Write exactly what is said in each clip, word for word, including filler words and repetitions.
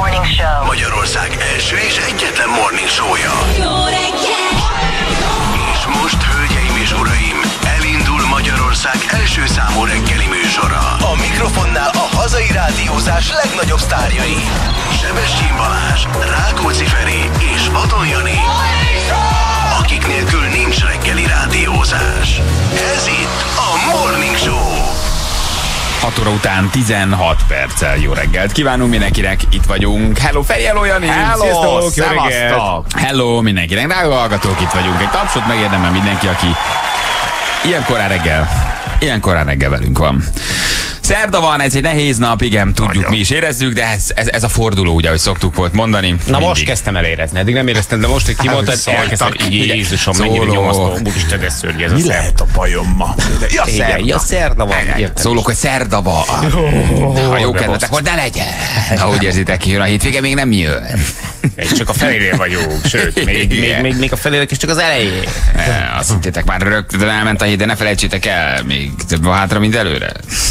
Morning Show. Magyarország első és egyetlen morning show-ja. Jó reggel! És most, hölgyeim és uraim, elindul Magyarország első számú reggeli műsora. A mikrofonnál a hazai rádiózás legnagyobb sztárjai. Sebestyén Balázs, Rákóczi Feri és Vadon Jani. Akik nélkül nincs reggeli rádiózás. Ez itt a Morning Show. hat óra után tizenhat perccel jó reggelt kívánunk mindenkinek, itt vagyunk. Hello Feri, hello Jani! Hello, sziasztok, jó reggelt! Hello mindenkinek, drága hallgatók, itt vagyunk. Egy tapsot megérdemel mindenki, aki ilyen korán reggel, ilyen korán reggel velünk van. Szerda van, ez egy nehéz nap, igen, tudjuk, nagyon. Mi is érezzük, de ez, ez, ez a forduló, ugye, ahogy szoktuk volt mondani. Na mindig. Most kezdtem el érezni, eddig nem éreztem, de most, hogy kimondtad, elkezdtem, Jézusom, mennyire nyomasztó, úristen, de szörnyű ez a mi lehet a bajom ma? Ja, szerda. Ja, szerda van. Szólok, hogy szerda van. Ha jó kedvetek, hogy ne legyen. Na, úgy érzitek ki, jön a hétvége, még nem jön. Még csak a felénél vagyunk, sőt, még, még, még, még a felének is csak az elején. Azt hittétek már rögtön elment a hét, de ne felejtsétek el, még több van hátra, mint előre.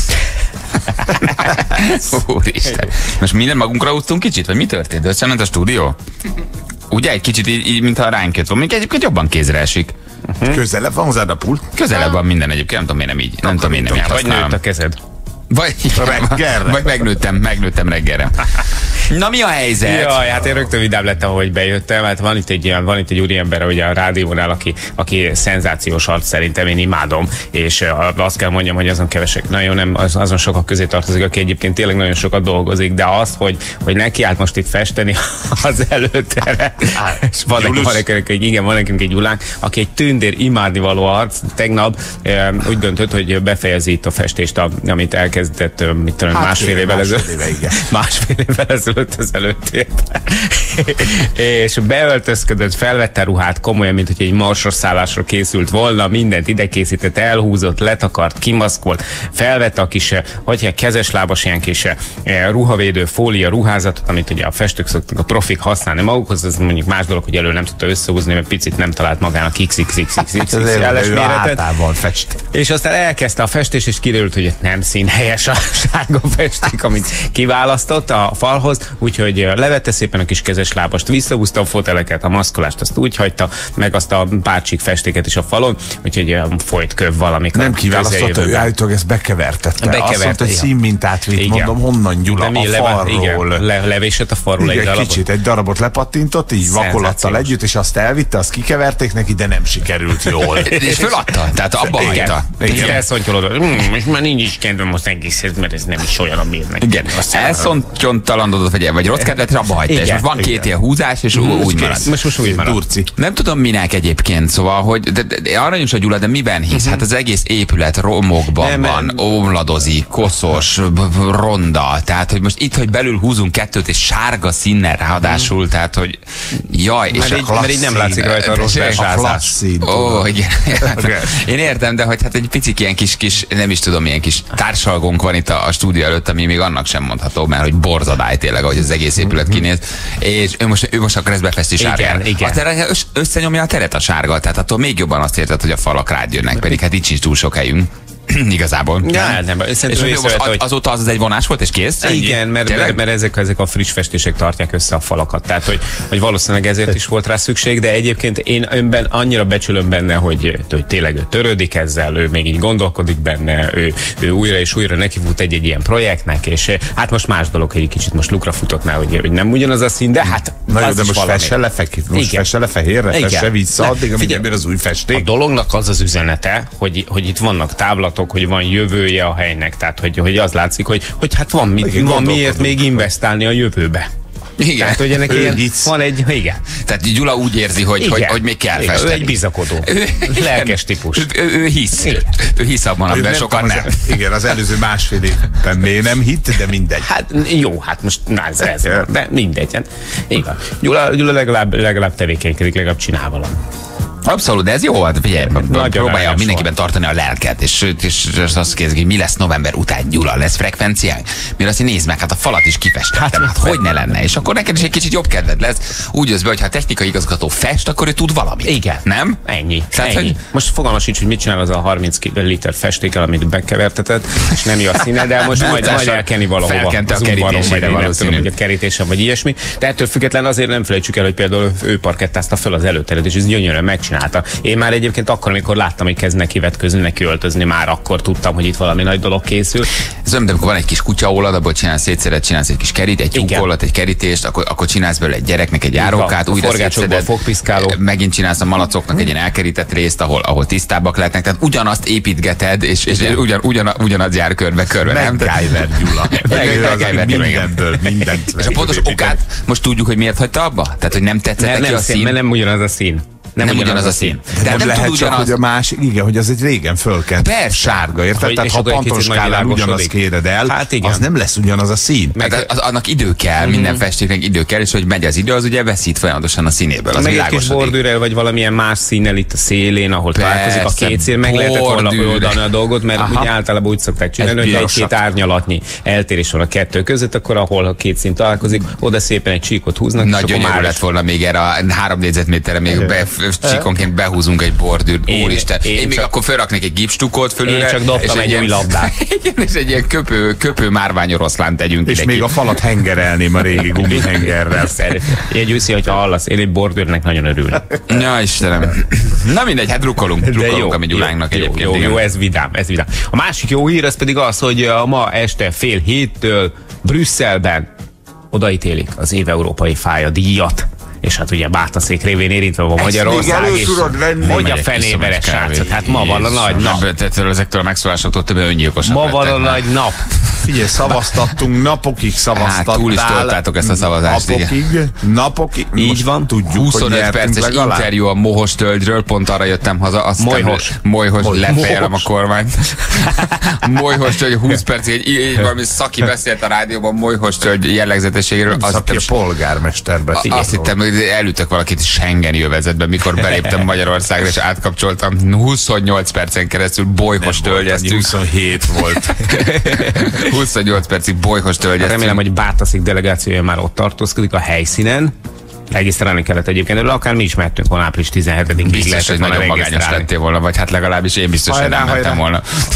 Úristen. Most minden magunkra úsztunk kicsit, vagy mi történt? Összement a stúdió? Ugye egy kicsit így, így mintha ránk jött volna, még egyébként jobban kézre esik. Uh-huh. Közelebb van hozzád a pult? Közelebb van minden egyébként, nem tudom, miért nem így. Nem tudom, miért nem így használom. Vagy nőtt a kezed. Vagy, reggelre. Vagy megnőttem, megnőttem reggelre. Na, mi a helyzet? Jaj, hát én rögtön vidább lettem, ahogy bejöttem. Hát van itt egy ilyen, van itt egy úriember, ugye a rádiónál, aki, aki szenzációs arc, szerintem én imádom, és azt kell mondjam, hogy azon kevesek, nagyon nem, az, azon sokak közé tartozik, aki egyébként tényleg nagyon sokat dolgozik, de azt, hogy, hogy neki állt most itt festeni az előttere. És van nekünk, van nekünk egy, igen, van nekünk egy Gyulánk, aki egy tündér imádnivaló arc, tegnap e, úgy döntött, hogy befejezi itt a festést, a, amit elkezdett, mit tudom, hát másfél évvel ezelőtt. Másfél évvel ezelőtt az előttért. És beöltözködött, felvette ruhát komolyan, mint hogy egy marsos szállásra készült volna, mindent ide készített, elhúzott, letakart, kimaszkolt, felvette a kis, hogy kezeslábas ilyen kis ruhavédő fólia ruházatot, amit ugye a festők szoktak a profik használni magukhoz, az mondjuk más dolog, hogy elő nem tudta összehúzni, mert picit nem talált magának iksz iksz iksz iksz iksz jeles méretet. És aztán elkezdte a festés, és kiderült, hogy nem színhelyes a sárga festék, amit kiválasztott a falhoz, úgyhogy levette szépen a kis kezes lábast, visszahúzta a foteleket, a maszkolást, azt úgy hagyta, meg azt a pácsik festéket is a falon, úgyhogy folyt köv valamikor. Nem kiválasztott, ő állítólag ezt bekevertette. Bekevert, azt mondta, hogy színmintát vitt, mondom, honnan Gyula, a falról. Le, levésett a falról egy darabot. Kicsit, egy darabot lepattintott, így vakolattal együtt, és azt elvitte, azt kikeverték neki, de nem sikerült jól. És föladta, tehát abba hagyta. Igen, elszontyolodott. És már nincs is kedvem most egészhez, mert ez nem is olyan a mérnek. Igen, elszontyontalanodott, vagy, vagy rossz kedvet, és abba hagyta. És most van két ilyen húzás, és úgy marad. Most, most úgy marad. Durci. Nem tudom minek egyébként, szóval, hogy de, de, de arra nincs a Gyula, de miben hisz? Hát az egész épület romokban nem, van, omladozik, koszos, ronda, tehát, hogy most itt, hogy belül húzunk kettőt, és sárga színnel ráadásul, tehát, hogy jaj, és mert, így, mert így nem látszik rajta a rossz besázás. Ó, igen. Én értem, de hogy hát egy picik ilyen kis, kis, nem is tudom, milyen kis társalgónk van itt a, a stúdió előtt, ami még annak sem mondható, mert hogy borzadály tényleg, ahogy az egész épület kinéz, és ő most, ő most akkor ezt befesti sárgán. A tere, összenyomja a teret a sárga, tehát attól még jobban azt érted, hogy a falak rád jönnek, pedig hát itt sincs túl sok helyünk. Igazából. Ja, nem. nem. És most hogy... azóta az, az egy vonás volt, és kész? Igen, mert, mert, mert ezek, ezek a friss festések tartják össze a falakat. Tehát, hogy, hogy valószínűleg ezért is volt rá szükség, de egyébként én önben annyira becsülöm benne, hogy, hogy tényleg ő törődik ezzel, ő még így gondolkodik benne, ő, ő újra és újra nekifut egy-egy ilyen projektnek, és hát most más dolog, hogy egy kicsit most lukra futott már, hogy, hogy nem ugyanaz a szín, de hát na jó, de most fesse le, fekít, most fesse le fehérre, fesse vissza, addig, amíg ebben az új festék. A dolognak az az üzenete, hogy, hogy itt vannak táblatok, hogy van jövője a helynek, tehát hogy, hogy az látszik, hogy, hogy hát van, mit, van miért még investálni a jövőbe. Igen. Tehát, hogy ennek ilyen, van egy, igen. Tehát Gyula úgy érzi, hogy, hogy, hogy még kell igen, festeni. Ő egy bizakodó, ő, lelkes típus. Ő, ő, ő hisz. Igen. Ő hisz abban, amiben sokan nem. Az, igen, az előző másfél évben még nem hitt, de mindegy. Hát jó, hát most na, ez, ez de mindegy. Igen. Gyula, Gyula legalább, legalább tevékenykedik, legalább csinál valamit. Abszolút, de ez jó, hát figyelj, próbálja mindenkiben tartani a lelket, és, és, és azt kérdezik, hogy mi lesz november után, Gyula, lesz frekvenciánk? Mire azt nézd meg, hát a falat is kifestettem, hát, hát hogy ne lenne? És akkor neked is egy kicsit jobb kedved lesz. Úgy jössz be, hogy ha a technikai igazgató fest, akkor ő tud valamit. Igen. Nem? Ennyi. Tehát, Ennyi. Hogy... Most fogalmas sincs, hogy mit csinál az a harminc liter festékkel, amit bekevertetett, és nem jó a színe, de most majd, majd elkenni valahova. Felkente a kerítésére valószínű. Vagy a kerítésen, vagy ilyesmi. De ettől független azért nem felejtsük el, hogy például ő parkettázta fel az előteret, és ez gyönyörűen megcsinálta. Én már egyébként akkor, amikor láttam, hogy kezd neki vetközni, neki öltözni, már akkor tudtam, hogy itt valami nagy dolog készül. Ez olyan, amikor van egy kis kutyaólad, abból csinálsz szétszeret, csinálsz egy kis kerít, egy tyúkollat, egy kerítést, akkor, akkor csinálsz belőle egy gyereknek egy járókát, újra szétszeded, megint csinálsz a malacoknak egy ilyen elkerített részt, ahol, ahol tisztábbak lehetnek. Tehát ugyanazt építgeted, és, és ugyan, ugyan, ugyanaz jár körbe körbe. MacGyver, Gyula. Mindenből mindent. És a pontos okát most tudjuk, hogy miért hagyta abba? Tehát, hogy nem tetszett neki a szín? Mert nem ugyanaz a szín. Nem, nem ugyanaz, ugyanaz a szín. De nem, nem lehet tud ugyanaz... csak, hogy a másik, igen, hogy az egy régen fölkent. Persze. Sárga, érted? Hogy, tehát ha pontos skálán ugyanaz kéred el, hát az nem lesz ugyanaz a szín. Meg hát az, annak idő kell, uh-huh. minden festéknek idő kell, és hogy megy az idő, az ugye veszít folyamatosan a színéből. Az meg egy kis bordűrrel, vagy valamilyen más színnel itt a szélén, ahol persze, találkozik a két szél, meg lehetett volna oldani a dolgot, mert ugye általában úgy szokták csinálni, hogy egy-két árnyalatnyi eltérés van a kettő között, akkor ahol a két szín találkozik, oda szépen egy csíkot húznak. Nagy gyönyörű lett volna még erre a három négyzetméterre még csíkonként behúzunk egy bordűrt, úristen. Én, én még csak, akkor felraknék egy gipstukot fölülre. Én csak dobtam egy, egy új labdát. És egy ilyen köpő, köpő márvány oroszlánt tegyünk. És még a falat hengerelném a régi gumihengerrel. Jegyűszi, hogyha hallasz, én egy bordűrnek nagyon örülök. Ja, Istenem. Na mindegy, hát drukkolunk. Drukkolunk a mi Gyulánknak egyébként. Jó, jó, ez vidám, ez vidám. A másik jó hír, az pedig az, hogy ma este fél héttől Brüsszelben odaítélik az év európai fája díjat. És hát ugye Bártaszék révén érintve van Magyarország, és hogy a fenébe srácok. Hát ma van a nagy nap. Ezektől a megszólásoktól többen öngyilkosak. Ma van a nagy nap. Figyelj, szavaztattunk, napokig szavaztattál. Hát túl is toltátok ezt a szavazást. Napokig, napokig. Így van. Tudjuk, huszonöt perces interjú a Mohos tölgyről, pont arra jöttem haza. Molyhos. Molyhos, lefejelem a kormányt. Molyhos tölgy, húsz percig, egy valami szaki beszélt a rádióban Molyhos tölgy jellegzetességéről. Szaki a polgármesterbe. Azt hittem, hogy elütök valakit Schengeni övezetben, mikor beléptem Magyarországra, és átkapcsoltam. huszonnyolc percen keresztül bolyhos tölgyeztünk. huszonhét volt. huszonnyolc percig bolyhos tölgyeztünk. Remélem, hogy Bártaszék delegációja már ott tartózkodik a helyszínen. Regisztrálni kellett egyébként, de akár mi is mehetünk volna április tizenhetedikig. Biztos, hogy nagyon magányos lettél volna, vagy hát legalábbis én biztos, hogy nem mentem volna.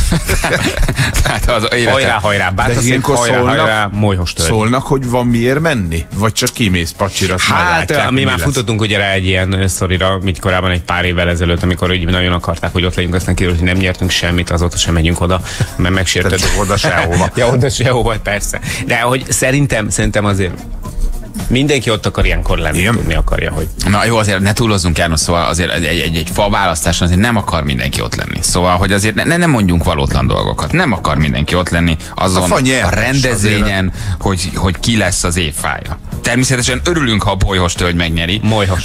Hajrá, hajrá, Bártaszék, hajrá, hajrá, Molyhos tölgy. Szólnak, hogy van miért menni? Vagy csak kimész pacsira? Hát, mi már futottunk ugye rá egy ilyen sztorira, mint korábban egy pár évvel ezelőtt, amikor úgy nagyon akarták, hogy ott legyünk, aztán kiderült, hogy nem nyertünk semmit, azóta sem megyünk oda, mert megsértett. Oda sehova. Ja, oda sehova, persze. De hogy szerintem, szerintem azért mindenki ott akar ilyenkor lenni, igen? Tudni akarja, hogy... Na jó, azért ne túlozzunk, János, szóval azért egy, egy, egy fa választáson azért nem akar mindenki ott lenni. Szóval, hogy azért ne, ne mondjunk valótlan dolgokat. Nem akar mindenki ott lenni azon a, a rendezvényen, hogy, hogy ki lesz az évfája. Természetesen örülünk, ha a Bolyhos tölgy megnyeri. Molyhos.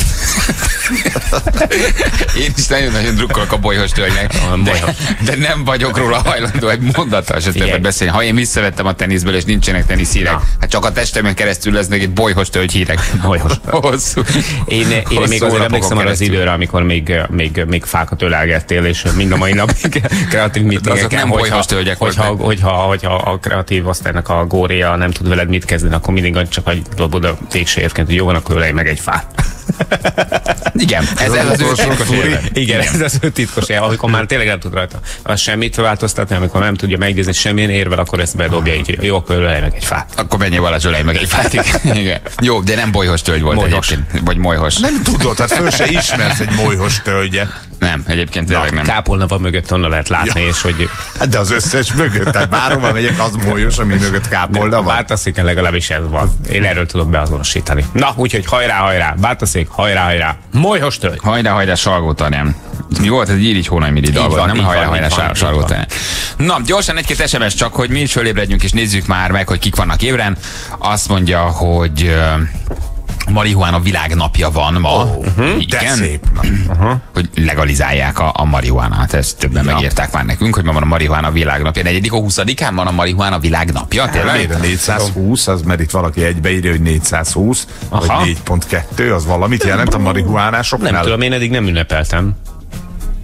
Én is nagyon-nagyon drukkolok a Bolyhos tölgynek, de, de nem vagyok róla hajlandó egy mondattal se többet beszélni. Ha én visszavettem a teniszből, és nincsenek teniszhírek, hát csak a testemen keresztül lesznek egy Bolyhos tölgy hírek. Bolyhos. Hosszú. Én, én Hosszú még azért emlékszem arra az időre, amikor még, még, még fákat ölelgettél, és mind a mai napig kreatív meetingeken, hogyha, hogyha, hogyha, hogyha a kreatív osztálynak a góréja nem tud veled mit kezdeni, akkor mindig csak egy dobod a végsérként, hogy jó van, akkor ölelj meg egy fát. Igen, ez, ez az ő titkos élve. Igen, ez az ő titkos élve, amikor már tényleg nem tud rajta az semmit változtatni, amikor nem tudja meggyőzni semmilyen érvel, akkor ezt bedobja így, jó, akkor ölelj meg egy fát. Akkor menjél Balázs, ölelj meg egy fát. Igen. Jó, de nem Bolyhos tölgy volt egyébként. Vagy Molyhos. Nem tudod, hát föl se ismersz egy Molyhos tölgyet. Nem, egyébként tényleg nem. Kápolnava mögött onnan lehet látni, ja. És hogy... Hát de az összes mögött, tehát bárhova megyek, az Molyhos, ami mögött kápolnava. Bártaszéken legalábbis ez van. Én erről tudok beazonosítani. Na, úgyhogy hajrá, hajrá, Bártaszék, hajrá, hajrá, Molyhos tölgy. Hajrá, hajrá, Salgótarján. Mi volt? Ez egy Irigy Hónajmiri dal volt, nem? Hajrá, hajrá, Salgótarján. Na, gyorsan egy-két es em es csak, hogy mi is fölébredjünk, és nézzük már meg, hogy kik vannak ébren. Azt mondja, hogy... marihuána világnapja van ma. Oh, uh-huh. Igen. De szép nap. Uh-huh. Hogy legalizálják a, a marihuánát. Ezt többen ja. megírták már nekünk, hogy ma van a marihuána világnapja. Negyedik a huszadikán van a marihuána világnapja. Tényleg? négyszázhúsz, az mert itt valaki egybeírja, hogy négyszázhúsz, aha. Vagy négy pont kettő, az valamit jelent a marihuánásoknál? Nem tudom, én eddig nem ünnepeltem.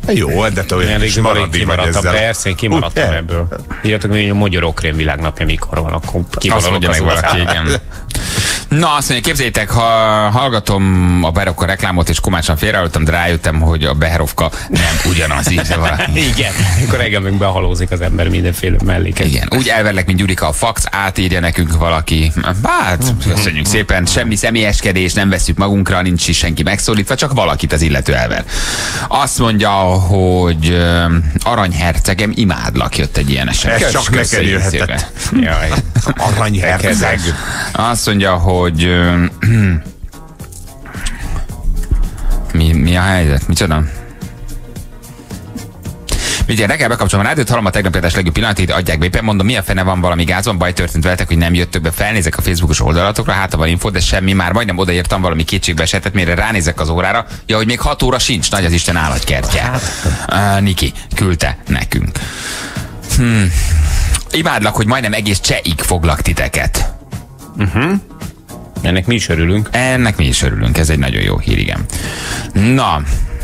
Jó, de te olyan is maradni vagy ezzel. Persze, én kimaradtam ebből. Írjátok, hogy a magyarokrém világnapja mikor van, akkor kimaradok meg valaki, igen. Na, azt mondja, képzeljétek, ha hallgatom a Berovka reklámot, és komácsan félreállottam, de rájöttem, hogy a Berovka nem ugyanaz így, de valami. Igen, akkor reggel meg behalózik az ember mindenféle melléket. Igen, úgy elverlek, mint Gyurika a fax, átírja nekünk valaki. Hát, köszönjük szépen, semmi személyeskedés, nem veszük magunkra, nincs is senki megszólítva, csak valakit az illető elver. Azt mondja, hogy uh, aranyhercegem, imádlak, jött egy ilyen eset. Ez csak neked jöhetett. Aranyherceg. Azt mondja, hogy uh, mi, mi a helyzet? Micsoda? Ugye reggel bekapcsolom a rádiót, hallom a tegnap például legjobb pillanatit, adják be, éppen mondom, mi a fene van, valami gáz van, baj történt veletek, hogy nem jöttök be, felnézek a Facebookos oldalatokra, hát van info, de semmi, már majdnem odaírtam, valami kétségbe esetett, mire ránézek az órára, ja, hogy még hat óra sincs, nagy az Isten állatkertje. Uh, Niki küldte nekünk. Hmm. Imádlak, hogy majdnem egész Csehig foglak titeket. Uh-huh. Ennek mi is örülünk. Ennek mi is örülünk, ez egy nagyon jó hír, igen. Na,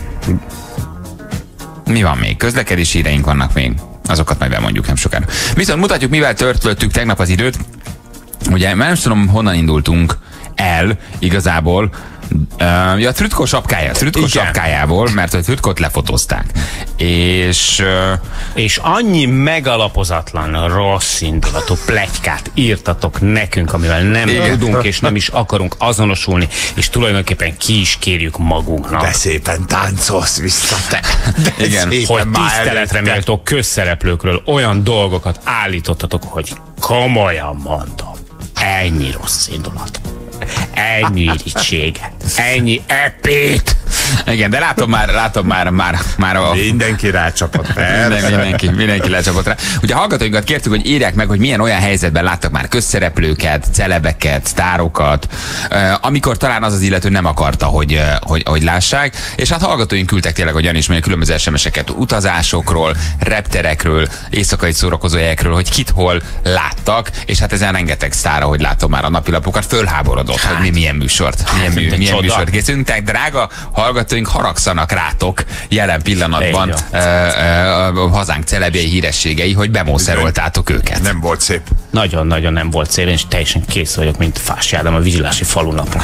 mi van még? Közlekedési híreink vannak még. Azokat majd elmondjuk nem sokára. Viszont mutatjuk, mivel törtöltük tegnap az időt. Ugye, mert nem tudom, honnan indultunk el igazából. Uh, ja, a Trütkó sapkája, a Trütkó sapkájából, mert a Trütkót lefotózták. És uh, és annyi megalapozatlan, rossz indulatú pletykát írtatok nekünk, amivel nem igen. tudunk és nem is akarunk azonosulni, és tulajdonképpen ki is kérjük magunknak. De szépen táncolsz vissza te. De igen, hogy tiszteletre méltó közszereplőkről olyan dolgokat állítottatok, hogy komolyan mondom, ennyi rossz indulat. Ennyi irítséget, ennyi epét. Igen, de látom már, látom már, már, már a... Mindenki rácsapott, persze. Mindenki, mindenki rácsapott rá. Ugye a hallgatóinkat kértük, hogy írják meg, hogy milyen olyan helyzetben láttak már közszereplőket, celebeket, sztárokat, amikor talán az az illető nem akarta, hogy, hogy, hogy lássák. És hát hallgatóink küldtek tényleg, hogy is mondja, különböző es em es-eket utazásokról, repterekről, éjszakai szórakozóhelyekről, hogy kit hol láttak, és hát ezen rengeteg sztára, hogy látom már a napilapokat, fölháborodott, hát, hogy mi milyen műsort, milyen, mű, milyen műsort készülünk. Tehát drága hallgatóink, haragszanak rátok jelen pillanatban uh, uh, hazánk celebjei, hírességei, hogy bemószeroltátok őket. Nem volt szép. Nagyon-nagyon nem volt szép, és teljesen kész vagyok, mint Fássy Ádám a Vigilási falunapra.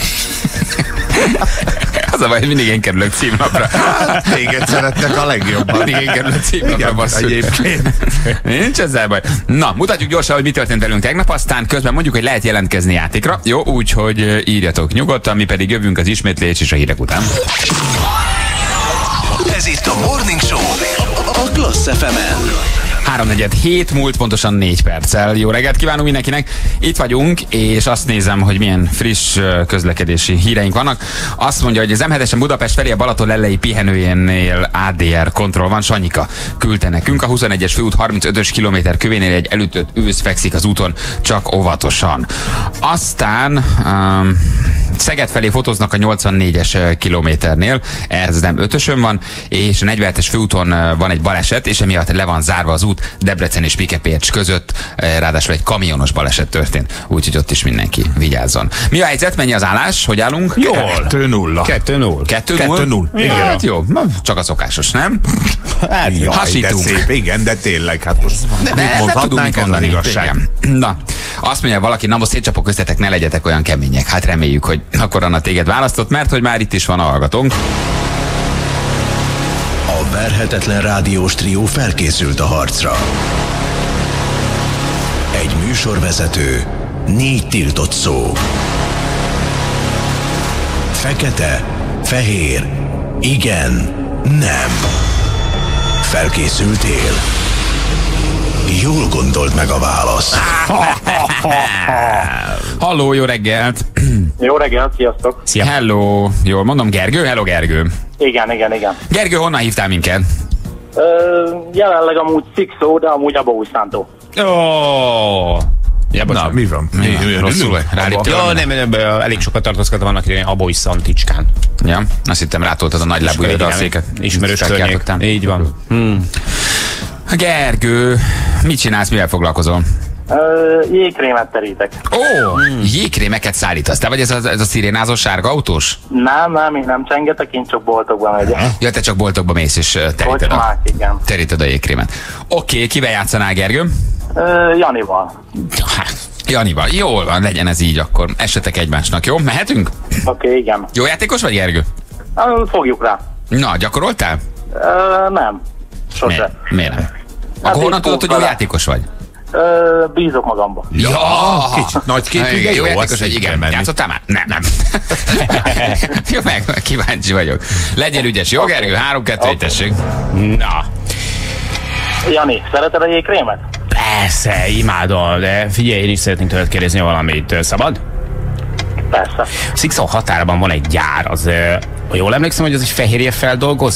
Az a baj, hogy mindig én kerülök címlapra. Téged szeretnek a legjobban. Mindig én kerülök címlapra, basszul. Egyébként. Nincs ezzel baj. Na, mutatjuk gyorsan, hogy mi történt velünk tegnap, aztán közben mondjuk, hogy lehet jelentkezni játékra. Jó, úgyhogy írjatok nyugodtan, mi pedig jövünk az ismétlés és a hírek után. Ez itt a Morning Show a Klassz ef emen. háromnegyed hét múlt, pontosan négy perccel. Jó reggelt kívánunk mindenkinek. Itt vagyunk, és azt nézem, hogy milyen friss közlekedési híreink vannak. Azt mondja, hogy az em hetesen Budapest felé a Balaton lellei pihenőjénél á dé er kontroll van. Sanyika küldte nekünk. A huszonegyes főút harmincötös kilométer kövénél egy elütött ősz fekszik az úton, csak óvatosan. Aztán um, Szeged felé fotóznak a nyolcvannégyes kilométernél, ez nem ötösön van, és a negyvenhetes főúton van egy baleset, és emiatt le van zárva az út Debrecen és Pikepércs között, ráadásul egy kamionos baleset történt, úgyhogy ott is mindenki vigyázzon. Mi a helyzet, mennyi az állás, hogy állunk? Jól. kettő nulla. kettő nulla. kettő nulla? Hát jó, csak a szokásos, nem? Hát jaj, hasítunk. De szép, igen, de tényleg, hát most nem, nem, nem tudunk mondani igazság. Na, azt mondja valaki, na most szétcsapok köztetek, ne legyetek olyan kemények. Hát reméljük, hogy akkor Anna téged választott, mert hogy már itt is van a hallgatónk. A verhetetlen rádiós trió felkészült a harcra. Egy műsorvezető, négy tiltott szó. Fekete, fehér, igen, nem. Felkészültél? Jól gondold meg a választ. Halló, jó reggelt! Jó reggelt, sziasztok! Szia. Hello! Jól mondom, Gergő? Hello, Gergő! Igen, igen, igen. Gergő, honnan hívtál minket? Ö, jelenleg amúgy Szikszó, de amúgy Abaújszántó. Ó! Ja, na, mi van? Mi, mi, mi, rosszul vagy? Ja, nem, nem, nem, elég sokat tartózkodtam annak idején Abaújszanticskán. Ja, azt hittem rátoltad a nagy lábújra a széket. Ismerős környék. Így van. Hmm. Gergő, mit csinálsz, mivel foglalkozol? Uh, jégkrémet terítek. Ó, oh, mm. jégkrémeket szállítasz. Te vagy ez a, ez a szirénázó sárga autós? Nem, nem, én nem csengetek, én csak boltokban megyek. Ja, te csak boltokba mész és teríted Kocsmák, a, igen. teríted a jégkrémet. Oké, okay, kivel játszanál, Gergő? Uh, Janival. Hát, Janival. Jól van, legyen ez így akkor. Esetek egymásnak, jó? Mehetünk? Oké, okay, igen. Jó játékos vagy, Gergő? Uh, fogjuk rá. Na, gyakoroltál? Uh, nem. Sose. Mi? Miért nem? Hát akkor honnan tudod, hogy jó játékos vagy? Uh, bízok magamba. Ja, kicsit nagy képű, jó, jó játékos azt vagy, igen. menni. Játszottál már? Nem, nem. Jó, meg kíváncsi vagyok. Legyen ügyes, jó, Gergő? három kettő egy, tessék. Na, Jani, szereted a jégkrémet? persze, imádom, de figyelj, én is szeretnék tőled kérdezni valamit. Szabad? Persze. Szikszó határban van egy gyár, az, ha jól emlékszem, hogy az egy fehérje feldolgozó?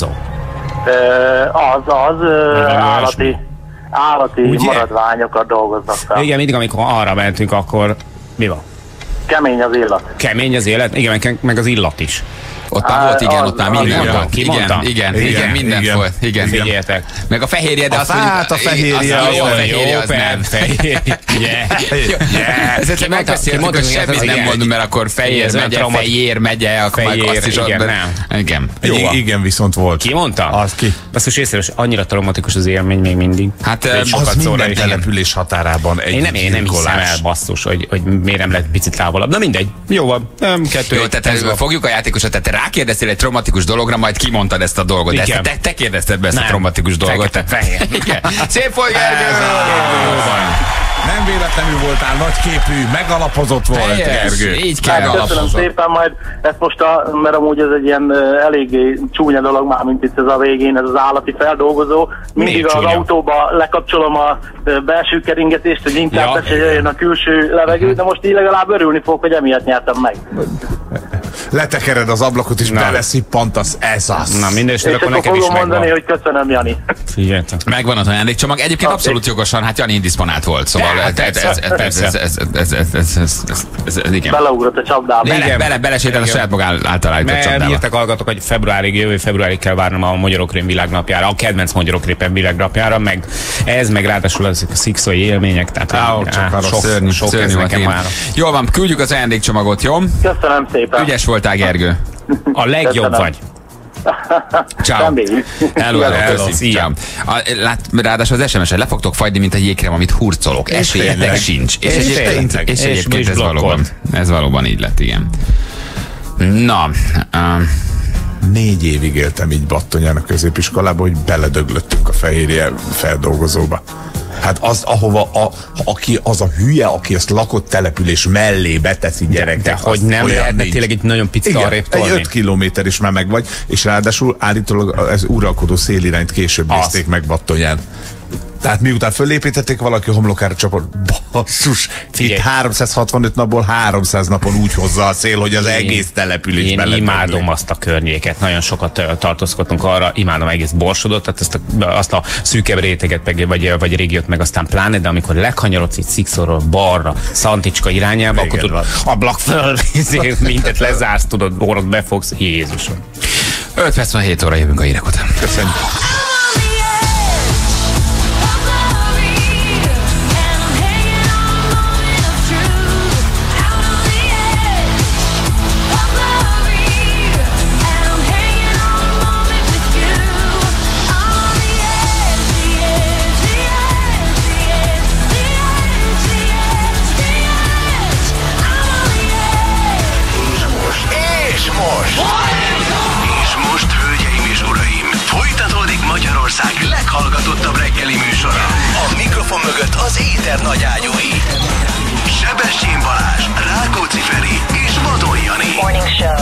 Uh, az, az uh, állati, állati maradványokat dolgoznak fel. Igen, mindig amikor arra mentünk, akkor mi van? Kemény az illat. Kemény az élet, igen, meg, meg az illat is. Ott már volt, igen, az, ott már az, minden az, volt. ki Igen, mondta? igen, Igen, igen, minden igen. volt. Igen. Figyeljetek. Meg a fehérje, de A azt mondjuk... fát, a fehérje, az, az jó, a olyan fehérje, az nem. Fehérje. Ezért megbeszéltük, hogy semmit nem mondunk, mert akkor Fejér megye, Fejér megye, akkor meg azt is igen, ott... nem. Igen. Igen, igen, viszont volt. Ki mondta? Az ki? Basszus észreves, annyira traumatikus az élmény még mindig. Hát Egy az sokat Az szóra minden is. település határában egy Én nem, én nem hiszem gyilkolás. el, basszus, hogy, hogy miért nem lett picit távolabb. Na mindegy, jó van, nem, kettő. Jó, egy, tehát ez van. fogjuk a játékosat, tehát te rákérdeztél egy traumatikus dologra, majd kimondtad ezt a dolgot. De Igen. ezt te, te kérdezted be ezt a Nem. traumatikus dolgot. Fekete, fehér. Igen. Szép volt, Gergő! Nem véletlenül voltál nagyképű, megalapozott volt, Helyes, Gergő. így kell. Hát, köszönöm Megalapozott. szépen, majd ezt most a, mert amúgy ez egy ilyen uh, eléggé csúnya dolog már, mint itt ez a végén, ez az állati feldolgozó. Mindig Miért az csúnya? autóba lekapcsolom a uh, belső keringetést, hogy inkább Ja. ja. jöjjön a külső levegő, de most így legalább örülni fogok, hogy emiatt nyertem meg. Letekered az ablakot és Na. beleszippantasz, ez az. Na minden És esetre akkor akkor nekem is fogom mondani, megvan. hogy köszönöm, Jani. Figyeljetek. Megvan az ajándékcsomag. Egyébként abszolút jogosan, hát Jani indisponált volt, szóval Ja, ez, ez, ez, ez, ez, ez, ez, ez, ez, ez, ez, ez, ez, igen. Beleugrott a csapdába. Bele, Igen. bele, belesétál a Igen. saját magán által állított Mert csapdába. írtak hallgatok, hogy februárig, jövő februárig kell várnom a Magyarokrém világnapjára, a kedvenc Magyarokrém világnapjára, meg ez, meg ráadásul az a szikszói élmények, tehát Á, á, csak arra sok, Szörnyű, sok szörnyű ez volt, nekem igen. már. Jól van, küldjük az ajándékcsomagot, jó? Köszönöm szépen. Ügyes voltál, Gergő. A legjobb Köszönöm. vagy. Ciao. Reméljük. Hello, hello, Hello, köszi. szia. Ciao. A, lát, ráadásul az es em es-en le fogtok fagyni, mint a jégkrém, amit hurcolok. Esélyetek tényleg. sincs. És, És egyébként, tényleg. és És egyébként is ez blokkolt. valóban, ez valóban így lett, igen. Na, uh, Négy évig éltem így Battonyán a középiskolában, hogy beledöglöttünk a fehérje feldolgozóba. Hát az, ahova a, aki, az a hülye, aki ezt lakott település mellé beteszi gyerekek. De hogy nem olyan lehetne nincs. tényleg egy nagyon picit Igen, arrébb egy tolni? öt kilométer is már meg vagy, és ráadásul állítólag ez uralkodó szélirányt később Az. nézték meg Battonyán. Tehát miután fölépítették, valaki homlokára csapott, basszus, itt Figyelj. háromszázhatvanöt napból háromszáz napon úgy hozza a szél, hogy az egész település Én beledöglik. imádom azt a környéket, nagyon sokat ö, tartózkodtunk arra, imádom egész Borsodot, tehát ezt a, azt a szűkebb réteget, meg, vagy, vagy régiót, meg aztán pláne, de amikor lekanyarodsz itt Szikszóról balra, Szanticska irányába, Régen akkor tudod, ablak föl, ezért mindet lezársz, tudod, orrod befogsz, Jézusom. öt perc van hét óra, jövünk a hírek után. Köszönjük. És most! És most, hölgyeim és uraim, folytatódik Magyarország leghallgatottabb reggeli műsora. A mikrofon mögött az éter nagyágyúi. Sebestyén Balázs, Rákóczi Feri és Vadon Jani. Morning show.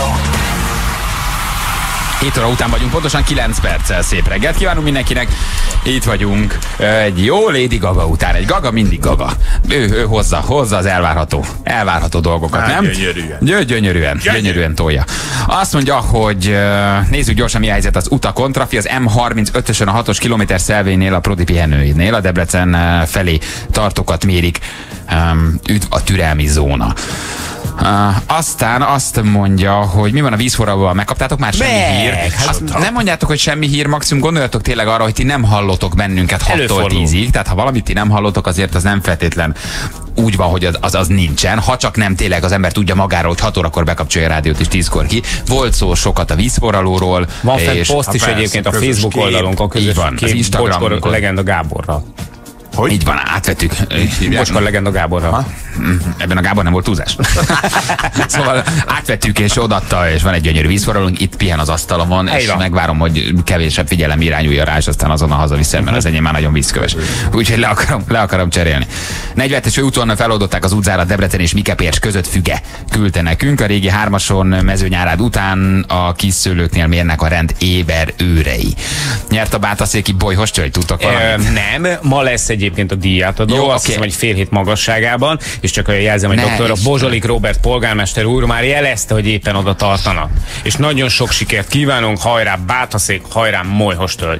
hét óra után vagyunk, pontosan kilenc perccel. Szép reggelt kívánunk mindenkinek. Itt vagyunk egy jó Lady Gaga után. Egy Gaga mindig Gaga. Ő, ő hozza, hozza az elvárható, elvárható dolgokat, Hát, nem? gyönyörűen. Gyö, gyönyörűen, gyönyörűen tolja. Azt mondja, hogy uh, nézzük gyorsan, mi a helyzet az utakon. Trafi az M harmincötösön a hatos kilométer szelvénynél, a Prodi pihenőidnél, a Debrecen uh, felé tartókat mérik. Um, üdv a türelmi zóna. Uh, aztán azt mondja, hogy mi van a vízforralóval, megkaptátok már semmi Persze, hír? meg. Hát Azt nem mondjátok, hogy semmi hír, maximum gondoljatok tényleg arra, hogy ti nem hallotok bennünket hattól tízig, tehát ha valamit ti nem hallotok, azért az nem feltétlen úgy van, hogy az, az, az nincsen, ha csak nem tényleg az ember tudja magáról, hogy hat órakor bekapcsolja a rádiót és tízkor ki. Volt szó sokat a vízforralóról. Van fent poszt is egyébként a Facebook oldalunkon, közös van, kép, az Instagramon. Bocskor Legenda Gáborral. Hogy? Így van, átvettük. Bocskor Legenda Gáborral. Ebben a Gábor nem volt túlzás. Szóval átvettük és odatta, és van egy gyönyörű vízforralónk, itt pihen az asztalomon, és van. megvárom, hogy kevésebb figyelem irányulja rá, és aztán azonnal hazaviszem, mert az enyém már nagyon vízköves. Úgyhogy le akarom, le akarom cserélni. negyvenes főúton feloldották az útzárat Debrecen és Mikepércs között, Füge küldte nekünk. A régi hármason Mezőnyárád után a kiszőlőknél mérnek a rend éber őrei. Nyert a bátaszéki Bolyhos Csöly, tudtok valamit? E, nem, ma lesz egyébként a díjátadó, Jó, azt oké. hiszem, hogy fél hét magasságában, és csak jelzem, hogy Ne doktor is. Bozsolik Róbert polgármester úr már jelezte, hogy éppen oda tartana. És nagyon sok sikert kívánunk, hajrá Bátaszék, hajrá Molyhos Tölgy.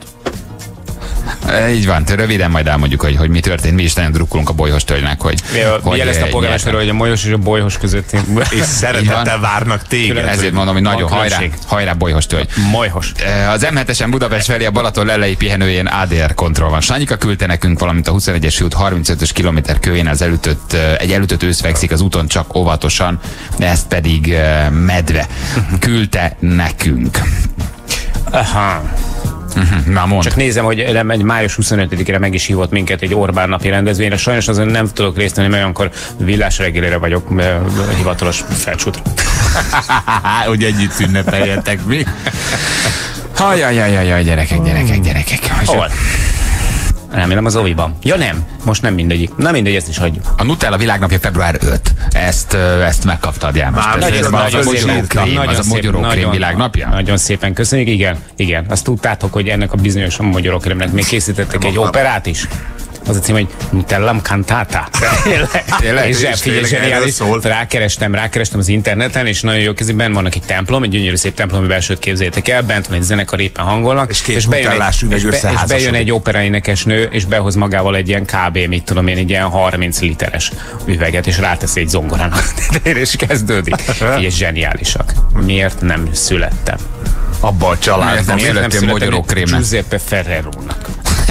E, Így van, röviden majd elmondjuk, hogy, hogy mi történt. Mi is nagyon drukkolunk a Bolyhos Tölgynek, hogy, hogy Jelezte a eh, polgármester, nyerten. hogy a Molyhos és a Bolyhos között. És szeretettel várnak téged. Ezért mondom, hogy nagyon Van hajrá, különbség. hajrá Bolyhos Tölgy. Molyhos. Az em hetesen Budapest felé a Balaton lelei pihenőjén á dé er kontroll van. Sanyika küldte nekünk, valamint a huszonegyes út harmincötös kilométer kövén az elütött, egy elütött ősz fekszik az úton, csak óvatosan, ezt pedig eh, medve küldte nekünk. Aha. Uh-huh. Na mond. Csak nézem, hogy nem, egy május huszonötödikére meg is hívott minket egy Orbán napi rendezvényre. Sajnos azon nem tudok részt venni, mert olyankor villás reggelére vagyok eh, hivatalos felcsútra. Hogy együtt ünnepeljetek mi? Hajjajjajjaj, gyerekek, gyerekek, gyerekek. Hol? Remélem az oviban. Ja nem, most nem mindegyik. Na mindegy, ezt is hagyjuk. A Nutella világnapja február ötödike. Ezt, ö, ezt megkaptad, János. Már Ez- nagyon- ez nagyon az a szépen, mogyorókrém, nagyon az a szép, mogyorókrém nagyon- világnapja? Nagyon szépen köszönjük, igen, igen. Azt tudtátok, hogy ennek a bizonyos mogyorókrémnek még készítettek egy operát is? Az a cím, hogy Nutellam Cantata. Tényleg? És És figyelj, tényleg erről zseniális. szól? Rákerestem, rákerestem az interneten, és nagyon jó kezében vannak egy templom, egy gyönyörű szép templomi belsőt képzeljétek el, bent van egy zenekar, éppen hangolnak, És két bejön nutellás egy, üveg és, be, és összeházasodik. bejön egy operaénekesnő, és behoz magával egy ilyen kb. Mit tudom én, egy ilyen harminc literes üveget, és rátesz egy zongorán a tetejére, és kezdődik. Figyelj, zseniálisak. Miért nem születtem? Abba a családban. Miért nem Miért nem születtél születtem mogyorókrémnek? Giuseppe Ferrerónak?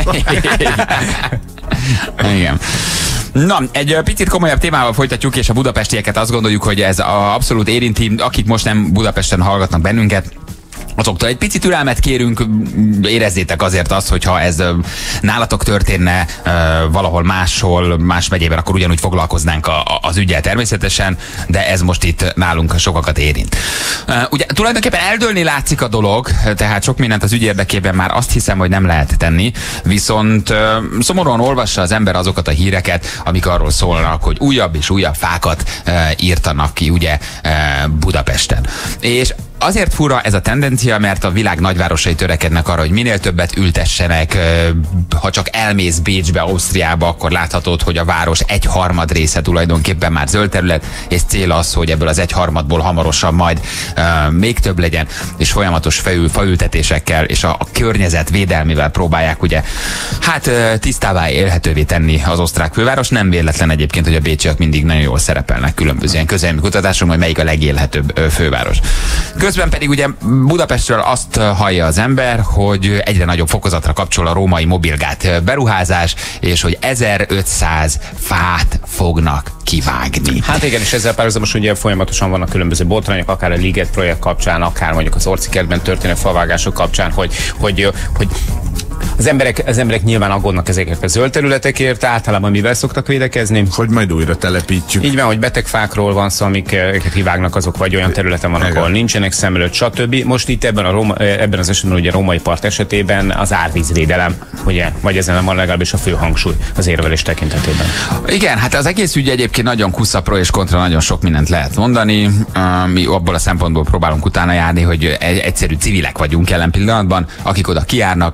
Igen. Na, egy ö, picit komolyabb témával folytatjuk, és a budapestieket azt gondoljuk, hogy ez a abszolút érinti, akik most nem Budapesten hallgatnak bennünket, azoktól egy picit türelmet kérünk, érezzétek azért azt, hogyha ez ö, nálatok történne ö, valahol máshol, más megyében, akkor ugyanúgy foglalkoznánk a, a, az ügyel természetesen, de ez most itt nálunk sokakat érint. Ö, ugye tulajdonképpen eldőlni látszik a dolog, tehát sok mindent az ügy érdekében már azt hiszem, hogy nem lehet tenni, viszont ö, szomorúan olvassa az ember azokat a híreket, amik arról szólnak, hogy újabb és újabb fákat ö, írtanak ki ugye ö, Budapesten. És azért fura ez a tendencia, mert a világ nagyvárosai törekednek arra, hogy minél többet ültessenek. Ha csak elmész Bécsbe, Ausztriába, akkor láthatod, hogy a város egyharmad része tulajdonképpen már zöld terület, és cél az, hogy ebből az egyharmadból hamarosan majd uh, még több legyen, és folyamatos faül, faültetésekkel és a, a környezet védelmével próbálják ugye hát uh, tisztává élhetővé tenni az osztrák főváros. Nem véletlen egyébként, hogy a bécsiek mindig nagyon jól szerepelnek különböző ilyen közelmi kutatásokon, hogy melyik a legélhetőbb uh, főváros. Közben pedig ugye Budapestről azt hallja az ember, hogy egyre nagyobb fokozatra kapcsol a római mobilgát beruházás, és hogy ezerötszáz fát fognak kivágni. Hát igen, és ezzel párhuzamosan ugye folyamatosan vannak különböző botrányok, akár a Liget projekt kapcsán, akár mondjuk az Orci kertben történő favágások kapcsán, hogy, hogy, hogy az emberek, az emberek nyilván aggódnak ezekért a zöld területekért, általában mivel szoktak védekezni? Hogy majd újra telepítjük. Így van, hogy beteg fákról van szó, amiket kivágnak, azok vagy olyan területen vannak, Igen. ahol nincsenek szemlőtt, stb. Most itt ebben, a Róma, ebben az esetben ugye a római part esetében az árvízvédelem, ugye, vagy ezen van legalábbis a fő hangsúly az érvelés tekintetében. Igen, hát az egész ügy egyébként nagyon kusza, pro és kontra, nagyon sok mindent lehet mondani. Mi abból a szempontból próbálunk utána járni, hogy egy, egyszerű civilek vagyunk jelen pillanatban, akik oda kijárnak, akik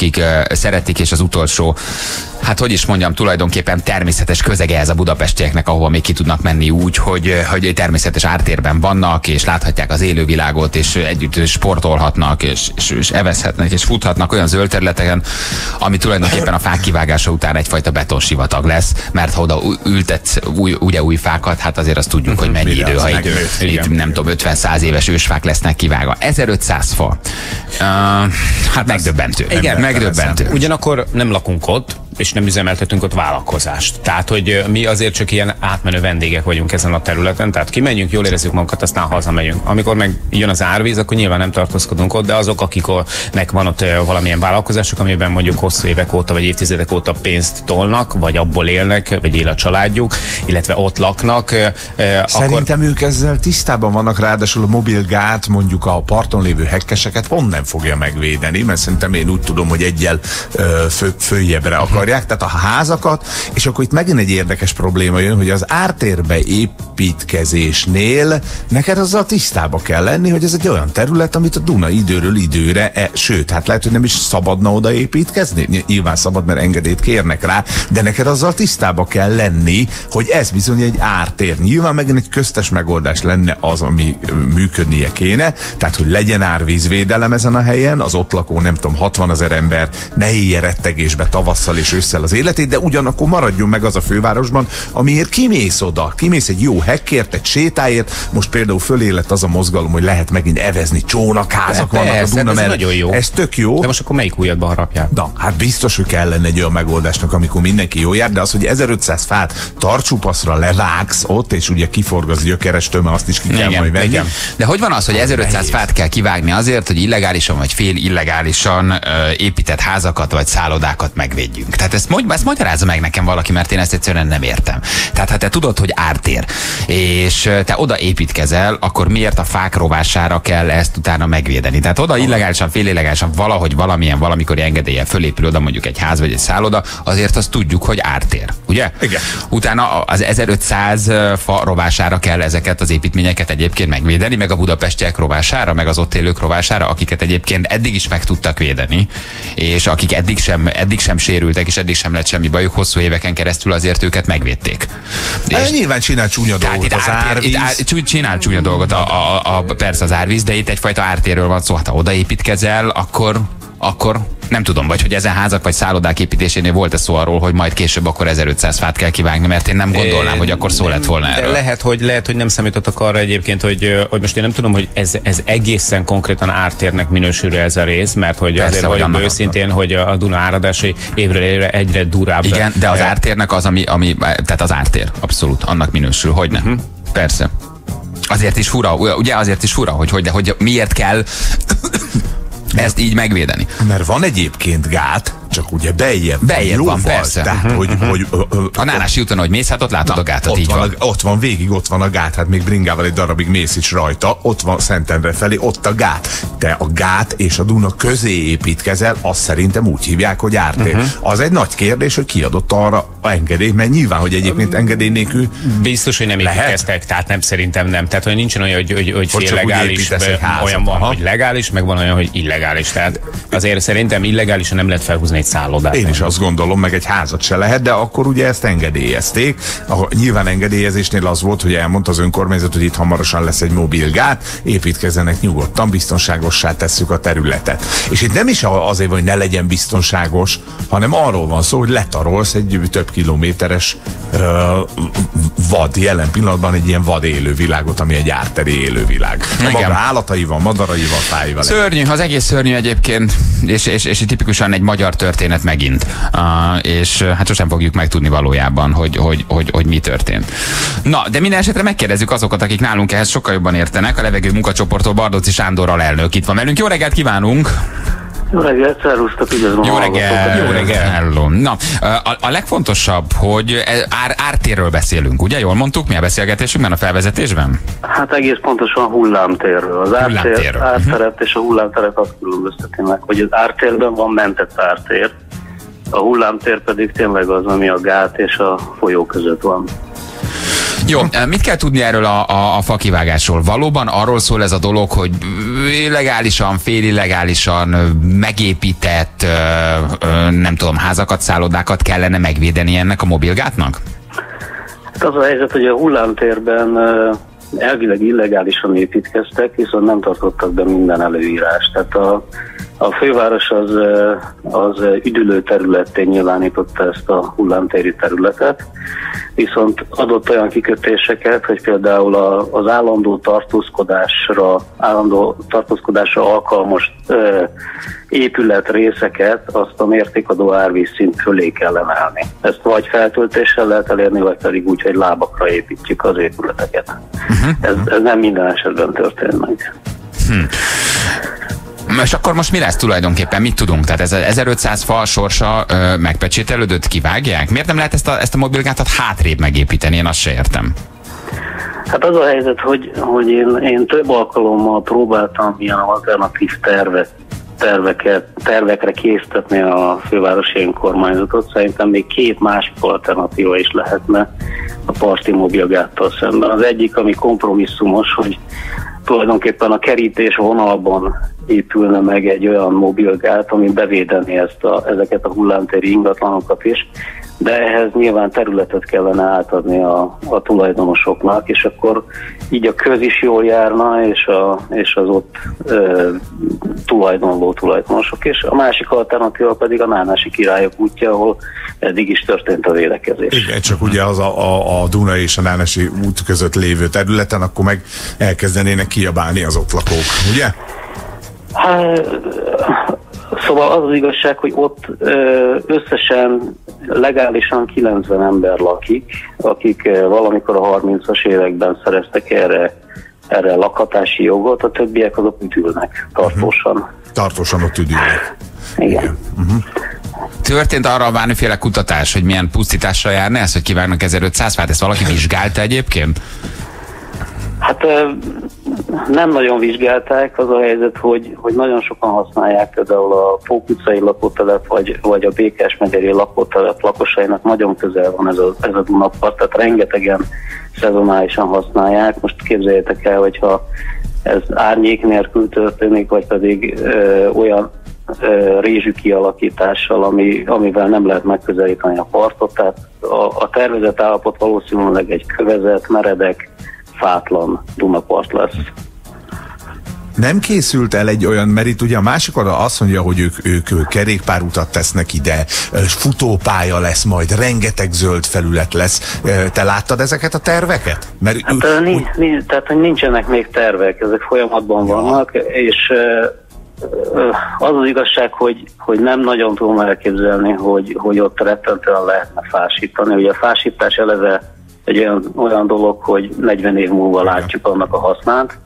akik uh, szeretik, és az utolsó, hát hogy is mondjam, tulajdonképpen természetes közege ez a budapestieknek, ahova még ki tudnak menni úgy, hogy, hogy természetes ártérben vannak, és láthatják az élővilágot, és együtt sportolhatnak, és, és, és evezhetnek, és futhatnak olyan zöld területeken, ami tulajdonképpen a fák kivágása után egyfajta betonsivatag lesz, mert ha oda ültetsz új, ugye új fákat, hát azért azt tudjuk, hogy mennyi idő, ha itt, itt nem tudom, ötven-száz éves ősfák lesznek kivágva. ezerötszáz fa. Uh, hát megdöbbentő. Igen, megdöbbentő. Ugyanakkor nem lakunk ott, és nem üzemeltetünk ott vállalkozást. Tehát, hogy mi azért csak ilyen átmenő vendégek vagyunk ezen a területen, tehát kimegyünk, jól érezzük magunkat, aztán hazamegyünk. Amikor meg jön az árvíz, akkor nyilván nem tartózkodunk ott, de azok, akiknek van ott valamilyen vállalkozások, amiben mondjuk hosszú évek óta vagy évtizedek óta pénzt tolnak, vagy abból élnek, vagy él a családjuk, illetve ott laknak. Szerintem akkor... ők ezzel tisztában vannak, ráadásul a mobilgát, mondjuk a parton lévő hekkeseket pont nem fogja megvédeni, mert szerintem én úgy tudom, hogy egyel fő, följebbre akar. Tehát a házakat, és akkor itt megint egy érdekes probléma jön, hogy az ártérbe építkezésnél neked azzal tisztába kell lenni, hogy ez egy olyan terület, amit a Duna időről időre, e, sőt, hát lehet, hogy nem is szabadna oda építkezni, nyilván szabad, mert engedélyt kérnek rá, de neked azzal tisztába kell lenni, hogy ez bizony egy ártér. Nyilván megint egy köztes megoldás lenne az, ami működnie kéne, tehát, hogy legyen árvízvédelem ezen a helyen, az ott lakó, nem tudom, hatvanezer ember ne élje rettegésbe tavasszal és ősszel az életét, de ugyanakkor maradjon meg az a fővárosban, amiért kimész oda, kimész egy jó hekkért, egy sétáért, most például fölé lett az a mozgalom, hogy lehet megint evezni, csónakházak vannak a Duna mellett. Nagyon jó. Ez tök jó. De most akkor melyik újadban harapják? Na, hát biztos, hogy kellene egy olyan megoldásnak, amikor mindenki jó jár, de az, hogy ezerötszáz fát tartsupaszra levágsz ott, és ugye kiforg az gyökeres töme, azt is ki kell igen, majd venni. Igen. De hogy van az, hogy ezerötszáz fát kell kivágni azért, hogy illegálisan vagy fél illegálisan ö, épített házakat vagy szállodákat megvédjünk? Tehát ezt, mondj, ezt magyarázza meg nekem valaki, mert én ezt egyszerűen nem értem. Tehát ha te tudod, hogy ártér, és te oda építkezel, akkor miért a fák rovására kell ezt utána megvédeni? Tehát oda illegálisan, fél illegálisan valahogy valamilyen valamikor engedélye fölépül oda mondjuk egy ház vagy egy szálloda, azért azt tudjuk, hogy ártér, ugye? Igen. Utána az ezerötszáz fa rovására kell ezeket az építményeket egyébként megvédeni, meg a budapestiek rovására, meg az ott élők rovására, akiket egyébként eddig is meg tudtak védeni, és akik eddig sem, eddig sem sérültek, és eddig sem lett semmi bajuk, hosszú éveken keresztül azért őket megvédték. És nyilván csinál csúnya dolgot az árvíz. Itt ár, csinál csúnya dolgot a, a, a, persze az árvíz, de itt egyfajta ártérről van szó. Hát ha odaépítkezel, akkor, akkor nem tudom, vagy hogy ezen házak vagy szállodák építésénél volt-e szó arról, hogy majd később akkor ezerötszáz fát kell kivágni, mert én nem gondolnám, é, hogy akkor szó lett volna erről. Lehet, hogy, lehet, hogy nem számítottak arra egyébként, hogy, hogy most én nem tudom, hogy ez, ez egészen konkrétan ártérnek minősül ez a rész, mert hogy persze, azért vagyok őszintén, hogy a Duna áradásai évről évre egyre durább. Igen, de az ártérnek az, ami, ami tehát az ártér, abszolút, annak minősül, hogy nem. Uh-huh. Persze. Azért is fura, ugye azért is fura, hogy, hogy, de, hogy miért kell ezt így megvédeni. Mert van egyébként gát, csak ugye beljebb, beljebb van, fal, persze. Tehát, uh-huh, hogy, uh-huh. hogy, ö, ö, a Nánási úton, hogy mész, hát ott látod na, a gátat, ott így van. van. A, ott van, végig ott van a gát, hát még bringával egy darabig mész is rajta, ott van Szentendre felé, ott a gát. De a gát és a Duna közé építkezel, azt szerintem úgy hívják, hogy ártér. Uh-huh. Az egy nagy kérdés, hogy kiadott arra engedély, mert nyilván, hogy egyébként engedély nélkül biztos, hogy nem építkeztek, tehát nem, szerintem nem. Tehát, hogy nincsen olyan, hogy, hogy, hogy fél legális, olyan van, hogy legális, meg van olyan, hogy illegális. Tehát azért szerintem illegálisan nem lehet felhúzni egy szállodát. Én is azt gondolom, meg egy házat se lehet, de akkor ugye ezt engedélyezték. A nyilván engedélyezésnél az volt, hogy elmondta az önkormányzat, hogy itt hamarosan lesz egy mobilgát, építkezzenek nyugodtan, biztonságossá tesszük a területet. És itt nem is azért, hogy ne legyen biztonságos, hanem arról van szó, hogy letarolsz egy több kilométeres uh, vad, jelen pillanatban egy ilyen vad élővilágot, ami egy árteri élővilág. Maga állataival, madaraival, tájval. Szörnyű, az egész szörnyű egyébként, és, és, és tipikusan egy magyar történet megint. Uh, és hát sosem fogjuk megtudni valójában, hogy, hogy, hogy, hogy mi történt. Na, de minden esetre megkérdezzük azokat, akik nálunk ehhez sokkal jobban értenek. A levegő munkacsoporttól Bardóczy Sándor alelnök itt van velünk. Jó reggelt kívánunk! Jó reggelt, szervusztok, üdvözlöm. Jó reggel, jó reggel. Hello. Na, a, a legfontosabb, hogy ár, ártérről beszélünk, ugye? Jól mondtuk, mi a beszélgetésünkben, a felvezetésben? Hát egész pontosan hullámtérről. Az ártér, árteret és a hullámteret azt különbözteti meg, hogy az ártérben van mentett ártér, a hullámtér pedig tényleg az, ami a gát és a folyó között van. Jó, mit kell tudni erről a, a, a fakivágásról? Valóban arról szól ez a dolog, hogy illegálisan, félillegálisan megépített, nem tudom, házakat, szállodákat kellene megvédeni ennek a mobilgátnak? Hát az a helyzet, hogy a hullámtérben elvileg illegálisan építkeztek, viszont nem tartottak be minden előírást. Tehát a, a főváros az, az üdülő területté nyilvánította ezt a hullámtéri területet, viszont adott olyan kikötéseket, hogy például a, az állandó tartózkodásra, állandó tartózkodásra alkalmas ö, épületrészeket azt a mértékadó árvízszint fölé kell emelni. Ezt vagy feltöltéssel lehet elérni, vagy pedig úgy, hogy lábakra építjük az épületeket. Uh-huh. Ez, ez nem minden esetben történt meg. Hmm. És akkor most mi lesz tulajdonképpen? Mit tudunk? Tehát ez az ezerötszáz fal sorsa ö, megpecsételődött, kivágják? Miért nem lehet ezt a, ezt a mobilgátat hátrébb megépíteni? Én azt se értem. Hát az a helyzet, hogy, hogy én, én több alkalommal próbáltam ilyen alternatív tervet, terveket, tervekre késztetni a fővárosi önkormányzatot. Szerintem még két másik alternatíva is lehetne a parti mobilgáttal szemben. Az egyik, ami kompromisszumos, hogy tulajdonképpen a kerítés vonalban épülne meg egy olyan mobilgát, ami bevédeni ezt a, ezeket a hullámtéri ingatlanokat is, de ehhez nyilván területet kellene átadni a, a tulajdonosoknak, és akkor így a köz is jól járna, és, a, és az ott e, tulajdonló tulajdonosok. És a másik alternatíva pedig a Nánási Királyok útja, ahol eddig is történt a védekezés. Igen, csak ugye az a, a, a Duna és a Nánási út között lévő területen, akkor meg elkezdenének kiabálni az ott lakók, ugye? Hát, szóval az az igazság, hogy ott összesen legálisan kilencven ember lakik, akik valamikor a harmincas években szereztek erre, erre lakhatási jogot, a többiek azok üdülnek tartósan. Uh-huh. Tartósan ott üdülnek. Igen. Igen. Uh-huh. Történt arra bármiféle kutatás, hogy milyen pusztítással járna ez, hogy kivágnak ezerötszáz fát? Ezt valaki vizsgálta egyébként? Hát nem nagyon vizsgálták, az a helyzet, hogy, hogy nagyon sokan használják, például a Pók utcai lakótelep, vagy, vagy a Békás-megyeri lakótelep lakosainak nagyon közel van ez a, ez a Dunapart, tehát rengetegen szezonálisan használják. Most képzeljétek el, hogyha ez árnyék nélkül történik, vagy pedig ö, olyan ö, rézsű kialakítással, ami, amivel nem lehet megközelíteni a partot, tehát a, a tervezett állapot valószínűleg egy kövezett, meredek, fátlan Dunapart lesz. Nem készült el egy olyan, mert itt ugye a másik oldal azt mondja, hogy ők, ők, ők kerékpárutat tesznek ide, futópálya lesz majd, rengeteg zöld felület lesz. Te láttad ezeket a terveket? Mert hát, ő, nincs, úgy... nincs, tehát nincs, nincsenek még tervek, ezek folyamatban ja. vannak, és az az igazság, hogy, hogy nem nagyon tudom elképzelni, hogy, hogy ott rettentően lehetne fásítani. Ugye a fásítás eleve egy olyan, olyan dolog, hogy negyven év múlva látjuk annak a hasznát.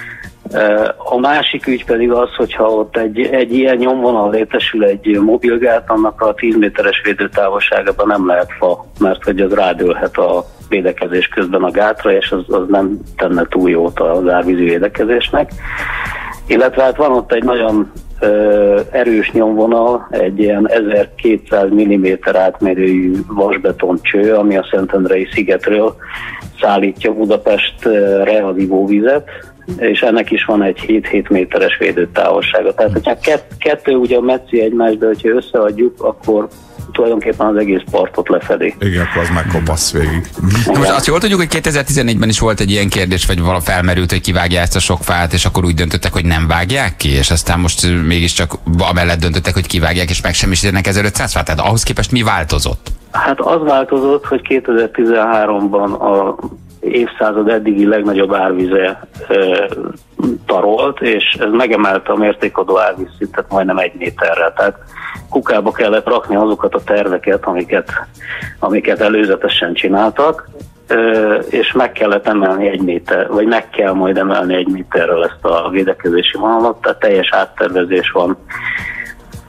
A másik ügy pedig az, hogyha ott egy, egy ilyen nyomvonal létesül egy mobilgát, annak a tíz méteres védőtávolságában nem lehet fa, mert hogy az rádőlhet a védekezés közben a gátra, és az, az nem tenne túl jót az árvízi védekezésnek. Illetve hát van ott egy nagyon ö, erős nyomvonal, egy ilyen ezerkétszáz milliméter átmérőjű vasbeton cső, ami a Szentendrei szigetről szállítja Budapestre az ivóvizet, és ennek is van egy hét-hét méteres védőtávolsága. Tehát, hogyha kett, kettő ugye metszi egymást, de hogyha összeadjuk, akkor tulajdonképpen az egész partot lefedi. Igen, akkor az megkopasz végig. Most azt jól tudjuk, hogy kétezer-tizennégyben is volt egy ilyen kérdés, vagy vala felmerült, hogy kivágja ezt a sok fát, és akkor úgy döntöttek, hogy nem vágják ki, és aztán most mégiscsak amellett döntöttek, hogy kivágják, és megsemmisítenek ezerötszáz fát. Tehát ahhoz képest mi változott? Hát az változott, hogy kétezer-tizenháromban a évszázad eddigi legnagyobb árvize e, tarolt, és ez megemelte a mértékadó árvízszintet majdnem egy méterrel. Tehát kukába kellett rakni azokat a terveket, amiket, amiket előzetesen csináltak, e, és meg kellett emelni egy méter, vagy meg kell majd emelni egy méterrel ezt a védekezési vonalat, tehát teljes áttervezés van.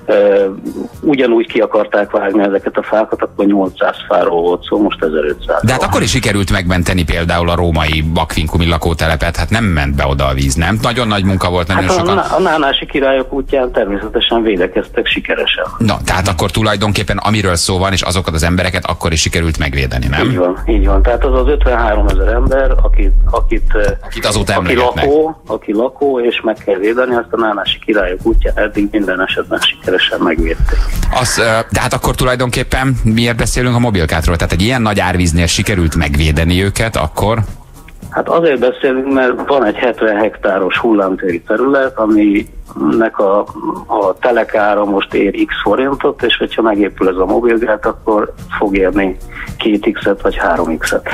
ugyanúgy ki akarták vágni ezeket a fákat, akkor nyolcszáz fáról volt szó, most ezerötszáz. De hát akkor is sikerült megmenteni például a római Bakvinkumi lakótelepet, hát nem ment be oda a víz, nem? Nagyon nagy munka volt, nagyon hát sokan. A, a Nánási Királyok útján természetesen védekeztek sikeresen. Na, tehát akkor tulajdonképpen amiről szó van, és azokat az embereket akkor is sikerült megvédeni, nem? Így van, így van. Tehát az az ötvenháromezer ember, akit, akit, akit azóta aki lakó, aki lakó, és meg kell védeni, azt a Nánási Királyok útján eddig minden esetben sikeresen megvédték. Az, de hát akkor tulajdonképpen miért beszélünk a mobilkátról? Tehát egy ilyen nagy árvíznél sikerült megvédeni őket, akkor? Hát azért beszélünk, mert van egy hetven hektáros hullámtéri terület, aminek a, a telekára most ér x forintot, és hogyha megépül ez a mobilgát, akkor fog érni két x-et vagy három x-et.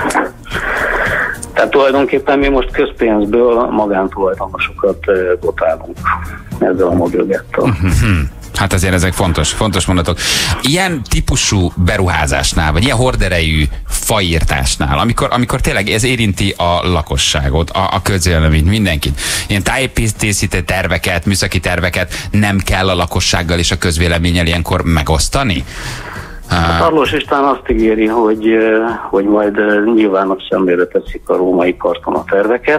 Tehát tulajdonképpen mi most közpénzből magántulajdonosokat dotálunk ezzel a mobilgáttal. Hát azért ezek fontos, fontos mondatok. Ilyen típusú beruházásnál, vagy ilyen horderejű faírtásnál, amikor, amikor tényleg ez érinti a lakosságot, a, a közvéleményt, mindenkit. Ilyen tájépítészítő terveket, műszaki terveket nem kell a lakossággal és a közvéleménnyel ilyenkor megosztani? A Tarlós István azt ígéri, hogy, hogy majd nyilvános szemlére teszik a római parton a terveket.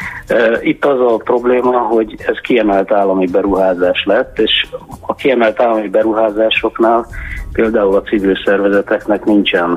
Itt az a probléma, hogy ez kiemelt állami beruházás lett, és a kiemelt állami beruházásoknál például a civil szervezeteknek nincsen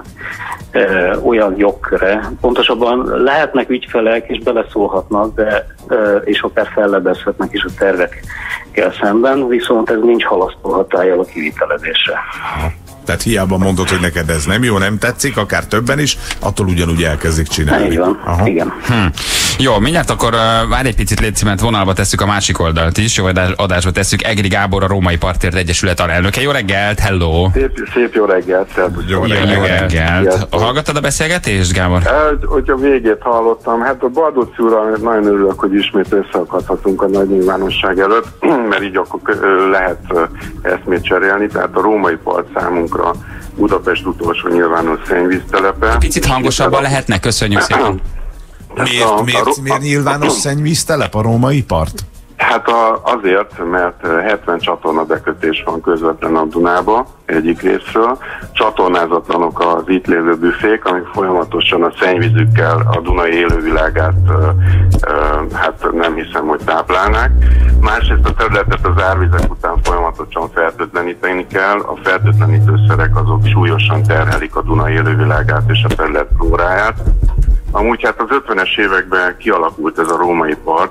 e, olyan jogköre. Pontosabban lehetnek ügyfelek, és beleszólhatnak, de, e, és akár fellebezhetnek is a tervekkel szemben, viszont ez nincs halasztó hatállyal a kivitelezésre. Tehát hiába mondod, hogy neked ez nem jó, nem tetszik, akár többen is, attól ugyanúgy elkezdik csinálni. Így van, aha. Igen. Hm. Jó, mindjárt akkor uh, várj egy picit, légy szíves, vonalba tesszük a másik oldalt is, jó adásba tesszük. Egri Gábor, a Római Partért Egyesület alelnöke. Jó reggelt, hello! Szép, szép jó reggelt, szervusz! Jó reggelt! Jó reggelt. Hallgattad a beszélgetést, Gábor? El, hogy a végét hallottam, hát a Bardóczi úrral nagyon örülök, hogy ismét összeakadhatunk a nagy nyilvánosság előtt, mert így akkor lehet eszmét cserélni, tehát a Római Part számunkra Budapest utolsó nyilvános szennyvíztelepe. Picit hangosabban lehetne, köszönjük szépen. Miért, a, miért, a, miért nyilvános szennyvíztelep a Római Part? Hát a, azért, mert hetven csatorna bekötés van közvetlen a Dunába egyik részről. Csatornázatlanok az itt lévő büfék, amik folyamatosan a szennyvízükkel a Dunai élővilágát ö, ö, hát nem hiszem, hogy táplálnák. Másrészt a területet az árvizek után folyamatosan fertőtleníteni kell. A fertőtlenítőszerek azok súlyosan terhelik a Dunai élővilágát és a terület flóráját. Amúgy hát az ötvenes években kialakult ez a Római Part,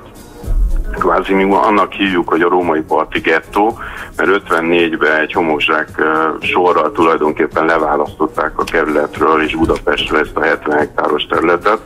kvázi mi annak hívjuk, hogy a Római Parti gettó, mert ötvennégyben egy homokzsák sorral tulajdonképpen leválasztották a kerületről és Budapestről ezt a hetven hektáros területet,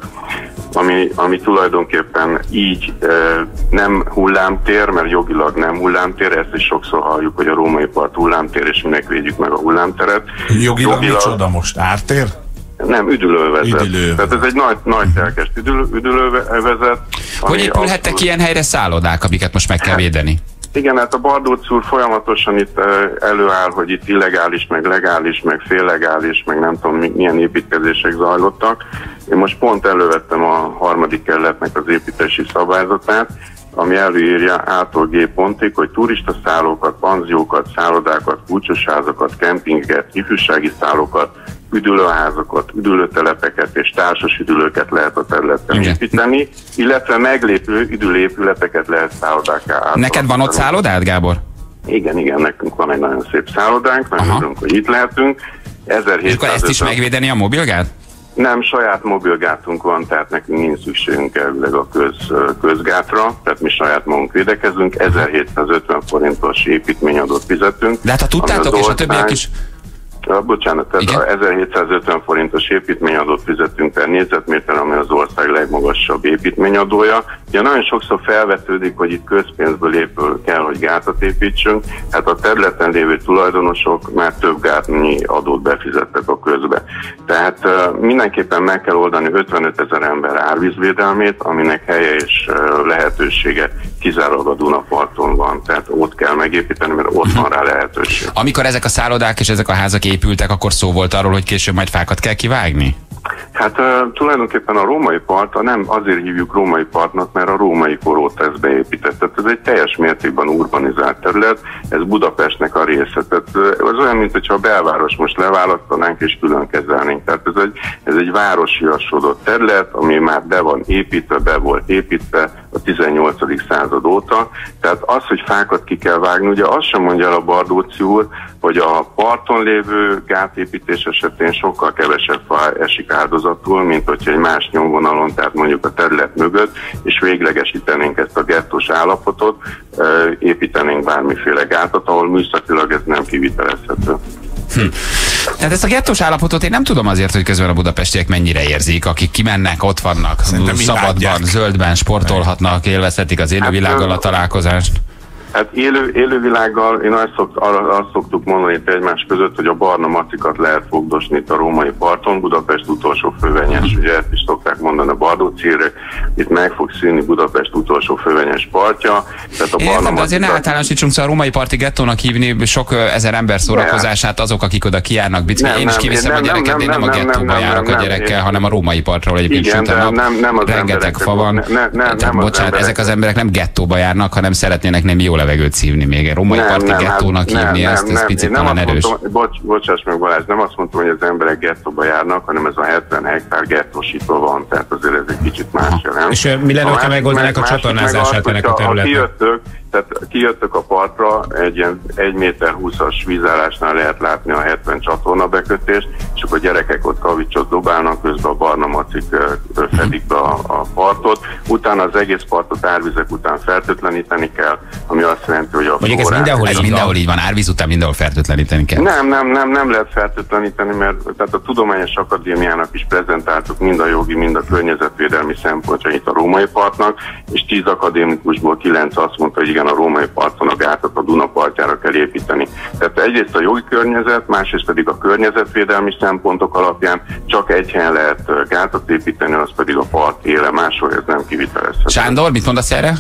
ami, ami tulajdonképpen így e, nem hullámtér, mert jogilag nem hullámtér, ezt is sokszor halljuk, hogy a Római Part hullámtér, és minek védjük meg a hullámteret. Jogilag, jogilag micsoda most? Ártér? Nem, üdülővezet. Üdülő. Tehát ez egy nagy, nagy telkes üdül, üdülővezet. Hogy épülhettek abszolút... ilyen helyre szállodák, amiket most meg kell védeni? Igen, hát a Bardóczi úr folyamatosan itt előáll, hogy itt illegális, meg legális, meg féllegális, meg nem tudom milyen építkezések zajlottak. Én most pont elővettem a harmadik kerületnek az építési szabályzatát, ami előírja A-tól G pontig, hogy turistaszállókat, panziókat, szállodákat, búcsúsházakat, kempingeket, ifjúsági szállókat, üdülőházakat, üdülőtelepeket és társas üdülőket lehet a területen építeni, illetve meglévő üdülőépületeket lehet szállodák át. Neked van ott szállodád, Gábor? Igen, igen, nekünk van egy nagyon szép szállodánk, nagyon örülünk, hogy itt lehetünk. ezerhétszáz és akkor ezt is megvédeni a mobilgát? Nem, saját mobilgátunk van, tehát nekünk nincs szükségünk elvileg a köz, közgátra, tehát mi saját magunk védekezünk, ezerhétszázötven forintos építményadót fizetünk. De hát ha tudtátok, és a többiek is... Uh, bocsánat, tehát ezerhétszázötven forintos építményadót fizetünk per négyzetméter, ami az ország legmagasabb építményadója. Ugye nagyon sokszor felvetődik, hogy itt közpénzből épül, kell, hogy gátat építsünk. Hát a területen lévő tulajdonosok már több gátnyi adót befizettek a közbe. Tehát uh, mindenképpen meg kell oldani ötvenöt ezer ember árvízvédelmét, aminek helye és uh, lehetősége kizárólag a Dunaparton van. Tehát ott kell megépíteni, mert ott van rá lehetőség. Amikor ezek a szállodák és ezek a házak épültek, akkor szó volt arról, hogy később majd fákat kell kivágni? Hát uh, tulajdonképpen a római parta nem azért hívjuk római partnak, mert a római kor óta ez beépített. Tehát ez egy teljes mértékben urbanizált terület, ez Budapestnek a része. Tehát uh, ez olyan, mint hogyha a belváros most leválasztanánk és külön kezelnénk. Tehát ez egy, ez egy városiasodott terület, ami már be van építve, be volt építve a tizennyolcadik század óta. Tehát az, hogy fákat ki kell vágni, ugye azt sem mondja el a Bardóczy úr, hogy a parton lévő gátépítés esetén sokkal kevesebb fa esik áldozatul, mint hogyha egy más nyomvonalon, tehát mondjuk a terület mögött, és véglegesítenénk ezt a gettós állapotot, építenénk bármiféle gátat, ahol műszakilag ez nem kivitelezhető. Hm. Tehát ezt a gettós állapotot én nem tudom azért, hogy közben a budapestiek mennyire érzik, akik kimennek, ott vannak, szerintem szabadban, zöldben sportolhatnak, élvezhetik az élővilággal a találkozást. Hát élő, élővilággal, én azt, szokt, arra, azt szoktuk mondani itt egymás között, hogy a barna macikat lehet fogdosni itt a római parton, Budapest utolsó fővenyes, ugye ezt is szokták mondani a Bardóczire, itt meg fog szűnni Budapest utolsó fővenyes partja. Tehát a én barna értem, de azért ne macikat... általánosítsunk, szóval a római parti gettónak hívni sok ezer ember szórakozását, azok, akik oda kijárnak biciklizni. Én is kiviszem a gyereket, én nem a gettóba járok a gyerekkel, hanem a római partról egyébként. Igen, de nem, nem az rengeteg fa van. Ne, ne, nem Tehát, bocsánat, ezek az emberek nem gettóba járnak, hanem szeretnének nem jó levegőt szívni. Még egy római parti gettónak hát, hívni nem, ezt, nem, ez nem, picit nem talán erős. Mondtam, bocs, bocsáss meg Balázs, nem azt mondtam, hogy az emberek gettóba járnak, hanem ez a hetven hektár gettósítva van, tehát azért ez egy kicsit más jelent. És mi lenne, ha megoldanák a csatornázását ennek a területnek? Tehát kijöttök a partra, egy ilyen egy méter húszas vízállásnál lehet látni a hetven csatorna bekötést, és akkor a gyerekek ott kavicsot dobálnak, közben a barna macik fedik be a, a partot. Utána az egész partot árvizek után fertőtleníteni kell, ami azt jelenti, hogy a Mondjuk ez mindenhol, ez mindenhol így van, árvíz után mindenhol fertőtleníteni kell. Nem, nem, nem, nem lehet fertőtleníteni, mert tehát a Tudományos Akadémiának is prezentáltuk mind a jogi, mind a környezetvédelmi szempontjait a római partnak, és tíz akadémikusból kilenc azt mondta, hogy igen, a római parton a gátat a Duna partjára kell építeni. Tehát egyrészt a jogi környezet, másrészt pedig a környezetvédelmi szempontok alapján csak egy helyen lehet gátat építeni, az pedig a part éle, máshol ez nem kivitelezhető. Sándor, mit mondasz erre?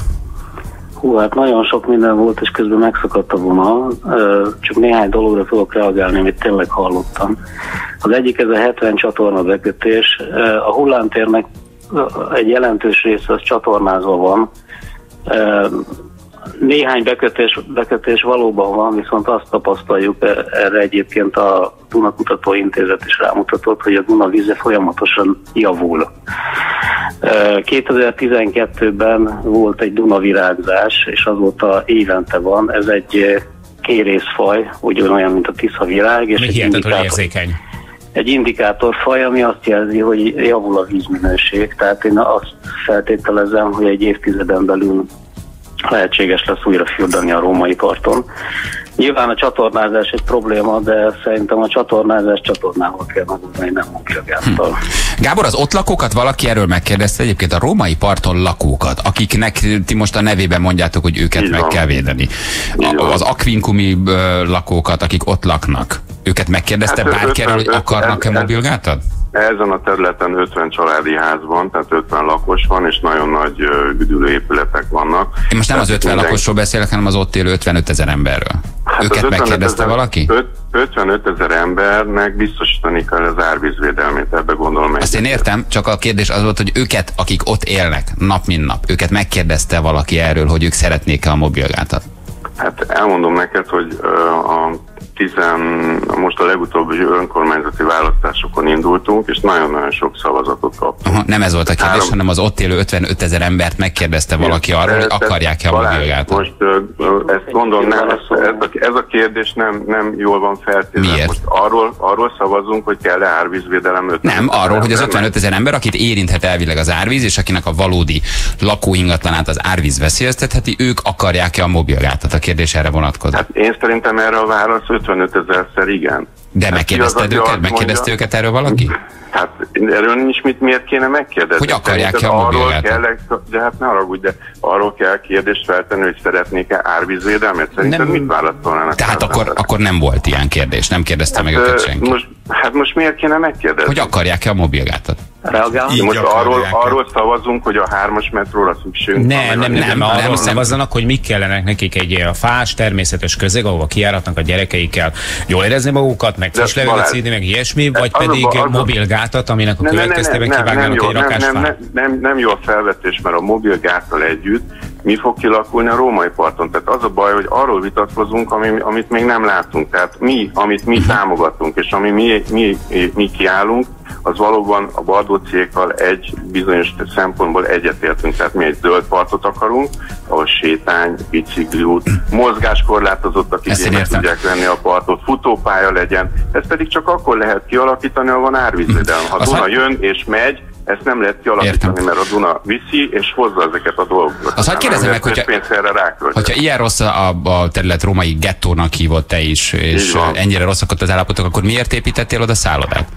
Hú, hát nagyon sok minden volt, és közben megszakadt a vonal. Csak néhány dologra tudok reagálni, amit tényleg hallottam. Az egyik ez a hetven csatorna bekötés. A hullámtérnek egy jelentős része az csatornázva van. Néhány bekötés, bekötés valóban van, viszont azt tapasztaljuk, erre egyébként a Duna Kutató Intézet is rámutatott, hogy a Duna víze folyamatosan javul. kétezer-tizenkettőben volt egy Duna virágzás, és azóta évente van. Ez egy kérészfaj, ugyanolyan, mint a Tisza virág. És egy hihetetlen érzékeny. Egy indikátorfaj, ami azt jelzi, hogy javul a vízminőség. Tehát én azt feltételezem, hogy egy évtizeden belül lehetséges lesz újra fürdeni a római parton. Nyilván a csatornázás egy probléma, de szerintem a csatornázás csatornával kell megoldani, nem mobilgáttal. Hm. Gábor, az ott lakókat valaki erről megkérdezte, egyébként a római parton lakókat, akiknek ti most a nevében mondjátok, hogy őket így meg van. Kell védeni. A, az akvinkumi uh, lakókat, akik ott laknak, őket megkérdezte hát bárki erről, hogy akarnak-e mobilgátat? Ezen a területen ötven családi ház van, tehát ötven lakos van, és nagyon nagy üdülő épületek vannak. Én most nem az ötven minden... lakosról beszélek, hanem az ott élő ötvenöt ezer emberről. Hát őket megkérdezte valaki? ötvenöt ezer embernek biztosítani kell az árvízvédelmét, ebbe gondolom. Azt én értem, csak a kérdés az volt, hogy őket, akik ott élnek nap mint nap, őket megkérdezte valaki erről, hogy ők szeretnék-e a mobilgátat? Hát elmondom neked, hogy uh, a tizen, most a legutóbbi önkormányzati választásokon indultunk, és nagyon-nagyon sok szavazatot kaptunk. Aha, nem ez volt a kérdés, Három... hanem az ott élő ötvenöt ezer embert megkérdezte valaki arról, hogy akarják-e a mobilgátat. Most uh, ezt gondolom, nem, ez, ez, a, ez a kérdés nem, nem jól van feltétlenül. Miért? Most arról, arról szavazunk, hogy kell-e árvízvédelem? Nem, arról, hogy az ötvenöt ezer ember, akit érinthet elvileg az árvíz, és akinek a valódi lakóingatlanát az árvíz veszélyeztetheti, ők akarják-e a mobilgátat? A kérdés erre vonatkozik. Hát én szerintem erre a válasz ötvenöt ezerszer igen. De megkérdezted őket? Megkérdezte őket erről valaki? Hát erről nincs mit, miért kéne megkérdezni. Hogy akarják-e a mobilgátat? De hát ne haragudj, de arról kell kérdést feltenni, hogy szeretnék-e árvízvédelmet? Szerinted nem, mit válaszolnának? Tehát akkor, akkor nem volt ilyen kérdés, nem kérdezte hát, meg őket senki. Most, hát most miért kéne megkérdezni? Hogy akarják-e a mobilgátat? reagálni? Most arról, arról szavazunk, hogy a hármas metróra szükségünk nem, van. Nem, nem, nem, nem, arról nem, szavazzanak, hogy mik kellenek nekik egy fás, természetes közeg, ahova kijáratnak a gyerekeikkel jól érezni magukat, meg friss levegőt színi, meg ilyesmi, vagy pedig a, a, mobilgátat, aminek a ne, következtében ne, ne, kivágnának egy rakás nem, fát. nem, nem, nem jó a felvetés, mert a mobilgáttal együtt mi fog kilakulni a római parton. Tehát az a baj, hogy arról vitatkozunk, ami, amit még nem látunk. Tehát mi, amit mi támogatunk, és ami mi, mi, mi kiállunk, az valóban a Bardóciékkal egy bizonyos szempontból egyetértünk. Tehát mi egy zöld partot akarunk, ahol sétány, bicikliút, mozgáskorlátozottak igénybe tudják venni a partot, futópálya legyen. Ez pedig csak akkor lehet kialakítani, ha van árvízvédelem. Ha Duna jön és megy, ezt nem lehet kialakítani, értem. Mert a Duna viszi, és hozza ezeket a dolgokat. Azt hadd kérdezem meg, hogyha, hogyha ilyen rossz a, a terület római gettónak hívott te is, és ennyire rosszak ott az állapotok, akkor miért építettél oda szállodát?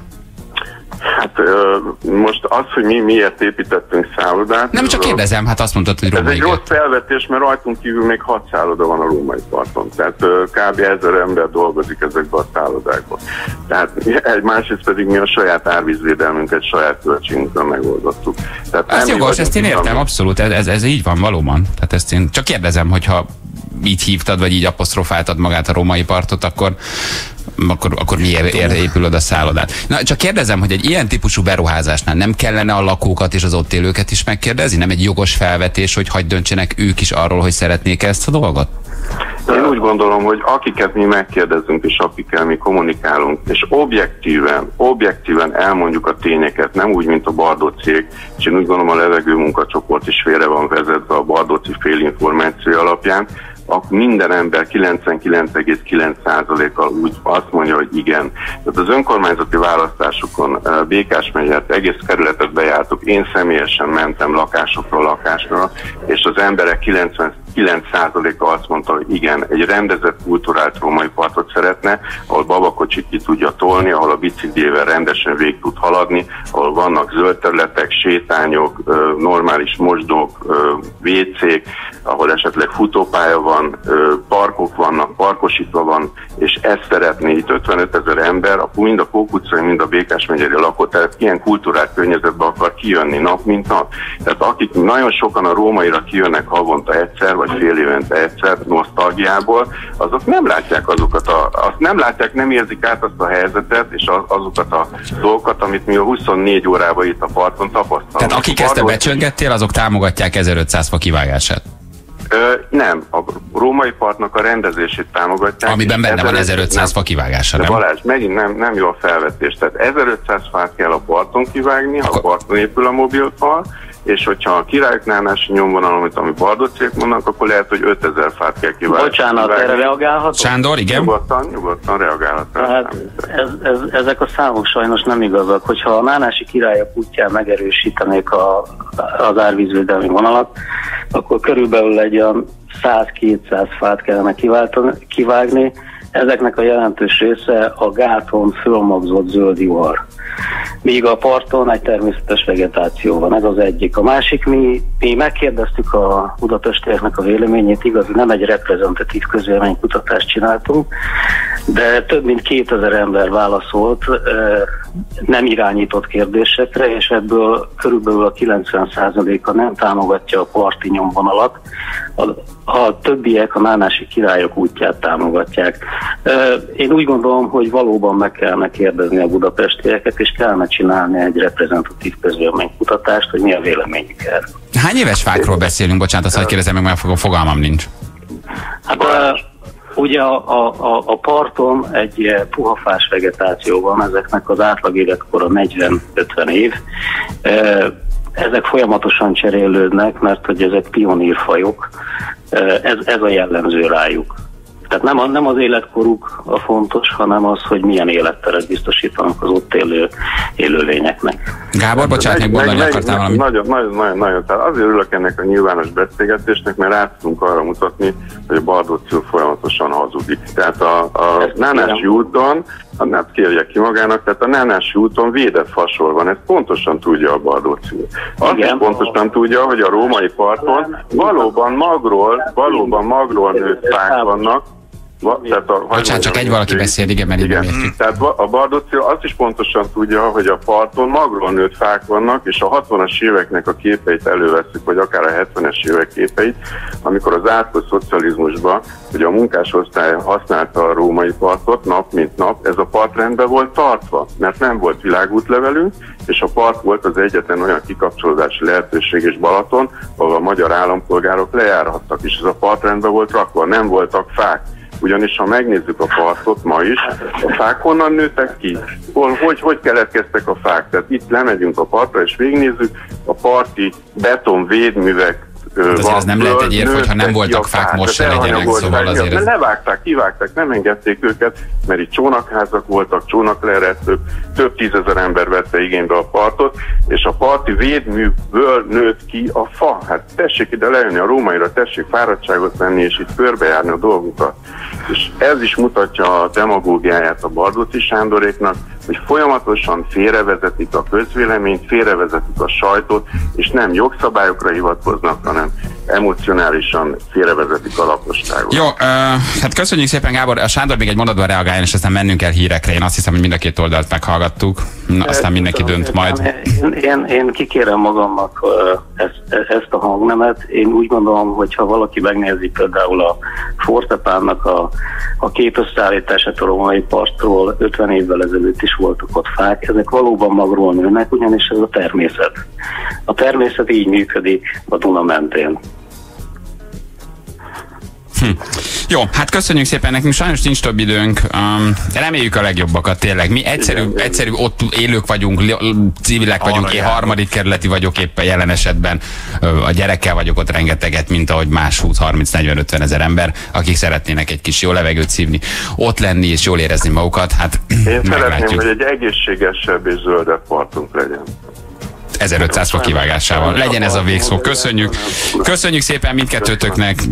Hát most az, hogy mi miért építettünk szállodát... Nem, csak kérdezem, hát azt mondtad, hogy római Ez egy rossz felvetés, mert rajtunk kívül még hat szálloda van a római parton. Tehát kb. ezer ember dolgozik ezekben a szállodákban. Tehát egy másrészt pedig mi a saját árvízvédelmünket saját költségünkön megoldottuk. Tehát ez jogos, ezt én értem, abszolút, ez, ez, ez így van valóban. Tehát ezt én csak kérdezem, hogyha így hívtad, vagy így apostrofáltad magát a római partot, akkor akkor, akkor miért épül oda a szállodát? Na, csak kérdezem, hogy egy ilyen típusú beruházásnál nem kellene a lakókat és az ott élőket is megkérdezni? Nem egy jogos felvetés, hogy hagyd döntsenek ők is arról, hogy szeretnék ezt a dolgot? Én úgy gondolom, hogy akiket mi megkérdezünk, és akikkel mi kommunikálunk, és objektíven, objektíven elmondjuk a tényeket, nem úgy, mint a Bardóciék, és én úgy gondolom, a levegő munkacsoport is félre van vezetve a Bardóci félinformáció alapján, akkor minden ember kilencvenkilenc egész kilenc százalékkal úgy azt mondja, hogy igen. Tehát az önkormányzati választásokon Békás megyet, egész kerületet bejártuk, én személyesen mentem lakásokról lakásra, és az emberek kilencvenkilenc százaléka azt mondta, hogy igen, egy rendezett kulturált római partot szeretne, ahol babakocsit ki tudja tolni, ahol a bicikliével rendesen végig tud haladni, ahol vannak zöld területek, sétányok, normális mosdók, vécék, ahol esetleg futópálya van, parkok vannak, parkosítva van, és ezt szeretné itt ötvenöt ezer ember, mind a Pók utcai, mind a Békás megyei lakótelep ilyen kulturált környezetbe akar kijönni nap, mint nap. Tehát akik nagyon sokan a rómaira kijönnek havonta egyszer, vagy fél évente egyszer nosztalgiából, azok nem látják azokat a, azt nem látják, nem érzik át azt a helyzetet, és az, azokat a dolgokat, amit mi a huszonnégy órában itt a parton tapasztalunk. Tehát akik ezt a becsöngettél, azok támogatják ezerötszáz fa kivágását? Ö, nem, a római partnak a rendezését támogatják. Amiben benne van ezerötszáz fa kivágása, nem? Balázs, megint nem, nem jó a felvetés. Tehát ezerötszáz fát kell a parton kivágni, ha a parton épül a mobilfal, és hogyha a Királyok Nánási nyomvonal, amit ami Bardóciék mondnak, akkor lehet, hogy ötezer fát kell kivágni. Bocsánat, erre reagálhatok? Sándor, igen? Nyugodtan, nyugodtan reagálhatok. Hát ez, ez, ezek a számok sajnos nem igazak. Hogyha a Nánási Királyok útján megerősítenék a, az árvízvédelmi vonalat, akkor körülbelül egy olyan száz-kétszáz fát kellene kivágni. Ezeknek a jelentős része a gáton fölmagzott zöld juhar. Míg a parton egy természetes vegetáció van, ez az egyik. A másik, mi, mi megkérdeztük a budapestieknek a véleményét, igaz, nem egy reprezentatív közvéleménykutatást csináltunk, de több mint kétezer ember válaszolt nem irányított kérdésekre, és ebből körülbelül a kilencven százaléka nem támogatja a parti nyomvonalat, a, a többiek a Nánási Királyok útját támogatják. Én úgy gondolom, hogy valóban meg kellene kérdezni a budapestieket, és kellene csinálni egy reprezentatív közvéleménykutatást, hogy mi a véleményük erről. Hány éves fákról beszélünk? Bocsánat, azt hadd kérdezem meg, mert fogalmam nincs. Hát a, ugye a, a, a parton egy puhafás vegetáció van, ezeknek az átlag életkora negyven-ötven év. Ezek folyamatosan cserélődnek, mert hogy ezek pionírfajok, ez, ez a jellemző rájuk. Tehát nem, a, nem az életkoruk a fontos, hanem az, hogy milyen életteret biztosítanak az ott élő élőlényeknek. Gábor, bocsánat, még mondani akartál valamit? Nagyon, nagyon, nagyon, nagyon. Tehát azért örülök ennek a nyilvános beszélgetésnek, mert rá tudunk arra mutatni, hogy a Bardóci folyamatosan hazudik. Tehát a, a Nánási úton, hát kérje ki magának, tehát a Nánási úton védett fasor van, ezt pontosan tudja a Bardóci. Azt is pontosan tudja, hogy a római parton valóban magról, valóban magról nőtt fák vannak, Va, tehát a, Bocsánat, csak egy valaki beszél, igen, mert igen. Igen. Tehát a Bardóci azt is pontosan tudja, hogy a parton magról nőtt fák vannak, és a hatvanas éveknek a képeit előveszük, vagy akár a hetvenes évek képeit, amikor az átlag szocializmusban, ugye a munkásosztály használta a római partot nap mint nap, ez a part rendben volt tartva, mert nem volt világútlevelünk, és a part volt az egyetlen olyan kikapcsolódási lehetőség és Balaton, ahol a magyar állampolgárok lejárhattak, és ez a part rendben volt rakva, nem voltak fák. Ugyanis ha megnézzük a partot ma is, a fák honnan nőttek ki? Hol, hogy, hogy keletkeztek a fák? Tehát itt lemegyünk a partra és végignézzük, a parti beton védművek. Azért ez nem lehet egy érv, hogyha nem voltak fák, most se legyenek, szóval azért... Ez... Levágták, kivágták, nem engedték őket, mert itt csónakházak voltak, csónakleerettők, több tízezer ember vette igénybe a partot, és a parti védműből nőtt ki a fa. Hát tessék ide lejönni a rómaira, tessék fáradtságot venni, és itt körbejárni a dolgunkat. És ez is mutatja a demagógiáját a Bardóci Sándoréknak, hogy folyamatosan félrevezetik a közvéleményt, félrevezetik a sajtót, és nem jogszabályokra hivatkoznak, hanem emocionálisan félrevezetik a lakosságot. Jó, uh, hát köszönjük szépen, Gábor. A Sándor még egy mondatban reagáljon, és aztán mennünk el hírekre. Én azt hiszem, hogy mind a két oldalt meghallgattuk. Na, aztán mindenki dönt majd. Én, én, én kikérem magamnak uh, ezt, ezt a hangnemet. Én úgy gondolom, hogy ha valaki megnézi például a Fortepánnak a, a képösszeállítását a római partról, ötven évvel ezelőtt is voltak ott fák. Ezek valóban magról nőnek, ugyanis ez a természet. A természet így működik a Duna mentén. Hm. Jó, hát köszönjük szépen, nekünk sajnos nincs több időnk. Um, reméljük a legjobbakat tényleg. Mi egyszerű, egyszerű ott élők vagyunk, civilek vagyunk, én harmadik kerületi vagyok éppen jelen esetben. A gyerekkel vagyok ott rengeteget, mint ahogy más húsz, harminc, negyven, ötven ezer ember, akik szeretnének egy kis jó levegőt szívni, ott lenni és jól érezni magukat. Hát én szeretném, hogy egy egészségesebb és zöldebb partunk legyen. ezerötszáz fok kivágásával. Legyen ez a végszó. Köszönjük. Köszönjük szépen mindkettőtöknek.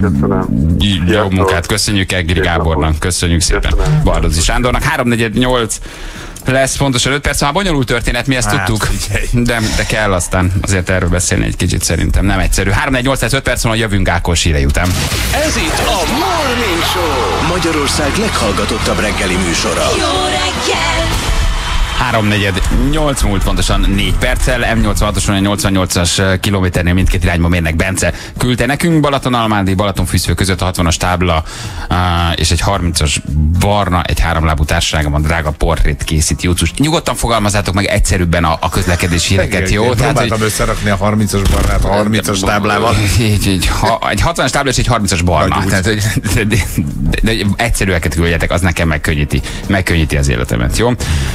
Jó munkát. Köszönjük Egri Gábornak. Köszönjük szépen Bardóci Sándornak. háromnegyvennyolc lesz pontosan öt perc. Már bonyolult történet, mi ezt hát, tudtuk. De, de kell aztán azért erről beszélni egy kicsit szerintem. Nem egyszerű. háromnegyvennyolc lesz öt perc, van, jövünk Ákos hírei után. Ez itt a Morning Show. Magyarország leghallgatottabb reggeli műsora. Jó reggel! háromnegyed nyolc múlt pontosan négy perccel, M nyolcvanhatoson a nyolcvannyolcas kilométernél mindkét irányba mérnek. Bence küldte nekünk Balatonalmádi, Balatonfűző között a hatvanas tábla uh, és egy harmincas barna, egy háromlábú társaságban drága portrét készít Júcus. Nyugodtan fogalmazzátok meg egyszerűbben a, a közlekedési híreket, jó? Próbáltam hogy... összerakni a harmincas barnát a harmincas táblával. Így, így, ha, egy hatvanas tábla és egy harmincas barna. Tehát, hogy, de, de, de, de egyszerűeket küldjetek, az nekem megkönnyíti, megkönnyíti az életemet, jó?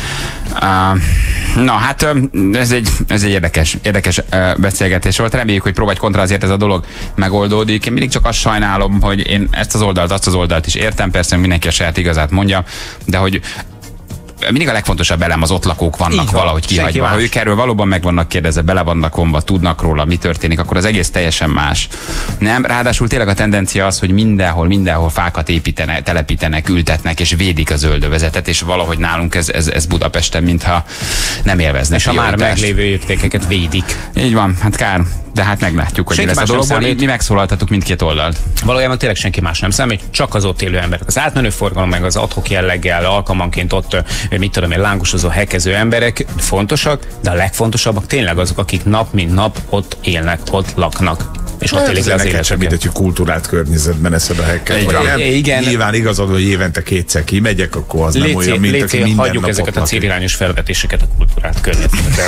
Uh, na hát ez egy, ez egy érdekes, érdekes uh, beszélgetés volt. Reméljük, hogy próbálj kontra azért ez a dolog megoldódik. Én mindig csak azt sajnálom, hogy én ezt az oldalt, azt az oldalt is értem, persze mindenki a saját igazát mondja, de hogy mindig a legfontosabb elem az ott lakók vannak van, valahogy kihagyva. Ha ők erről valóban meg vannak kérdezve, bele vannak vonva, tudnak róla, mi történik, akkor az egész teljesen más. Nem? Ráadásul tényleg a tendencia az, hogy mindenhol, mindenhol fákat építenek, telepítenek, ültetnek és védik a zöldövezetet, és valahogy nálunk ez, ez, ez Budapesten, mintha nem élveznek. És a már meglévő értékeket védik. Így van, hát kár. De hát meglátjuk, hogy lesz a dologból. Mi megszólaltatuk mindkét oldalt. Valójában tényleg senki más nem számít, csak az ott élő emberek. Az átmenő forgalom, meg az ad-hoc jelleggel alkalmanként ott, mit tudom én, lángosozó, hekező emberek fontosak, de a legfontosabbak tényleg azok, akik nap mint nap ott élnek, ott laknak. És ott élik le az életeket. Mindegy, hogy kultúrált környezetben eszed a hekket. Igen. Nyilván igazad, hogy évente kétszer kimegyek, akkor az léci, nem olyan, mint léci, aki minden hagyjuk ezeket a célirányos felvetéseket a kultúrált környezetben.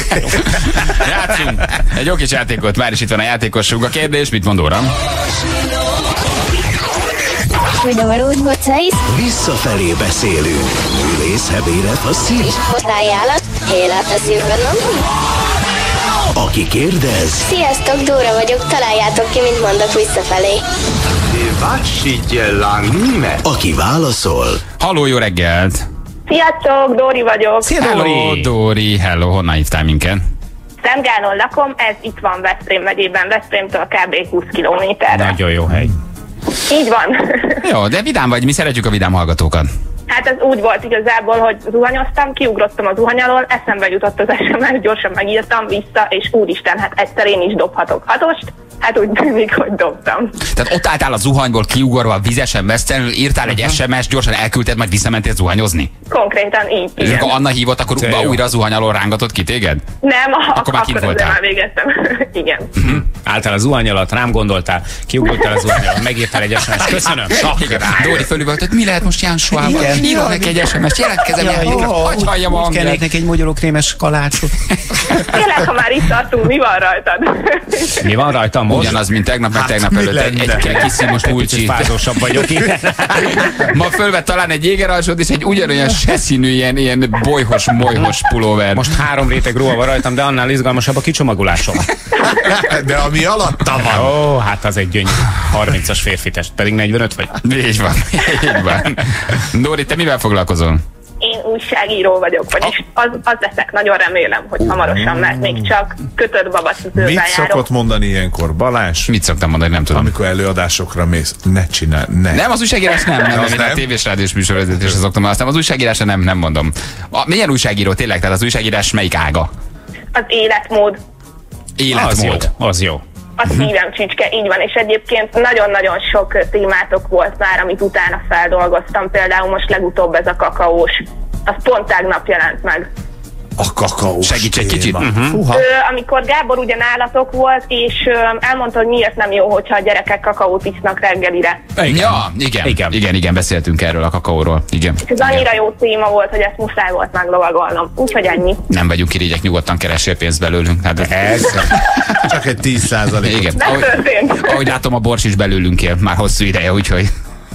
Játszunk egy jó kis játékot, már is itt van a játékosunk. A kérdés, mit mond Óra? Visszafelé beszélünk. Ülész, hebélet, a szív. Hozzájálat, élet a szívben. Aki kérdez... Sziasztok, Dóra vagyok, találjátok ki, mint mondok visszafelé. Aki válaszol... Halló, jó reggelt! Sziasztok, Dóri vagyok. Szia, Dóri! Hello, Dóri, hello, honnan hívtál minket? Szemgánon lakom, ez itt van Veszprém megyében, Veszprémtől kb. húsz kilométerre. Nagyon jó hely. Így van. Jó, de vidám vagy, mi szeretjük a vidám hallgatókat. Hát ez úgy volt igazából, hogy zuhanyoztam, kiugrottam a zuhany alól, eszembe jutott az es em es, gyorsan megírtam vissza, és úristen, hát egyszer én is dobhatok hatost, Hát úgy tűnik, hogy dobtam. Tehát ott álltál a zuhanyból kiugorva, vizesen, mesztelenül, írtál egy es em es, gyorsan elküldted, majd visszamentél zuhanyozni? Konkrétan így, És igen. akkor Anna hívott, akkor Te jó. újra a zuhany alól rángatott ki téged? Nem, Akkor akkor, már kint akkor voltál. ezzel már végeztem. Igen. Hm. Álltál a zuhany alatt, rám gondoltál, kiugrotál a zuhany alatt, megírtál egy es em es. Köszönöm. Igen. Dóri fölüvölt, hogy mi lehet most Jánsuában? Írok neki egy es em es, jelentkezem el, hogy halljam a hangját. neki egy mogyorókrémes kalácsot. Tényleg, ha már itt tartunk, mi van rajtad? Mi van rajtam most? Ugyanaz, mint tegnap, meg Hát, tegnap mi előtt. Egy, lenne? egy kis szímos Kicsit pulcsi. fázósabb vagyok, igen. Ma fölvett talán egy jégeralsót és egy ugyanolyan seszínű, ilyen, ilyen bolyhos, molyhos pulóver. Most három réteg ruha van rajtam, de annál izgalmasabb a kicsomagolásom. De ami alatta van. Ó, hát az egy gyönyörű harmincas férfi test, pedig negyvenöt vagy. Így van, így van. Dóri, te mivel foglalkozol? Én újságíró vagyok, vagyis az, az leszek, nagyon remélem, hogy hamarosan, mert még csak kötött babacipőben Mit járok. szokott mondani ilyenkor Balázs? Mit szoktam mondani, nem tudom. Amikor előadásokra mész, ne csinálj, ne. Nem, az újságírás nem, nem, Az én nem? a tévés rádiós műsorvezetésre szoktam használni. Az újságírásra nem, nem mondom. A, milyen újságíró tényleg? Tehát az újságírás melyik ága? Az életmód, Az jó, Életmód. az jó. a szívem csücske, így van, és egyébként nagyon-nagyon sok témátok volt már, amit utána feldolgoztam, például most legutóbb ez a kakaós, az pont tegnap jelent meg. A kakaós Segíts egy kicsit. téma. Mhm. Fúha. Ö, amikor Gábor ugye nálatok volt, és ö, elmondta, hogy miért nem jó, hogyha a gyerekek kakaót isznak reggelire. Ja, igen, igen, Igen. igen, igen, beszéltünk erről a kakaóról. Igen. És ez annyira jó téma volt, hogy ezt muszáj volt meglovagolnom. Úgyhogy ennyi. Nem vagyunk irigyek, nyugodtan keressél pénzt belőlünk. Hát ez, Csak egy tíz százalékot. igen. Nem Ahogy, történt. ahogy látom, a Bors is belőlünk él már hosszú ideje, úgyhogy...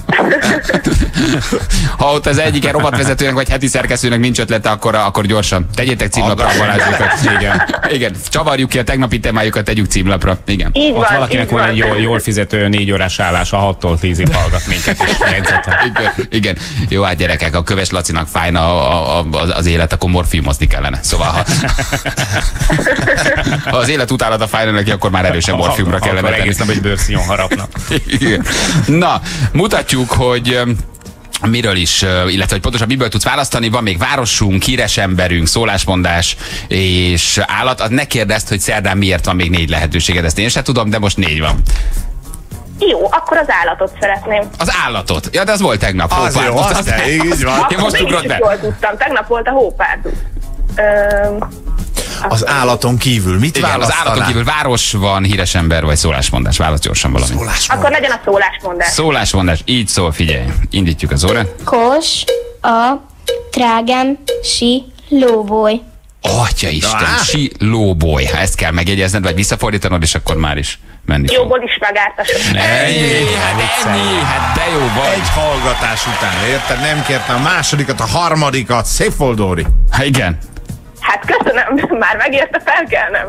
Ha ott az egyik rovatvezetőnek vagy heti szerkesztőnek nincs ötlete, akkor, akkor gyorsan tegyétek címlapra a Balázsékat. Igen. Igen, csavarjuk ki a tegnapi témájukat, tegyük címlapra. Igen. Így Ott van, valakinek így van van. egy jól, jól fizető négy órás állás, a hattól tízig hallgat minket és jegyzetel. Igen, igen. Jó, hát gyerekek, a Köves Lacinak fájna a, a, a, az élet, akkor morfiumozni kellene. Szóval, ha, ha az élet utálata fájna neki, akkor már erősen morfiumra kellene Akkor tenni. egész nap egy bőrszínyon harapnak. Igen. Na, mutatjuk, hogy öm, miről is, ö, illetve hogy pontosan miből tudsz választani. Van még városunk, híres emberünk, szólásmondás és állat. Az ne kérdezd, hogy szerdán miért van még négy lehetőséged, ezt én sem tudom, de most négy van. Jó, akkor az állatot szeretném. Az állatot. Ja, de az volt tegnap. Az Hópár. jó, Most az de, így van. Én Akkor most mégis ugrott be. jól tudtam. Tegnap volt a hópárdus. Öm, Az állaton kívül mit Igen, az választanál? állaton kívül város van, híres ember vagy szólásmondás. Válasz gyorsan valami. akkor legyen a szólásmondás. Szólásmondás, így szól, figyelj. Indítjuk az órát. Kos, a, trágem, si, lóboly. Atya Isten, Á! si lóboly. Ha ezt kell megjegyezned, vagy visszafordítanod, és akkor már is menni fog. Jóból is megártasod. Ennyi, hát ennyi, hát de jó vagy. Egy hallgatás után, érted? Nem kértem a másodikat, a harmadikat. Szép volt, Dóri. Hát igen. Hát köszönöm, már megérte felkelnem.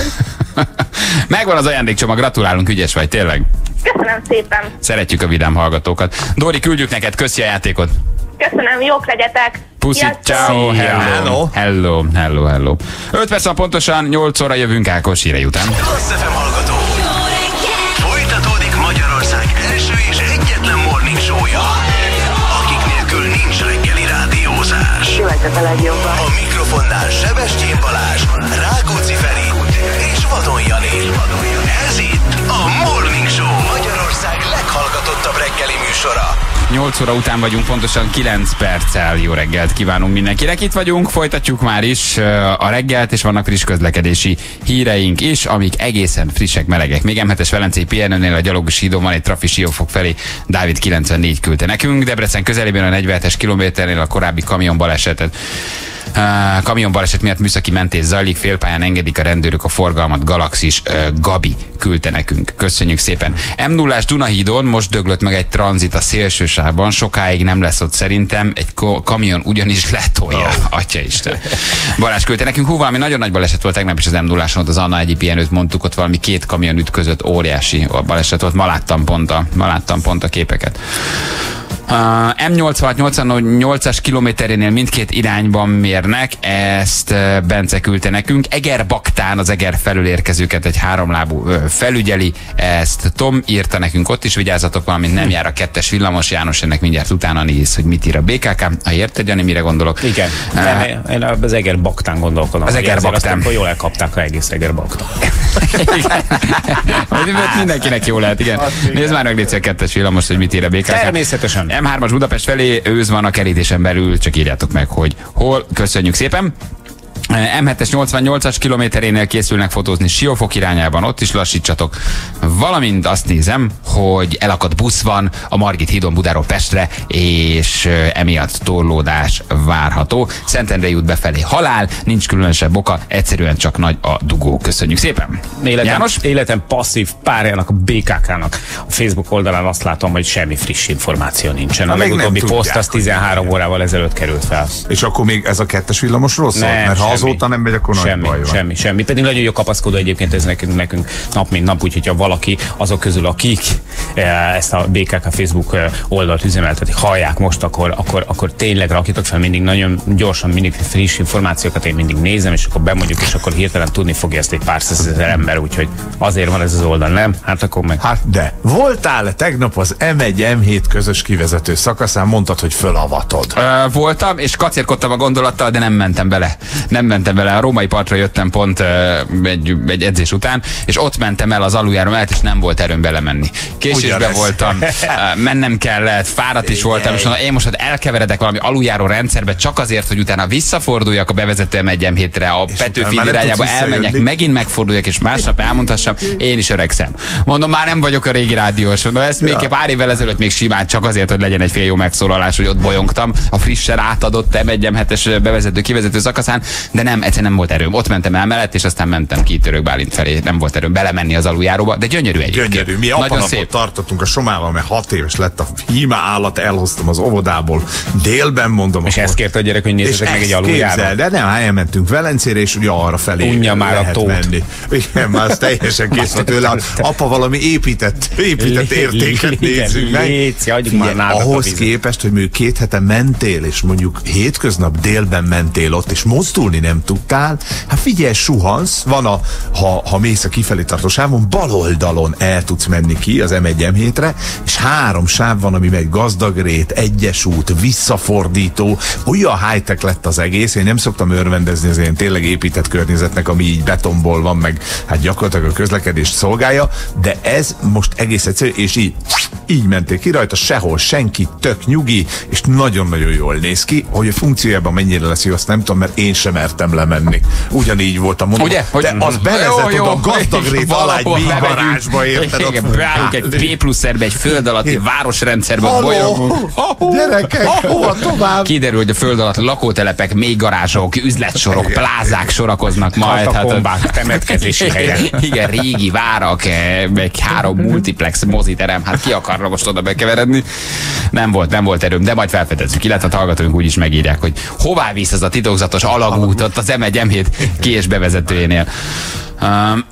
Megvan az ajándékcsomag, gratulálunk, ügyes vagy, tényleg. Köszönöm szépen. Szeretjük a vidám hallgatókat. Dóri, küldjük neked, köszi a játékot. Köszönöm, jók legyetek. Puszi, Sziasztok. ciao, Szia. hello, hello, hello, hello. öt perc van pontosan, nyolc óra jövünk Ákos hírei után. Klassz ef em hallgató. Folytatódik Magyarország első és egyetlen morning show-ja, akik nélkül nincs reggeli rádiózás. A mikrofonnál Sebestyén Balázs, Rákóczi Feri és Vadon Jani. Ez itt a Morning Show, Magyarország leghallgatottabb reggeli műsora. nyolc óra után vagyunk, pontosan kilenc perccel. Jó reggelt kívánunk mindenkinek. Itt vagyunk, folytatjuk már is a reggelt, és vannak friss közlekedési híreink is, amik egészen frissek, melegek. Még M hetes Velencei pihenőnél a gyalogos hídon van egy trafi Siófok felé, Dávid kilencvennégy küldte nekünk. Debrecen közelében a negyvenhetes kilométernél a korábbi kamion balesetet Uh, kamionbaleset miatt műszaki mentés zajlik, félpályán engedik a rendőrök a forgalmat, Galaxis uh, Gabi küldte nekünk. Köszönjük szépen. M nullás Dunahídon most döglött meg egy tranzit a szélsősávban, sokáig nem lesz ott szerintem, egy ko- kamion ugyanis letolja. Oh. Atyaisten. Balázs küldte nekünk, hú, valami nagyon nagy baleset volt tegnap is az M nulláson, ott az Anna egyik pihenőt mondtuk, ott valami két kamion ütközött, óriási a baleset volt, ma láttam pont a, ma láttam pont a képeket. Uh, M nyolcvanhat nyolcvannyolcas kilométerénél mindkét irányban mérnek, ezt uh, Bence küldte nekünk. Egerbaktán az Eger felül érkezőket egy háromlábú uh, felügyeli, ezt Tom írta nekünk, ott is vigyázzatok, valamint nem jár a kettes villamos. János ennek mindjárt utána néz, hogy mit ír a bé ká ká. Ha érted, Jani, mire gondolok? Igen, uh, én az Egerbaktán gondolkodom. Az Egerbaktán. Aztán jól elkapták a egész Egerbaktán. Mindenkinek jó lehet, igen. Nézd már meg légy a kettes villamos, hogy mit ír a bé ká ká. Természetesen. M hármas Budapest felé, ősz van a kerítésen belül, csak írjátok meg, hogy hol. Köszönjük szépen. M hetes nyolcvannyolcas kilométerénél készülnek fotózni Siófok irányában, ott is lassítsatok. Valamint azt nézem, hogy elakadt busz van a Margit hídon Budáról Pestre, és emiatt torlódás várható. Szentendrei út befelé halál, nincs különösebb oka, egyszerűen csak nagy a dugó. Köszönjük szépen. Életem, János? Életem passzív párjának, a bé ká ká-nak a Facebook oldalán azt látom, hogy semmi friss információ nincsen. A legutóbbi poszt az tizenhárom órával ezelőtt került fel. És akkor még ez a kettes villamosról szól? Nem, mert ha semmi. azóta nem megy, akkor semmi, nagy baj van. Semmi, semmi. Pedig nagyon jó kapaszkodó egyébként ez nekünk, nekünk nap mint nap, úgyhogy ha valaki azok közül, akik ezt a bé ká ká Facebook oldalt üzemeltetik, hallják most, akkor, akkor, akkor tényleg rakjatok fel mindig nagyon gyorsan, mindig friss információkat, én mindig nézem, és akkor bemondjuk, és akkor hirtelen tudni fogja ezt egy pár százezer ember, úgyhogy azért van ez az oldal, nem? Hát akkor meg. Hát de, voltál tegnap az M egy M hét közös kivezető szakaszán, mondtad, hogy fölavatod. Ö, voltam, és kacérkodtam a gondolattal, de nem mentem bele. Nem mentem bele. A római partra jöttem pont ö, egy, egy edzés után, és ott mentem el az aluljáró mellett, és nem volt erőm belemenni. Késésbe voltam, ö, mennem kellett, fáradt is voltam, és mondom, én most elkeveredek valami aluljáró rendszerbe, csak azért, hogy utána visszaforduljak a bevezető M egy M hétre, a Petőfi irányába elmenjek, megint megforduljak, és másnap elmondhassam, én is öregszem. Mondom, már nem vagyok a régi rádiós. Mondom, ezt még ja. pár évvel ezelőtt még simán, csak azért, hogy legyen egy fél jó megszólalás, hogy ott bolyongtam a frissen átadott M egy M hetes bevezető, kivezető szakaszán, de nem, egyszerűen nem volt erőm. Ott mentem el mellett, és aztán mentem ki Török Bálint felé. Nem volt erőm belemenni az aluljáróba, de gyönyörű egyébként. Gyönyörű. Mi apanapot tartottunk a Somával, mert hat éves lett a híma állat, elhoztam az óvodából. Délben mondom. És ezt kérte a gyerek, hogy nézzetek meg egy aluljárót. De nem, elmentünk Velencére, és ugye arra felé unja már a tót. Menni. Igen, már az teljesen kész volt tőle. Apa valami épített, épített értéket nézzük meg. Léci, adjuk már nádat. Ahhoz képest, hogy mondjuk két hete mentél, és mondjuk hétköznap délben mentél ott, és mozdulni nem tudtál, hát figyelj, suhansz, van a, ha, ha mész a kifelé tartó sávon, bal oldalon el tudsz menni ki az M egy M hétre, és három sáv van, ami megy Gazdagrét, Egyes út, visszafordító, olyan high-tech lett az egész, én nem szoktam örvendezni az ilyen tényleg épített környezetnek, ami így betonból van, meg hát gyakorlatilag a közlekedést szolgálja, de ez most egész egyszerű, és így, így menték ki rajta, sehol senki, tök nyugi, és nagyon-nagyon jól néz ki, hogy a funkciójában mennyire lesz jó, azt nem tudom, mert én sem mertem lemenni. Ugyanígy voltam, mondom, ugye? Hogy de az bevezet oda a Gazdagrét alá egy vízgarázsba, érted? Beállunk egy P plusz R-be, egy föld alatti városrendszerbe. Gyerekek, hova tovább? Kiderül, hogy a föld alatt lakótelepek, mély garázsok, üzletsorok, plázák sorakoznak majd. Katakombák, temetkezési helyen. Igen, régi várak, egy három multiplex moziterem, hát ki akarna most oda bekeveredni? Nem volt, nem volt erőm, de majd felfedezzük, illetve a hallgatóink úgy is megírják, hogy hová visz az a titokzatos alagút ott az M egy M hét ki- és bevezetőjénél. Um,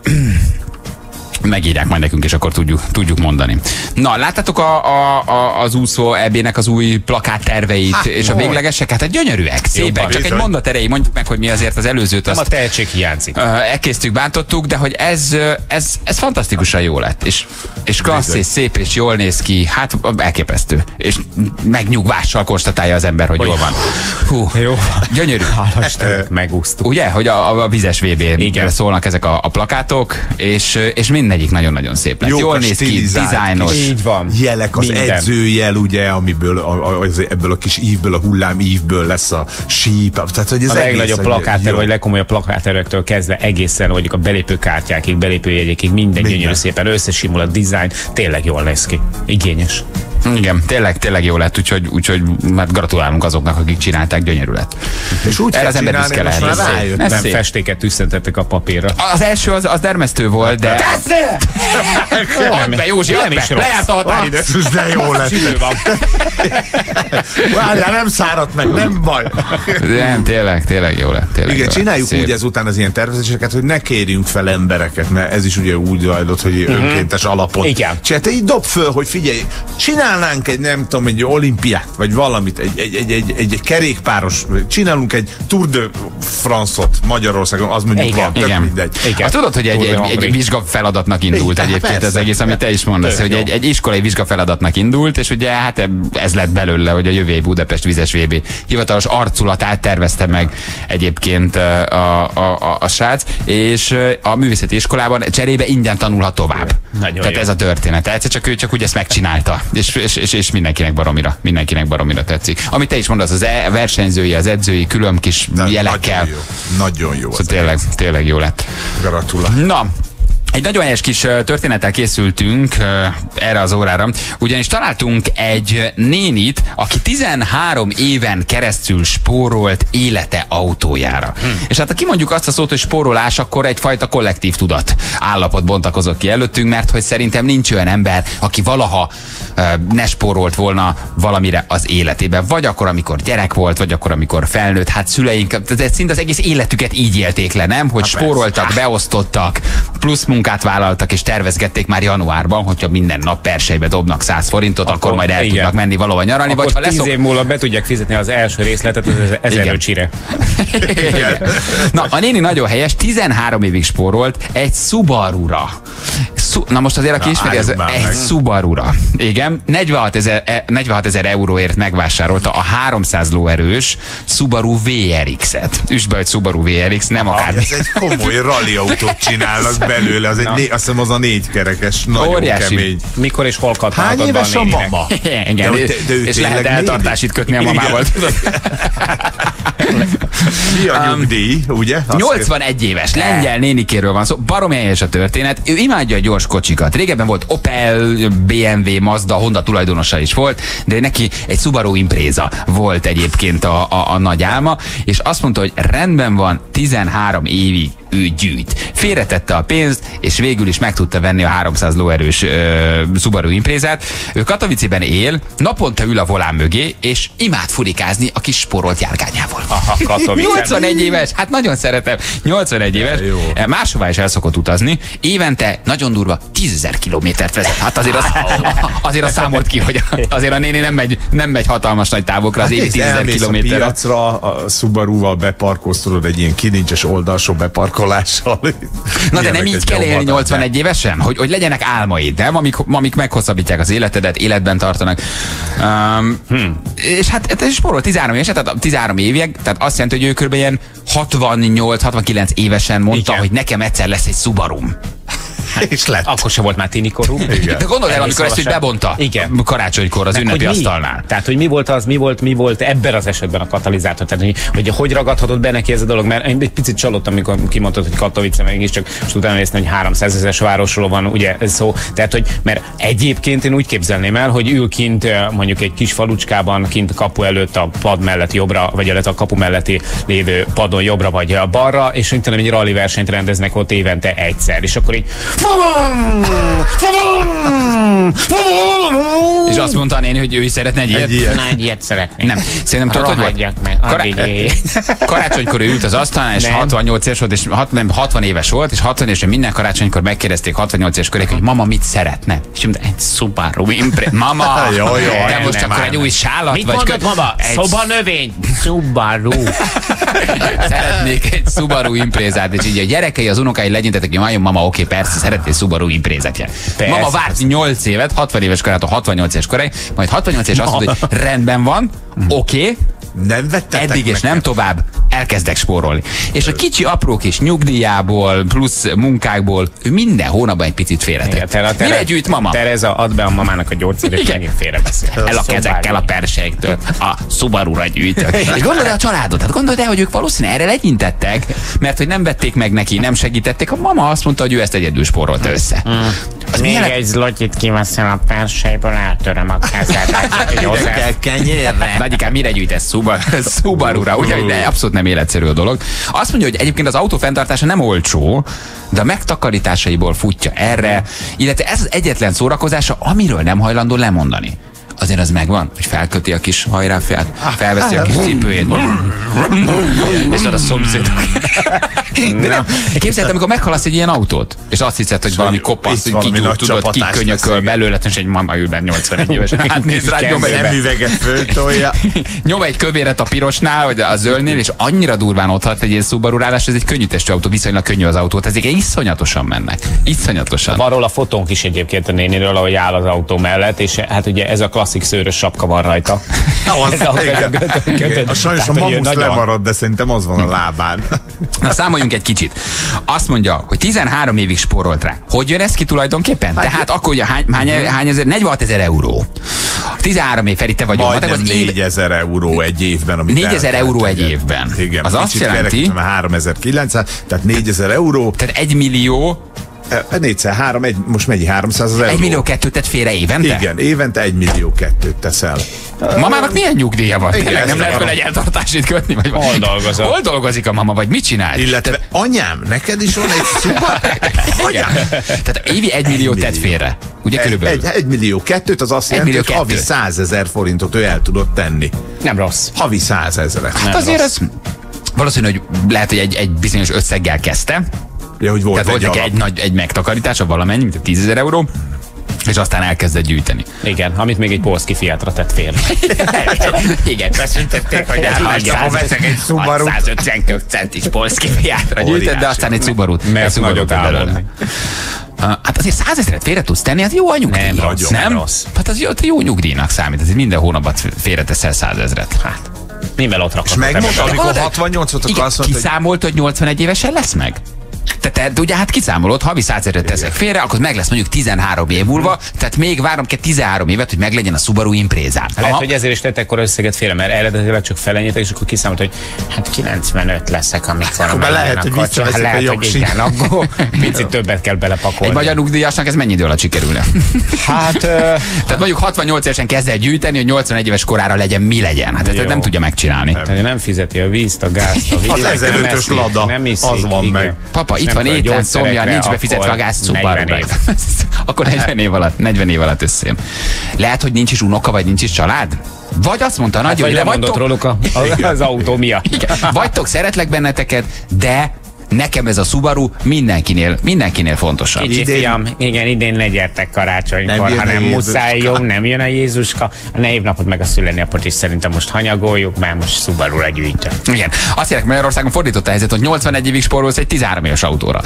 megírják majd nekünk, és akkor tudjuk, tudjuk mondani. Na, láttátok a, a, a, az úszó é bé-nek az új plakát terveit, hát, és a véglegesek? Hát gyönyörűek, szépek. Csak egy mondat erejéig mondjuk meg, hogy mi azért az előzőt azt... Nem a tehetség hiányzik. Uh, elkésztük, bántottuk, de hogy ez, ez, ez fantasztikusan jó lett. És, és klassz, bizony. És szép, és jól néz ki. Hát elképesztő. És megnyugvással konstatálja az ember, hogy jól van. Hú, jó. Gyönyörű. Megúsztuk. Ugye, hogy a, a vizes vé bén szólnak ezek a, a plakátok, és, és mindegyik nagyon-nagyon szép lett. Jól néz ki, dizájnos. Így van. Jelek, az minden. Edzőjel, ugye, amiből a, az, ebből a kis ívből, a hullám ívből lesz a síp. Tehát, hogy ez a legnagyobb plakáter, vagy legkomolyabb plakáterektől kezdve egészen, mondjuk a belépőkártyákig, belépőjegyekig, minden gyönyörű szépen összesimul a dizájn, tényleg jól néz ki. Igényes. Igen, tényleg, tényleg jó lett, úgyhogy, úgyhogy hát gratulálunk azoknak, akik csinálták, gyönyörű lett. És úgy erre az ember büszke lehet. Nem festéket tüsszentettek a papírra. Az első az, az dermesztő volt, de... Teszne! Add be, Józsi, add be! Lejárt a határidő! De jó lett. Várjál, nem száradt meg, nem baj. Nem, tényleg, tényleg jó lett. Tényleg igen, jó csináljuk szép. Úgy ezután az ilyen tervezéseket, hogy ne kérjünk fel embereket, mert ez is ugye úgy zajlott, hogy önkéntes alapon. Igen. Csinálj, te így dob föl, hogy figyelj, csinálj csinálnánk egy, nem tudom, egy olimpiát, vagy valamit, egy, egy, egy, egy, egy, egy kerékpáros, csinálunk egy Tour de France-ot Magyarországon, az mondjuk igen, van, tök igen. mindegy. Igen. Hát tudod, hogy egy, egy, egy vizsgafeladatnak indult igen, egyébként persze, ez egész, amit te is mondasz, hogy egy, egy iskolai vizsgafeladatnak indult, és ugye hát ez lett belőle, hogy a jövő év Budapest vizes vé bé hivatalos arculatát tervezte meg egyébként a, a, a, a srác, és a művészeti iskolában cserébe ingyen tanulhat tovább. Nagyon Tehát jó. Ez a történet. Egyszer csak ő csak úgy ezt megcsinálta, és, és, és, és mindenkinek baromira, mindenkinek baromira tetszik. Amit te is mondasz, az e versenyzői, az edzői külön kis de jelekkel. Nagyon jó. Nagyon jó. Szóval tényleg, tényleg jó lett. Gratulálok. Na, egy nagyon helyes kis történettel készültünk uh, erre az órára, ugyanis találtunk egy nénit, aki tizenhárom éven keresztül spórolt élete autójára. Hmm. És hát ha kimondjuk azt a szót, hogy spórolás, akkor egyfajta kollektív tudat állapot bontakozott ki előttünk, mert hogy szerintem nincs olyan ember, aki valaha uh, ne spórolt volna valamire az életében. Vagy akkor, amikor gyerek volt, vagy akkor, amikor felnőtt. Hát szüleink, de szinte az egész életüket így élték le, nem? Hogy spóroltak, beosztottak, plusz munkát vállaltak, és tervezgették már januárban, hogyha minden nap persejbe dobnak száz forintot, akkor, akkor majd el igen. tudnak menni valahova nyaralni. Akkor vagy ha tíz leszok... év múlva be tudják fizetni az első részletet az ezer öcsire. Na, a néni nagyon helyes, tizenhárom évig spórolt egy Subaru-ra. Su Na most azért, aki ismeri, ez egy Subaru-ra. Igen, negyvenhat ezer euróért megvásárolta a háromszáz lóerős Subaru vé er iksz-et. Üsd be, hogy Subaru vé er iksz, nem ah, akár. Ez egy komoly rally autót csinálnak belőle, az egy né, azt hiszem az a négykerekes, nagyon óriási. Kemény. Mikor és hol kaphatod Hány éves a mama? Igen, de, de, de és lehet eltartásit kötni a mamával. Mi a nyugdíj, um, ugye? Azt nyolcvanegy éves, lengyel nénikéről van szó, baromi helyes a történet, ő imádja a gyors kocsikat. Régebben volt Opel, bé em vé, Mazda, Honda tulajdonosa is volt, de neki egy Subaru Impreza volt egyébként a, a, a nagy álma, és azt mondta, hogy rendben van, tizenhárom évig ő gyűjt. Félretette a pénzt, és végül is meg tudta venni a háromszáz lóerős uh, Subaru Imprezát. Ő Katowicében él, naponta ül a volán mögé, és imád furikázni a kis sporolt járgányával. Aha, nyolcvanegy éves, hát nagyon szeretem. nyolcvanegy éves, máshová is el szokott utazni. Évente nagyon durva tízezer kilométert vezet. Hát azért az, azért az számolt ki, hogy azért a néni nem megy, nem megy hatalmas nagy távokra az évi tízezer kilométerre. A piacra a Subaruval beparkoztolod egy ilyen kilincses oldalsó beparkolással. Na de nem így kell élni nyolcvanegy évesen? Hogy, hogy legyenek álmaid, nem? Amik, amik meghosszabbítják az életedet, életben tartanak. Um, hmm. És hát ez spórol tizenhárom éves, tehát tizenhárom évig, tehát azt jelenti, hogy ő kb. Ilyen hatvannyolc hatvankilenc évesen mondta, igen, hogy nekem egyszer lesz egy Subarum. Hát, és lett. Akkor sem volt már tinikorú. De gondolj el, amikor ezt így bebonta. Igen. Karácsonykor az ünnepi asztalnál. Tehát, hogy mi volt az, mi volt, mi volt ebben az esetben a katalizátor? Tehát, hogy, hogy hogy ragadhatott be neki ez a dolog? Mert én egy picit csalódtam, amikor kimondtad, hogy Katowice mégiscsak, és utána néztem, hogy háromszázezeres városról van ugye ez szó. Tehát, hogy mert egyébként én úgy képzelném el, hogy ül kint mondjuk egy kis falucskában, kint a kapu előtt a pad mellett jobbra, vagy előtt a kapu melletti lévő padon jobbra vagy balra, és utána egy rally versenyt rendeznek ott évente egyszer. És akkor így és azt mondta a néni, hogy ő is szeretne egy ilyet? Egy ilyet, Na, egy ilyet szeretnék. Nem. Szerintem tudod, hogy meg. Kará- karácsonykor ő ült az asztalnál, és nem. hatvannyolc éves volt, és hat, nem, hatvan éves volt, és hatvan évesen minden karácsonykor megkérdezték hatvannyolc éves köré, hogy mama mit szeretne. És mondta, egy Subaru Impreza. Mama, jó, jó, de most nem, akkor nem. Egy új sálat? Mit vagy mondod, mama? Egy... Szobanövény. Subaru. Szeretnék egy Subaru Imprezát, és így a gyerekei, az unokái legyintettek, hogy majd mama, oké, persze, szeretnél Subaru Imprezát. Mama várt nyolc évet, hatvan éves korától hatvannyolc éves koráig, majd hatvannyolc éves azt mondta, hogy rendben van, oké, okay, nem vettetek eddig és nem tovább, elkezdek spórolni. És a kicsi apró kis nyugdíjából, plusz munkákból, ő minden hónapban egy picit félretett. Mire gyűjt mama? Tereza, add be a mamának a gyógyszerét, megint félrebeszél. El a kezekkel a perseiktől, a Subaru-ra gyűjtök. És gondold el a családot, hát gondold el, hogy ők valószínűleg erre legyintettek, mert hogy nem vették meg neki, nem segítették. A mama azt mondta, hogy ő ezt egyedül spórolta össze. Mm. Az még milyen... egy zlotyit kiveszem a perseiből, eltöröm a kezedet. Kell kenyérre. Nagyikám, mire gyűjtesz Subaru-ra? Ugye, de abszolút nem életszerű a dolog. Azt mondja, hogy egyébként az autó fenntartása nem olcsó, de a megtakarításaiból futja erre, illetve ez az egyetlen szórakozása, amiről nem hajlandó lemondani. azért az megvan, hogy felköti a kis hajráfját, felveszi a kis cipőjét, és az a szomszéd. De nem, képzeld, amikor meghalasz egy ilyen autót, és azt hiszed, hogy valami kopasz, hogy ki tudod, kikönyököl belőle, és egy mama ül benne nyolcvanegy éves. Hát nézd rá, nyom egy nem üveget föltolja. Nyom egy kövéret a pirosnál, vagy a zöldnél, és annyira durván otthat egy ilyen Subaru-rálás, ez egy könnyű testű autó, viszonylag könnyű az autó, ezek iszonyatosan mennek. Iszonyatosan. Van róla fotónk is egyébként a néniről, ahogy áll az autó mellett, és hát ugye ez a klasszik szőrös sapka van rajta. A sajnos a mamusz lemarad, de szerintem az van a lábán. Na, számoljunk egy kicsit. Azt mondja, hogy tizenhárom évig spórolt rá. Hogy jön ez ki tulajdonképpen? Hát, Tehát akkor ugye hány, hány, hány ezer? negyvenhat ezer euró. tizenhárom év, Feri, te vagy. Majdnem négyezer euró egy évben. négyezer euró egy évben. Igen, az azt jelenti, háromezer-kilencszáz, tehát négyezer euró. Tehát egy millió. négyszer három, egy, most mennyi? háromszáz euró. Egy millió kettőt tett félre évente? Igen, évente egy millió kettőt teszel. Mamának milyen nyugdíja van? Igen, Tényleg nem lehet vele egy eltartásit kötni? Vagy hol dolgozik? Hol dolgozik a mama, vagy mit csinál? Illetve, Te... anyám, neked is van egy szuper... Anyám. Tehát évi egy millió tett félre. Ugye körülbelül? Egy, egy millió kettőt, az azt jelenti, hogy havi százezer forintot ő el tudott tenni. Nem rossz. Havi százezret. Hát azért az... Valószínű, hogy lehet, hogy egy, egy bizonyos összeggel kezdte. Ja, hogy volt Tehát egy volt neki egy, nagy, egy megtakarítása valamennyi, mint tízezer euró, és aztán elkezdett gyűjteni. Igen, amit még egy polszki Fiatra tett félre. Igen, beszüntették, hogy elhagyja, veszek egy Subaru. hatszázötvenkettő centis polszki Fiatra gyűjtett, de aztán egy Subaru-t. Mert nagyot álmodni. Hát azért százezret félre tudsz tenni, az jó a nyugdíj. Nem, rossz, nem rossz. Hát az jó, jó nyugdíjnak számít, azért minden hónapban félreteszel százezret. Hát. Mivel ott rakod? És megmondta, amikor hatvannyolcot akarsz, hogy... Kiszámolt, hogy nyolcvanegy évesen lesz meg? Te, te, de ugye hát kiszámolod, havi százezret teszek félre, akkor meg lesz mondjuk tizenhárom év múlva, tehát még várom kell tizenhárom évet, hogy meglegyen a Subaru Impreza. Lehet, hogy ezért is tettek akkor összeget félre, mert eredetileg csak felenyetek, és akkor kiszámolt, hogy hát kilencvenöt leszek, amikor akkor lehet, hogy visszaveszik a jogsit. Akkor picit többet kell belepakolni. Egy magyar nyugdíjasnak ez mennyi idő alatt sikerülne? Hát... uh, tehát mondjuk hatvannyolc évesen kezd el gyűjteni, hogy nyolcvanegy éves korára legyen, mi legyen. Hát ezt nem tudja megcsinálni. Nem, nem fizeti a vízt, a gázt, a vízt. Az ezerötös Lada, az van meg. Papa, itt van étlen, szomja, nincs befizetve a gáz, Subaru. Akkor negyven év alatt, negyven év alatt összejön. Lehet, hogy nincs is unoka, vagy nincs is család? Vagy azt mondta, hát nagyon, hogy lemondott róluk a, az autó miatt. Igen. Vagytok, szeretlek benneteket, de nekem ez a Subaru mindenkinél, mindenkinél fontosabb. Kicsi idén... fiam, igen, idén ne gyertek karácsonykor, hanem muszáj, jó, nem jön a Jézuska. A névnapot meg a szülőnapot is szerintem most hanyagoljuk, mert most Subaru-ra gyűjtöm. Igen. Azt jelenti, Magyarországon fordított a helyzet, hogy nyolcvanegy évig spórolsz egy tizenhárom éves autóra.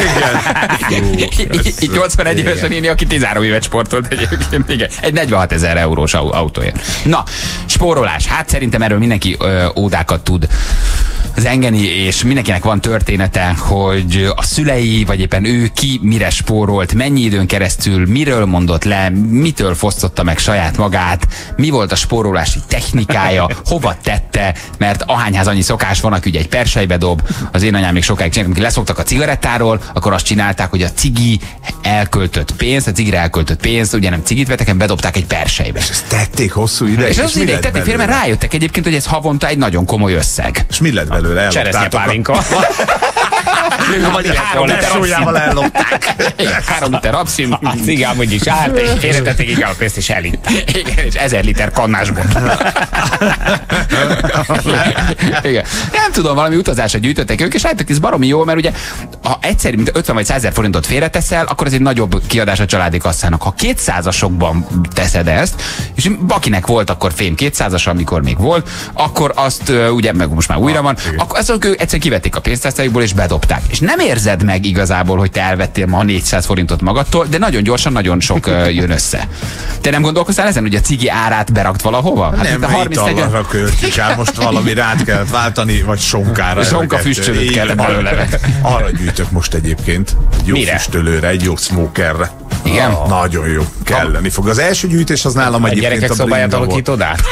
Itt nyolcvanegy évesen néni, aki tizenhárom évet sportolt egyébként. Igen. Egy negyvenhat ezer eurós autóért. Na, spórolás. Hát szerintem erről mindenki ö, ódákat tud zengeni, és mindenkinek van története, hogy a szülei, vagy éppen ő ki mire spórolt, mennyi időn keresztül, miről mondott le, mitől fosztotta meg saját magát, mi volt a spórolási technikája, hova tette, mert ahányház annyi szokás van, aki ugye egy perselybe dob, az én anyám még sokáig csináltak, amikor leszoktak a cigarettáról, akkor azt csinálták, hogy a cigi elköltött pénzt, a cigire elköltött pénzt, ugye nem cigit vettek, hanem bedobták egy perselybe. És ezt tették hosszú ideig. És, és az ideig tették félre, mert rájöttek egyébként, hogy ez havonta egy nagyon komoly összeg. És mi lett belőle? Cseresznyepálinka. Három liter súlyával ellopták. Három liter abszint. A cigám úgyis állt, és félretették igen a pénzt, és elitták. Igen, és ezer liter kannásból. Igen. Nem tudom, valami utazásra gyűjtöttek ők, és rájöttek, ez baromi jó, mert ugye, ha egyszer, mint ötven vagy százezer forintot félreteszel, akkor ez egy nagyobb kiadás a családi kasszának. Ha kétszázasokban teszed ezt, és akinek volt akkor fém kétszázas, amikor még volt, akkor azt uh, ugye, meg most már újra van, akkor azt ők egyszerűen kivették a pénztárcájukból és bedobták. És nem érzed meg igazából, hogy te elvettél ma négyszáz forintot magadtól, de nagyon gyorsan, nagyon sok uh, jön össze. Te nem gondolkoztál ezen, hogy a cigi árát berakt valahova? Hát nem, italra költjük el, most valami rád kellett váltani, vagy sonkára. Sonka füstölőt kellett belőle. Arra gyűjtök most egyébként. Egy jó Mire? füstölőre, egy jó smokerre. Igen? Ah, nagyon jó. Kelleni fog. Az első gyűjtés az nálam a egyébként gyerekek a szobáját alakítod át?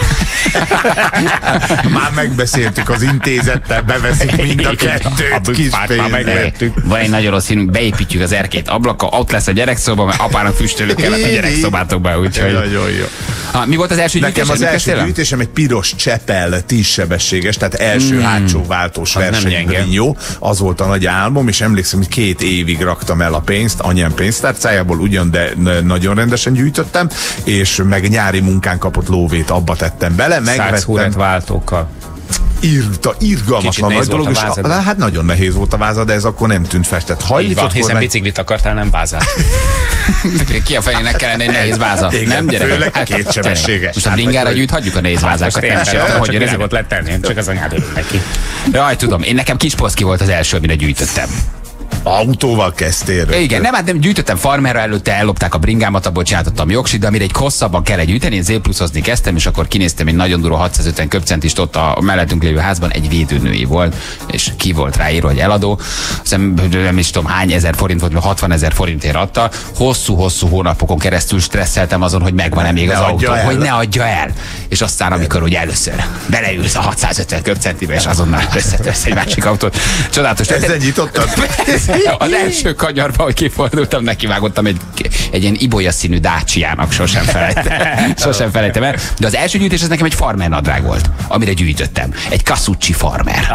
Már megbeszéltük az intézettel, beveszik mind a kettőt. Kis pénzre. gyűjtöttük. Van egy nagyon rossz hírünk, beépítjük az erkét ablaka, ott lesz a gyerekszoba, mert apának füstölő kellett a gyerekszobátokba, úgyhogy... Nagyon jó. Ha, mi volt az első gyűjtés? Nekem az első gyűjtésem egy piros Csepel tízsebességes, tehát első mm. hátsó váltós verseny, jó. Az volt a nagy álmom, és emlékszem, hogy két évig raktam el a pénzt, anyám pénztárcájából ugyan, de nagyon rendesen gyűjtöttem, és meg nyári munkán kapott lóvét abba tettem bele, megvettem. Váltókkal. Írta, irgalmatlan nagy dolog, és a, hát nagyon nehéz volt a váza, de ez akkor nem tűnt festett. Hajlított, hiszen meg... biciklit akartál, nem vázát. Ki a fejének kellene egy nehéz váza? Igen, nem, gyerek? Főleg hát, kétsebességes. Most a bringára gyűjthagyjuk a nehéz vázákat. Én sem, hogy én ott lett tenni, csak az anyád örül neki. Jaj, tudom, én nekem Kisposzki volt az első, amire gyűjtöttem. Autóval kezdtél. Igen, nem, hát nem gyűjtöttem farmerra, előtte ellopták a bringámat, abból csináltattam jogsit, de amire egy hosszabban kell gyűjteni, én zé-pluszozni kezdtem, és akkor kinéztem egy nagyon durva hatszázötven köbcentist ott a mellettünk lévő házban, egy védőnői volt, és ki volt ráírva, hogy eladó. Aztán nem is tudom hány ezer forint volt, hatvanezer forintért adta. Hosszú-hosszú hónapokon keresztül stresszeltem azon, hogy megvan-e még az autó, hogy ne adja el. És aztán, amikor ugye először beleülsz a hatszázötven köbcentibe, és azonnal összetörsz egy másik autót. Csodálatos. Ezzel nyitottad? Az első kanyarba, hogy kifordultam, nekivágottam egy, egy ilyen ibolya színű Dacia-nak, sosem felejtem. Sosem felejtem el. De az első gyűjtés az nekem egy farmer nadrág volt, amire gyűjtöttem. Egy Casucci farmer.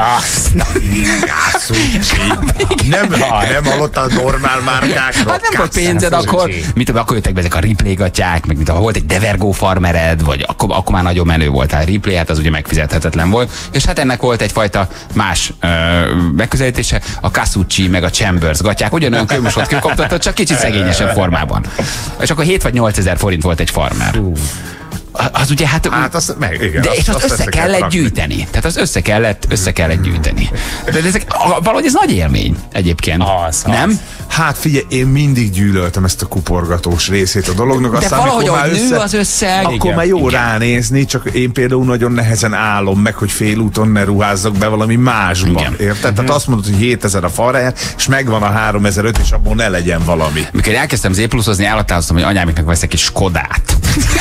Nem, nem hallott a normál márkákról. Hát nem volt pénzed akkor. Mit tudom, akkor jöttek be ezek a Ripley gatyák, meg mit tudom, volt egy Devergo farmered, vagy akkor, akkor már nagyon menő voltál. Ripley, hát az ugye megfizethetetlen volt. És hát ennek volt egyfajta más ö, megközelítése. A Casucci, meg a Chambers gatyák ugyanolyan kőmosot kikoptatott, csak kicsit szegényesebb formában. És akkor hét vagy nyolc ezer forint volt egy farmer. Az ugye hát... Hát azt meg, igen. De azt, és azt, azt össze kellett rakni. gyűjteni. Tehát az össze kellett, össze kellett gyűjteni. De ezek, valahogy ez nagy élmény egyébként. Az, nem? Az. Hát figyelj, én mindig gyűlöltem ezt a kuporgatós részét a dolognak. De aztán, valahogy már nő össze, az összeg. Akkor igen, már jó igen. ránézni, csak én például nagyon nehezen állom meg, hogy félúton ne ruházzak be valami másban. Igen. Érted? Mm-hmm. Tehát azt mondod, hogy hétezer a farrájár, és megvan a háromezer-öt, és abból ne legyen valami. Mikor elkezdtem zé-pluszozni, elhatároztam, hogy anyámiknak veszek egy Skodát.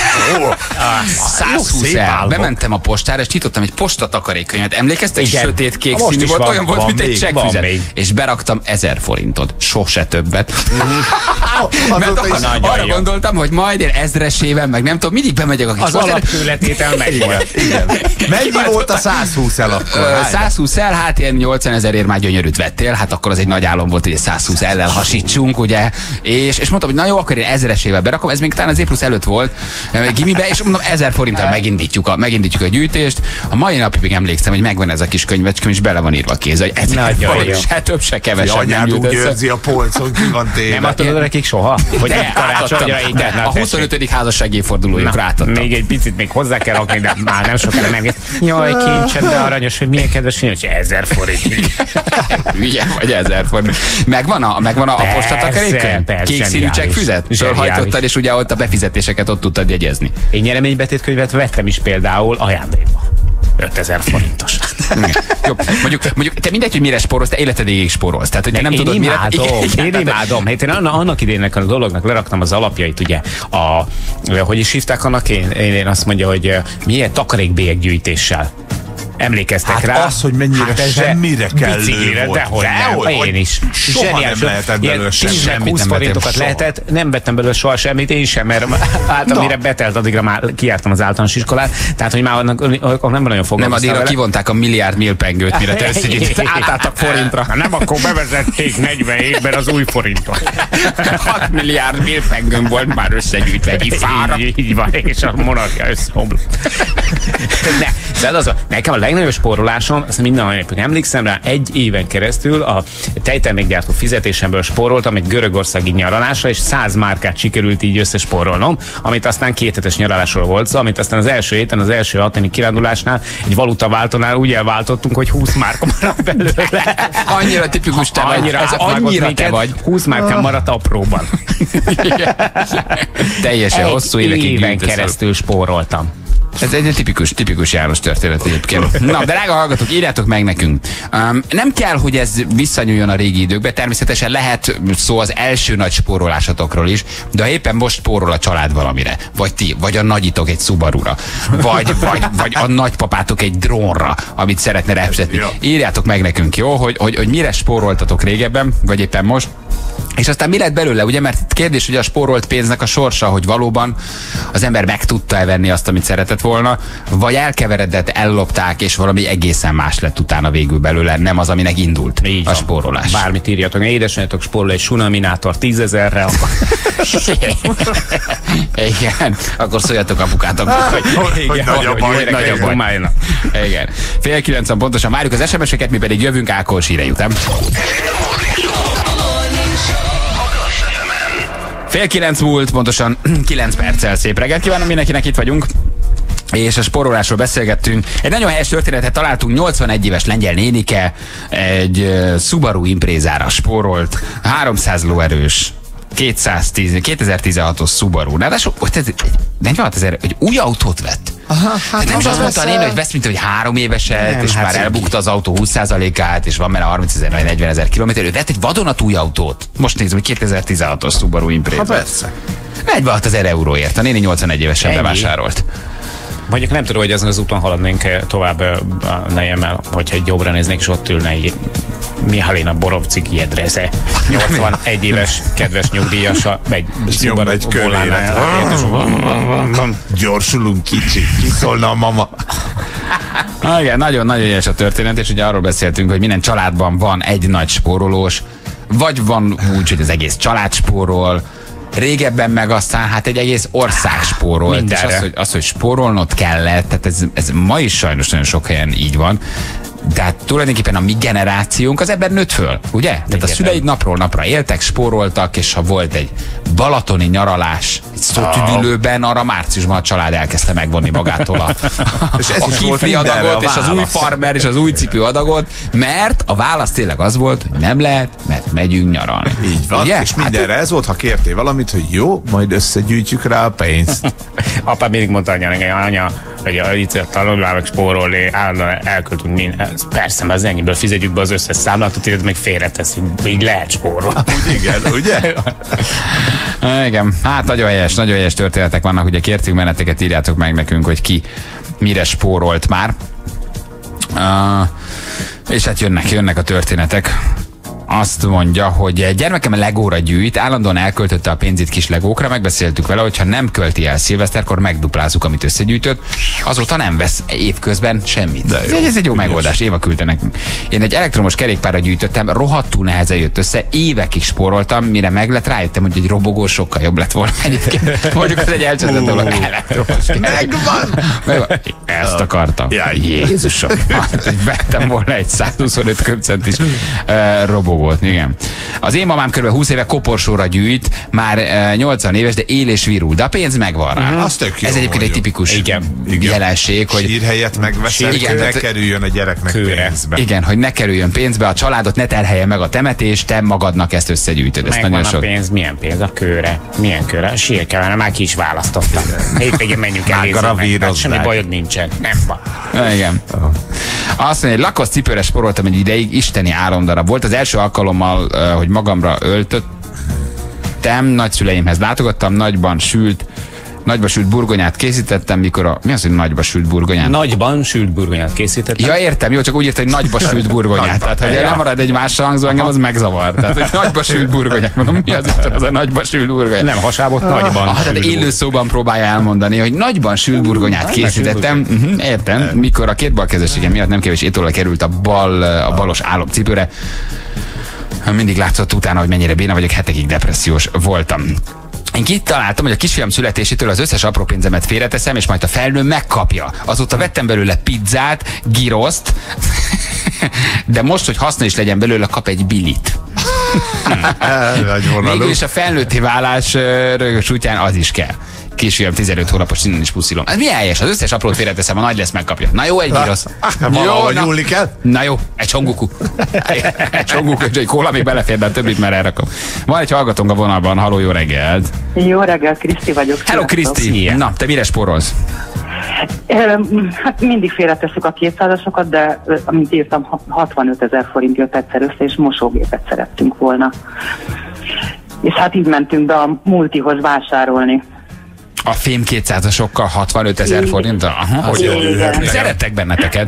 százhúsz el. Bementem a postára, és nyitottam egy postatakarékkönyvet. Emlékeztek? Sötét kék színű volt, olyan volt, mint egy csekkfüzet. És beraktam ezer forintot. Sose többet. Mert arra, arra gondoltam, hogy majd én ezresével, meg nem tudom, mindig bemegyek a kis az alapkőletétel meg volt. Mennyi volt a százhúsz el akkor? százhúsz el, hát ilyen nyolcvanezerért már gyönyörűt vettél, hát akkor az egy nagy álom volt, hogy százhúsz el-el hasítsunk, ugye? És, és mondtam, hogy na jó, akkor én ezeresével berakom, ez még talán az zé-plusz előtt volt, gimibe, és mondom, ezer forinttal megindítjuk a, megindítjuk a gyűjtést. A mai napig még emlékszem, hogy megvan ez a kis könyvecském, és bele van írva a kéz, hogy ez se több, se kevesebb nem jut össze. Őrzi a polcon, ki van téve. Nem adtad nekik soha? Hogy egy karácsonyra igen. A huszonötödik házassági évfordulójuk rátadtam. Még egy picit még hozzá kell rakni, de már nem sokára megnéz. Jaj, kincsed, de aranyos, hogy milyen kedves, hogy ezer forint. Hülye vagy ezer forint. Megvan a, megvan a postatakarékkönyv? Kék színű csekkfüzet? Fölhajtottad, és ugye ott a befizetéseket ott tudtad jegyezni. Én nyereménybetétkönyvet vettem is például ajándékba. ötezer forintos. Jó, mondjuk, mondjuk te mindegy, hogy mire spórolsz, te életedéig spórolsz. Tehát, hogy te nem én tudod, imádom, mire... Igen, én imádom. Hát én annak idénnek a dolognak leraktam az alapjait, ugye, a, hogy is hívták annak, én, én azt mondja, hogy milyen takarékbélyek gyűjtéssel. Emlékeztek hát rá? Az, hogy mennyire hát semmire kell bicikire, volt. Dehogy nem, én is. Soha nem lehetett belőle semmit. húsz forintokat lehetett, nem vettem belőle soha semmit, én sem, mert hát amire betelt, addigra már kijártam az általános iskolát, tehát hogy már annak, annak nem nagyon foglalkoztam. Nem, addigra vele. Kivonták a milliárd millpengőt, mire te összegyűjtött, átálltak forintra. Na nem, akkor bevezették negyven évben az új forintot. hat milliárd millpengőn volt már összegyűjtve egy fára. Így van, és a monarchia összeomlott. De az a, nekem a legnagyobb spórolásom, azt minden olyan emlékszem rá, egy éven keresztül a tejtermékgyártó fizetésemből spóroltam egy görögországi nyaralásra, és száz márkát sikerült így összespórolnom, amit aztán kéthetes nyaralásról volt szó, amit aztán az első héten, az első ateni kirándulásnál egy valutaváltónál úgy elváltottunk, hogy húsz márka maradt belőle. Annyira tipikus te vagy. Annyira, ez annyira te vagy. húsz márkán maradt apróban. Teljesen hosszú évekig éven keresztül spóroltam. Ez egy tipikus, tipikus János történet egyébként. Na, de drága hallgatók, írjátok meg nekünk. Um, nem kell, hogy ez visszanyúljon a régi időkbe, természetesen lehet szó az első nagy spórolásatokról is, de ha éppen most spórol a család valamire, vagy ti, vagy a nagyitok egy Subarura, vagy, vagy, vagy a nagypapátok egy drónra, amit szeretne reptetni. Írjátok meg nekünk, jó, hogy, hogy, hogy mire spóroltatok régebben, vagy éppen most. És aztán mi lett belőle, ugye, mert itt kérdés, hogy a spórolt pénznek a sorsa, hogy valóban az ember meg tudta venni azt, amit szeretett volna, vagy elkeveredett, ellopták, és valami egészen más lett utána végül belőle, nem az, aminek indult így a van. spórolás. Bármit írjatok, édesanyjátok spórol egy Sunaminátor tízezerre. Igen, akkor szóljatok apukátoknak, hogy, hogy, hogy nagyobb baj, nagyobb baj. Igen. Fél kilencen pontosan várjuk az es em es-eket, mi pedig jövünk Ákos hírei után. Fél kilenc múlt, pontosan kilenc perccel. Szép reggelt kívánom mindenkinek, itt vagyunk. És a spórolásról beszélgettünk. Egy nagyon helyes történetet találtunk, nyolcvanegy éves lengyel nénike egy uh, Subaru Imprezára spórolt, háromszáz lóerős, kétszáztíz, kétezer-tizenhatos Subaru. Ráadásul negyvenhat ezer, egy új autót vett. Aha, hát nem is azt mondta a néni, hogy vesz, mint hogy három éveset, nem, és hát már elbukta az autó húsz százalékát, és van benne harmincezer vagy negyvenezer kilométer. Ő vett egy vadonatúj autót. Most nézem, hogy kétezer-tizenhatos Subaru Impreza. Ha persze. negyvenhat ezer euróért. A néni nyolcvanegy évesen ennyi bevásárolt. Mondjuk nem tudom, hogy ezen az úton haladnénk tovább a nejemmel, hogyha egy jobbra néznék, és ott ülne egy Mihalina Borovcik Jedreze. nyolcvanegy éves kedves nyugdíjasa, megy Subaru egy körére. Gyorsulunk kicsit, kiszólna a mama. Ah, igen, nagyon-nagyon ügyes a történet, és ugye arról beszéltünk, hogy minden családban van egy nagy spórolós, vagy van úgy, hogy az egész család spórol, régebben meg aztán hát egy egész ország spórolt. Mindenre. És az, hogy, az, hogy spórolnod kellett, tehát ez, ez ma is sajnos nagyon sok helyen így van. Tehát tulajdonképpen a mi generációnk az ebben nőtt föl, ugye? Igen, tehát a szüleid napról napra éltek, spóroltak, és ha volt egy balatoni nyaralás egy szótüdülőben, arra márciusban a család elkezdte megvonni magától a, és ez a kifli adagot, és az új farmer, és az új cipő adagot, mert a válasz tényleg az volt, hogy nem lehet, mert megyünk nyaralni. Így van, ugye? És mindenre hát, ez volt, ha kértél valamit, hogy jó, majd összegyűjtjük rá a pénzt. Apám mindig mondta anya, anya, hogy itt a tanulmányok spórolni, állandóan elköltünk minden. Persze, mert az ennyiből fizetjük be az összes számlátot, illetve még félreteszünk, így lehet spórolni. Igen, ugye? Igen, hát nagyon helyes, nagyon helyes történetek vannak, ugye kértünk meneteket, írjátok meg nekünk, hogy ki mire spórolt már. Uh, és hát jönnek, jönnek a történetek. Azt mondja, hogy gyermekem legóra gyűjt, állandóan elköltötte a pénzét kis legókra, megbeszéltük vele, hogy ha nem költi el szilveszterkor, megduplázzuk, amit összegyűjtött. Azóta nem vesz évközben semmit. Ez, ez egy jó megoldás, Éva küldte nekünk. Én egy elektromos kerékpárra gyűjtöttem, rohadtul nehezen jött össze, évekig spóroltam, mire meg lett, rájöttem, hogy egy robogó sokkal jobb lett volna egyébként. Mondjuk ez egy elcsendett dolog. Elektromos Megvan! Megvan! Ezt akartam. Jézusom! Vettem volna egy százhuszonöt köbcentis uh, robogó. Volt, igen. Az én mamám kb. húsz éve koporsóra gyűjt, már uh, nyolcvan éves, de él és virul, de a pénz megvan rá. Uh-huh. Az tök jó. Ez egyébként egy tipikus igen. jelenség, hogy sírhelyet megveszed, igen, ne kerüljön a gyereknek kőre. Pénzbe. Igen, hogy ne kerüljön pénzbe, a családot ne terhelje meg a temetés, te magadnak ezt összegyűjtöd. Ezt megvan a sok... pénz, milyen pénz? A kőre. Milyen kőre? A sír kellene, már ki is választottam. Hétvégén menjünk el nézni, semmi bajod nincsen. Nem van. Igen. Oh. Azt mondja, egy lakos cipőre sporoltam egy ideig, isteni álomdarab volt. Az első alkalommal, hogy magamra öltöttem, nagyszüleimhez látogattam, nagyban sült, nagyba sült burgonyát készítettem, mikor a... Mi az, hogy nagyba sült burgonyát? Nagyban sült burgonyát készítettem. Ja, értem, jó, csak úgy értem, hogy nagyba sült burgonyát. Tehát, ha nem marad egy más hangzó, engem az megzavar. Tehát, hogy nagyba sült burgonyát. Mondom, mi az, az a nagyba sült burgonyát? Nem hasábot, nagyban. Ah, tehát élő szóban próbálja elmondani, hogy nagyban sült burgonyát készítettem. Uh-huh, értem, mikor a két balkezességem miatt nem kevés étollal került a bal, a balos álomcipőre. Mindig látszott utána, hogy mennyire béna vagyok, hetekig depressziós voltam. Én kitaláltam, hogy a kisfiam születésétől az összes apró pénzemet félreteszem, és majd a felnő megkapja. Azóta vettem belőle pizzát, giroszt, de most, hogy haszna is legyen belőle, kap egy bilit. Végül is a felnőtté válás rögös útján az is kell. Kisfiam tizenöt hónapos, innen is puszilom. Ez milyen helyes? Az összes aprót félreteszem, a nagy lesz, megkapja. Na jó, egy girosz. Jó, nyúlni kell? Na jó, egy songuku. Egy songuku, és egy kóla még belefér, de többit már elrakom. Van egy hallgatónk a vonalban, haló, jó reggelt. Jó reggelt, Kriszti vagyok. Hello, Kriszti. Na, te mire spórolsz? Hát mindig félretesszük a kétszázasokat, de amint írtam, hatvanöt ezer forint jött egyszer össze, és mosógépet szerettünk volna. És hát így mentünk be a multihoz vásárolni. A fém kétszázasokkal hatvanöt ezer forint? Aha, hogy szerettek benneteket.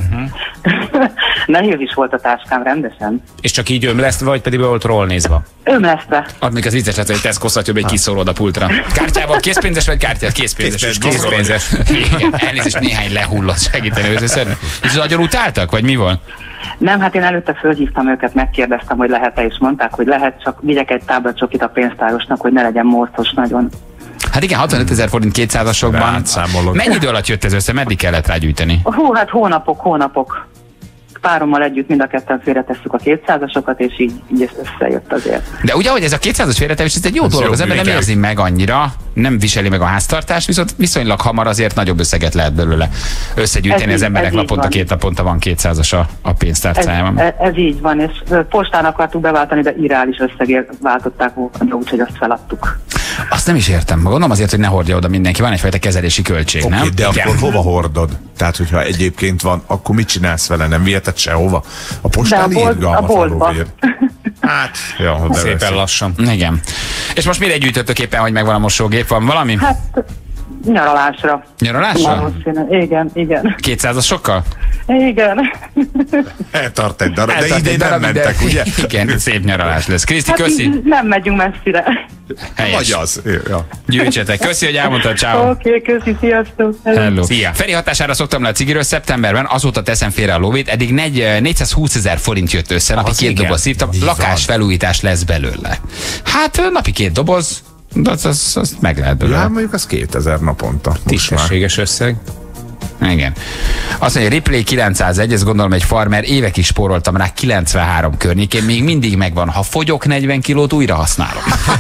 Nehéz is volt a táskám, rendesen. És csak így ömlesztve, vagy pedig be volt roll nézve? Ömlesztve. Ad még az vicces lesz, hogy teszkozhat jobb, egy kiszólod a pultra. Kártyával készpénzes vagy kártyát? Készpénzes. Készpénzes. Igen, elnézést, néhány lehullott segíteni összeszedni. És nagyon utáltak, vagy mi volt? Nem, hát én előtte fölhívtam őket, megkérdeztem, hogy lehet-e, és mondták, hogy lehet, csak vigyek egy táblacsokit a pénztárosnak, hogy ne legyen morcos nagyon. Hát igen, hatvanöt ezer forint kétszázasokban. Mennyi idő alatt jött ez össze? Meddig kellett rágyűjteni? Hú, hát hónapok, hónapok. Párommal együtt mind a ketten félretesszük a kétszázasokat, és így, így összejött azért. De ugye, hogy ez a kétszázas félretevés, ez egy jó ez dolog, az ember nem érzi meg annyira, nem viseli meg a háztartást, viszont viszonylag hamar azért nagyobb összeget lehet belőle összegyűjteni, ez az emberek naponta, két naponta van kétszázas a, a pénztárcájában. Ez, ez így van, és postán akartuk beváltani, de irreális összegért váltották volna, úgyhogy azt feladtuk. Azt nem is értem. Gondolom azért, hogy ne hordja oda mindenki. Van egyfajta kezelési költség, okay, nem? De igen. Akkor hova hordod? Tehát, hogyha egyébként van, akkor mit csinálsz vele? Nem viheted sehova? A postán irgalmat valóért. Hát, jó, szépen lassan. Igen. És most mire gyűjtöttök éppen, hogy megvan a mosógép? Van valami? Hát, nyaralásra. Nyaralásra? Igen, igen. kétszázasokkal? Igen. Eltart egy darab, de idén nem mentek, ugye? Igen, szép nyaralás lesz. Kriszti, hát köszi. Nem megyünk messzire. Helyes. Vagy az. Ja. Gyűjtsetek. Köszi, hogy elmondtad. Ciao. Oké, okay, köszi, sziasztok. Hello. Szia. Feri hatására szoktam le a cigiről szeptemberben, azóta teszem félre a lóvét, eddig négyszázhúsz ezer forint jött össze, napi az két igen. doboz szívtam, lakásfelújítás lesz belőle. Hát napi két doboz, az, az, az meg lehet belőle. Ja, mondjuk az kétezer naponta. Tisztességes összeg. Igen. Azt mondja, Ripley kilencszázegy, ezt gondolom egy farmer, évekig spóroltam rá, kilencvenhárom környékén, még mindig megvan. Ha fogyok negyven kilót, újra használom.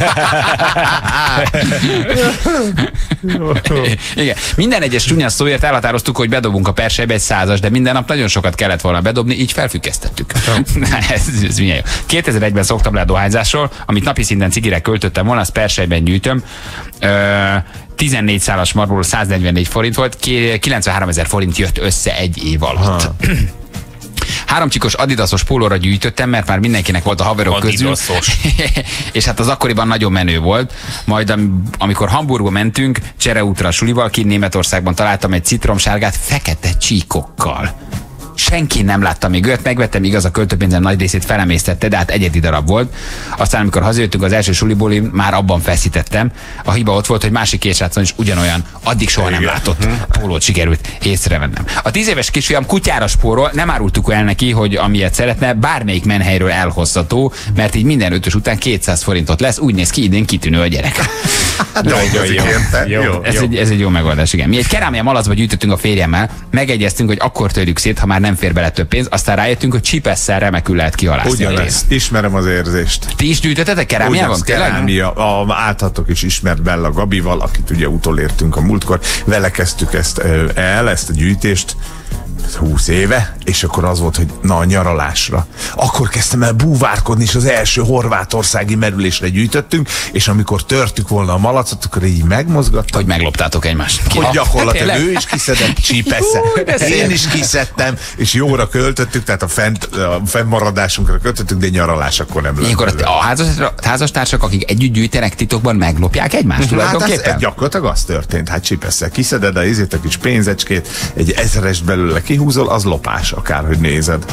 Igen. Minden egyes csúnya szóért elhatároztuk, hogy bedobunk a persejbe egy százas, de minden nap nagyon sokat kellett volna bedobni, így felfüggesztettük. ez, ez milyen jó. kétezer-egyben szoktam le a dohányzásról, amit napi szinten cigire költöttem volna, azt persejben gyűjtöm. Ö, tizennégy szálas marból száznegyvennégy forint volt, kilencvenhárom ezer forint jött össze egy év alatt. Három csikos adidasos pólóra gyűjtöttem, mert már mindenkinek volt a haverok közül. És hát az akkoriban nagyon menő volt. Majd am amikor Hamburgba mentünk, csereútra a sulival, kint Németországban találtam egy citromsárgát fekete csíkokkal. Senki nem látta még őt, megvettem, igaz, a költőpénzem nagy részét felemésztette, de hát egyedi darab volt. Aztán, amikor hazajöttünk az első suliból, én már abban feszítettem. A hiba ott volt, hogy másik két srácon is ugyanolyan, addig soha nem látott pólót sikerült észrevennem. A tíz éves kisfiam kutyára spórol, nem árultuk el neki, hogy amilyet szeretne, bármelyik menhelyről elhozható, mert így minden ötös után kétszáz forintot lesz, úgy néz ki, idén kitűnő a gyerek. Jó, jó, jó. Jó, ez, egy, ez egy jó megoldás, igen. Mi egy kerámia malacba gyűjtöttünk a férjemmel, megegyeztünk, hogy akkor törjük szét, ha már nem fér bele több pénz, aztán rájöttünk, hogy csipesszel remekül lehet kihalászni. Ugyanezt, ismerem az érzést. Ti is gyűjtöttetek kerámiában? Kerámia, a áltatok is ismert Bella Gabival, akit ugye utolértünk a múltkor, vele kezdtük ezt el, ezt a gyűjtést, húsz éve, és akkor az volt, hogy na, a nyaralásra. Akkor kezdtem el búvárkodni, és az első horvátországi merülésre gyűjtöttünk, és amikor törtük volna a malacot, akkor így megmozgattam. Hogy megloptátok egymást. Hogy gyakorlatilag hát, ő is kiszedett csípesze. Én is kiszedtem, és jóra költöttük, tehát a, fent, a fennmaradásunkra költöttük, de nyaralás akkor nem lett. Ilyenkor a házas, házastársak, akik együtt gyűjtenek, titokban meglopják egymást tulajdonképpen? Hát ez, gyakorlatilag az történt, hát csípesze. Kiszeded a izét a kis pénzecskét, egy ezerest belőle kihúzol, az lopás, akárhogy nézed.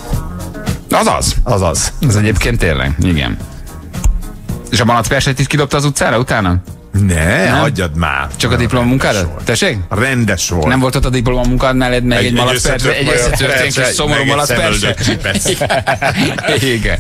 Azaz. Azaz. Ez egyébként tényleg, igen. És a malacpersét is kidobta az utcára utána? Ne, nem? Hagyjad már. Csak a diplomamunkádat? Tessék? Rendes volt. Nem volt ott a diplomamunkád mellett meg egy, egy malacperse? Egy összetörténk kis szomorú malacperse? Igen.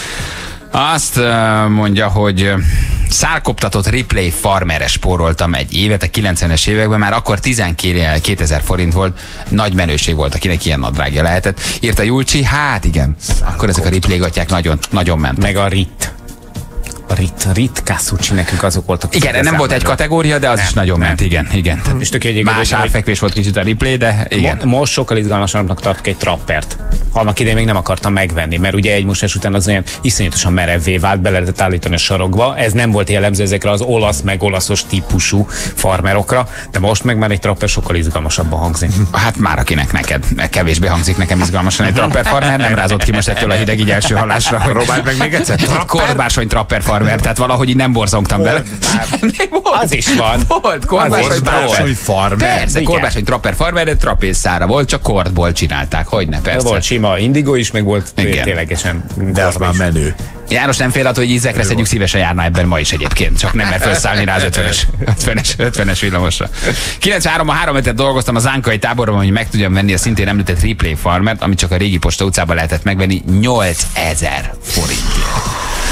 Azt uh, mondja, hogy szárkoptatott Ripley farmerre spóroltam egy évet a kilencvenes években, már akkor tizenkétezer forint volt, nagy menőség volt, akinek ilyen nadrágja lehetett. Írta Julcsi, hát igen, akkor ezek a Ripley gatyák nagyon, nagyon mentek. Meg a Rit. Rit, Rit Cassucci, nekünk azok voltak. Igen, nem volt egy kategória, de az nem, is nagyon nem. ment, igen. igen. És tök más árfekvés volt kicsit a replay, de igen. Mo- most sokkal izgalmasabbnak tartok egy trappert. Annak idején még nem akartam megvenni, mert ugye egy mosás után az olyan iszonyatosan merevvé vált, be lehetett állítani a sarokba. Ez nem volt jellemző ezekre az olasz meg olaszos típusú farmerokra, de most meg már egy trapper sokkal izgalmasabban hangzik. Hát már akinek neked kevésbé hangzik, nekem izgalmasan egy trapper farmer, nem rázott ki most ettől a hideg így első hallásra. Próbáld meg még egyszer. Korbársony trapper farmer, tehát valahogy így nem borzongtam bele. Az is van. Volt korbársony farmer. Persze, korbársony trapper farmer, de trapézszára volt, csak kordból csinálták, hogyne, persze. Volt sima indigo is, meg volt ténylegesen. De az már menő. János nem félhet, hogy ízekre szedjük, szívesen járna ebben ma is egyébként, csak nem mer felszállni rá az ötvenes, ötvenes, ötvenes villamosra. kilencvenhárom a három ötet dolgoztam a zánkai táborban, hogy meg tudjam venni a szintén említett Replay Farmert, amit csak a régi Posta utcában lehetett megvenni nyolcezer forintért.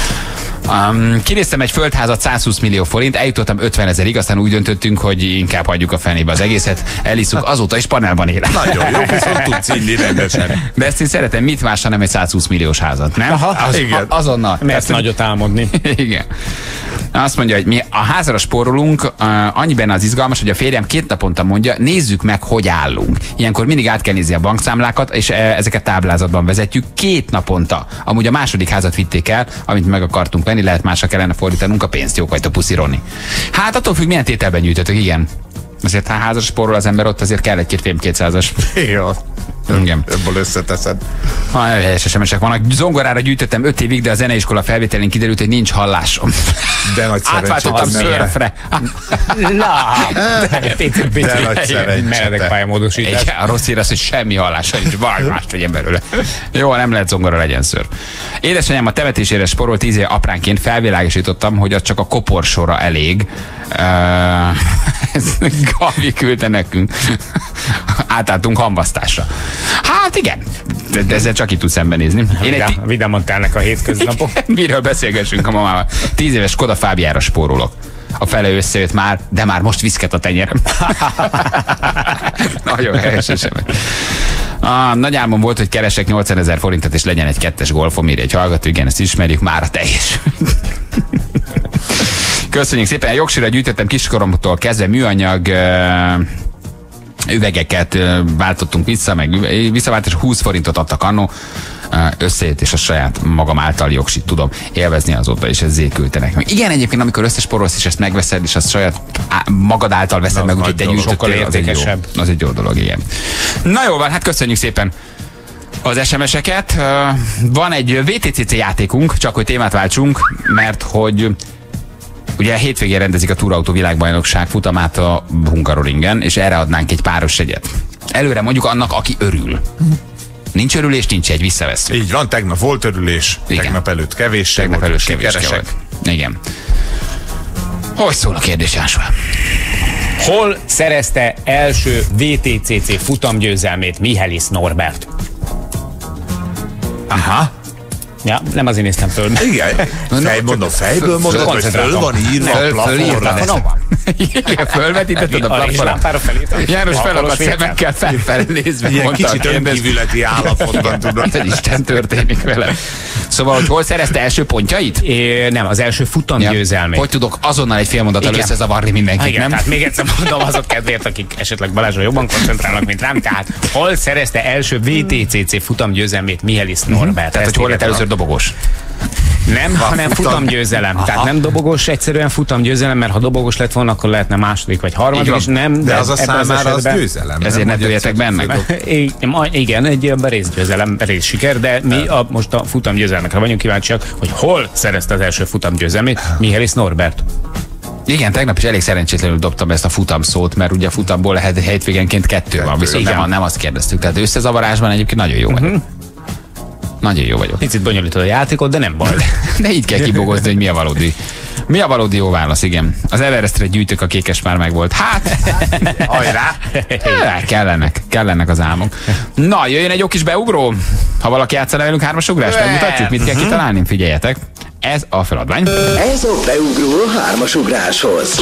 Um, kinéztem egy földházat százhúsz millió forint, eljutottam ötvenezerig, aztán úgy döntöttünk, hogy inkább hagyjuk a fenébe az egészet. Elisszuk, azóta is panelban él. Nagyon jó, viszont tudsz inni rendesen. De ezt én szeretem, mit másra nem egy százhúsz milliós házat, nem? Aha, az, igen. Azonnal. Mert nagyot álmodni. Igen. Azt mondja, hogy mi a házra spórolunk, uh, annyi benne az izgalmas, hogy a férjem két naponta mondja, nézzük meg, hogy állunk. Ilyenkor mindig át kell nézni a bankszámlákat, és uh, ezeket táblázatban vezetjük két naponta. Amúgy a második házat vitték el, amit meg akartunk venni, lehet másra kellene fordítanunk a pénzt, jók vagy a puszi Roni. Hát attól függ, milyen tételben gyűjtötök, igen. Azért, ha házas spórol az ember, ott azért kell egy-két fém kétszázas. Jó. Igen. Ebből összeteszed. Ha, helyes es em esek vannak. Zongorára gyűjtöttem öt évig, de a zeneiskola felvételén kiderült, hogy nincs hallásom. De nagy átváltottam szörfre. Na, de nagy szerencsét. Meredek pályamódosítás. Igen, a rossz hír az, hogy semmi hallása nincs, valami mást vegyen belőle. Jó, nem lehet zongora, legyen szörf. Édesanyám a temetésére sporolt tíz éve apránként, felvilágosítottam, hogy az csak a koporsóra elég. Uh, Gavi küldte nekünk. Átálltunk hamvasztásra. Hát igen, de, de ezzel csak itt tudsz szembenézni. Én egy Vidáman telnek a hétköznapok. Miről beszélgessünk a mamával? Tíz éves Skoda Fábiára spórolok. A fele összejött már, de már most viszket a tenyerem. Nagyon helyes esemény. Ah, nagy álmom volt, hogy keresek nyolcvanezer forintot, és legyen egy kettes golfom, írja egy hallgató, igen, ezt ismerjük, már a teljes. Köszönjük szépen, a jogsira gyűjtöttem kiskoromtól kezdve műanyag uh, üvegeket uh, váltottunk vissza, meg visszavált, és húsz forintot adtak annó, uh, összejött, és a saját magam által jogsit tudom élvezni azóta, és ez küldte nekem. Igen, egyébként, amikor összesporolsz, és ezt megveszed, és azt saját á, magad által veszed na, meg, úgyhogy te gyűjtöttél, az egy jó, az egy jó dolog, igen. Na jó van, hát köszönjük szépen az es em eseket. Uh, van egy vé té cé cé játékunk, csak hogy témát váltsunk, mert hogy ugye hétvégén rendezik a túrautó világbajnokság futamát a Hungaroringen, és erre adnánk egy páros jegyet. Előre mondjuk annak, aki örül. Nincs örülés, nincs egy, visszavesszük. Így van, tegnap volt örülés, igen. Tegnap előtt kevés, tegnap előtt kevés volt. Igen. Hogy szól a kérdés, Jászol? Hol szerezte első vé té cé cé futamgyőzelmét Mihális Norbert? Aha. Ja, nem azért néztem föl. Igen. Fej, mondom, fejből mondod, hogy föl van írva a plafonra. Igen, fölvetítetted a plafonra. János felakadt szemekkel felfelé nézve. Ilyen kicsit önkívületi állapotban tudod. Hogy Isten történik vele. Szóval, hogy hol szerezte első pontjait? É, nem, az első futamgyőzelmét. Hogy tudok azonnal egy fél mondattal összezavarni mindenkit, igen, nem? Tehát még egyszer mondom azok kedvéért, akik esetleg Balázsra jobban koncentrálnak, mint rám. Tehát hol szerezte első vé té cé cé futamgyőzelmét Mihális Norbert? Tehát, hogy hol lett először dobogós? Nem, hanem futamgyőzelem. Aha. Tehát nem dobogós, egyszerűen futamgyőzelem, mert ha dobogós lett volna, akkor lehetne második vagy harmadik, és nem. De, de az a számára az, az győzelem. Ezért ne dőljetek benne. Igen, egy ilyen részgyőzelem, rész siker, de mi a, most a futamgyőzelmekre vagyunk kíváncsiak, hogy hol szerezte az első futamgyőzelmét Mihális Norbert. Igen, tegnap is elég szerencsétlenül dobtam ezt a futam szót, mert ugye a futamból lehet hétvégenként kettő van, viszont nem, nem azt kérdeztük. Tehát összezavarásban egyébként nagyon jó vagyok. Uh-huh. Nagyon jó vagyok. Picit bonyolítod a játékot, de nem baj. De így kell kibogozni, hogy mi a valódi. Mi a valódi jó válasz, igen. Az Everestre gyűjtök, a kékes már megvolt. Hát, hajrá! kellenek, kellenek az álmok. Na, jöjjön egy jó kis beugró. Ha valaki játszana velünk hármas ugrást, megmutatjuk, mit kell kitalálni. Figyeljetek, ez a feladvány. Ez a beugró a hármas ugráshoz.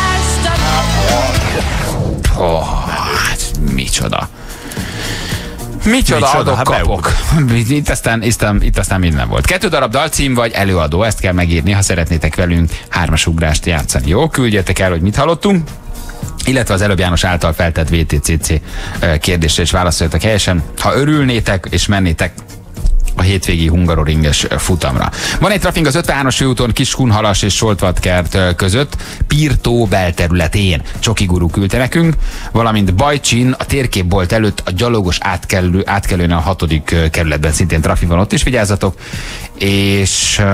Oh, hát micsoda. Micsoda, Micsoda, adok, hát kapok. Itt aztán, itt, aztán, itt aztán minden volt. Kettő darab dalcím vagy előadó, ezt kell megírni, ha szeretnétek velünk hármas ugrást játszani. Jó, küldjetek el, hogy mit hallottunk, illetve az előbb János által feltett vé té cé cé kérdésre is válaszoljatok helyesen. Ha örülnétek és mennétek a hétvégi hungaroringes futamra. Van egy trafink az ötvenhármas főúton Kiskunhalas és Soltvatkert között, Pirtó belterületén. Csoki Guru küldte nekünk, valamint Bajcsin a térképbolt előtt a gyalogos átkelő, átkelőn a hatodik kerületben szintén trafi van, ott is vigyázzatok. És... Uh,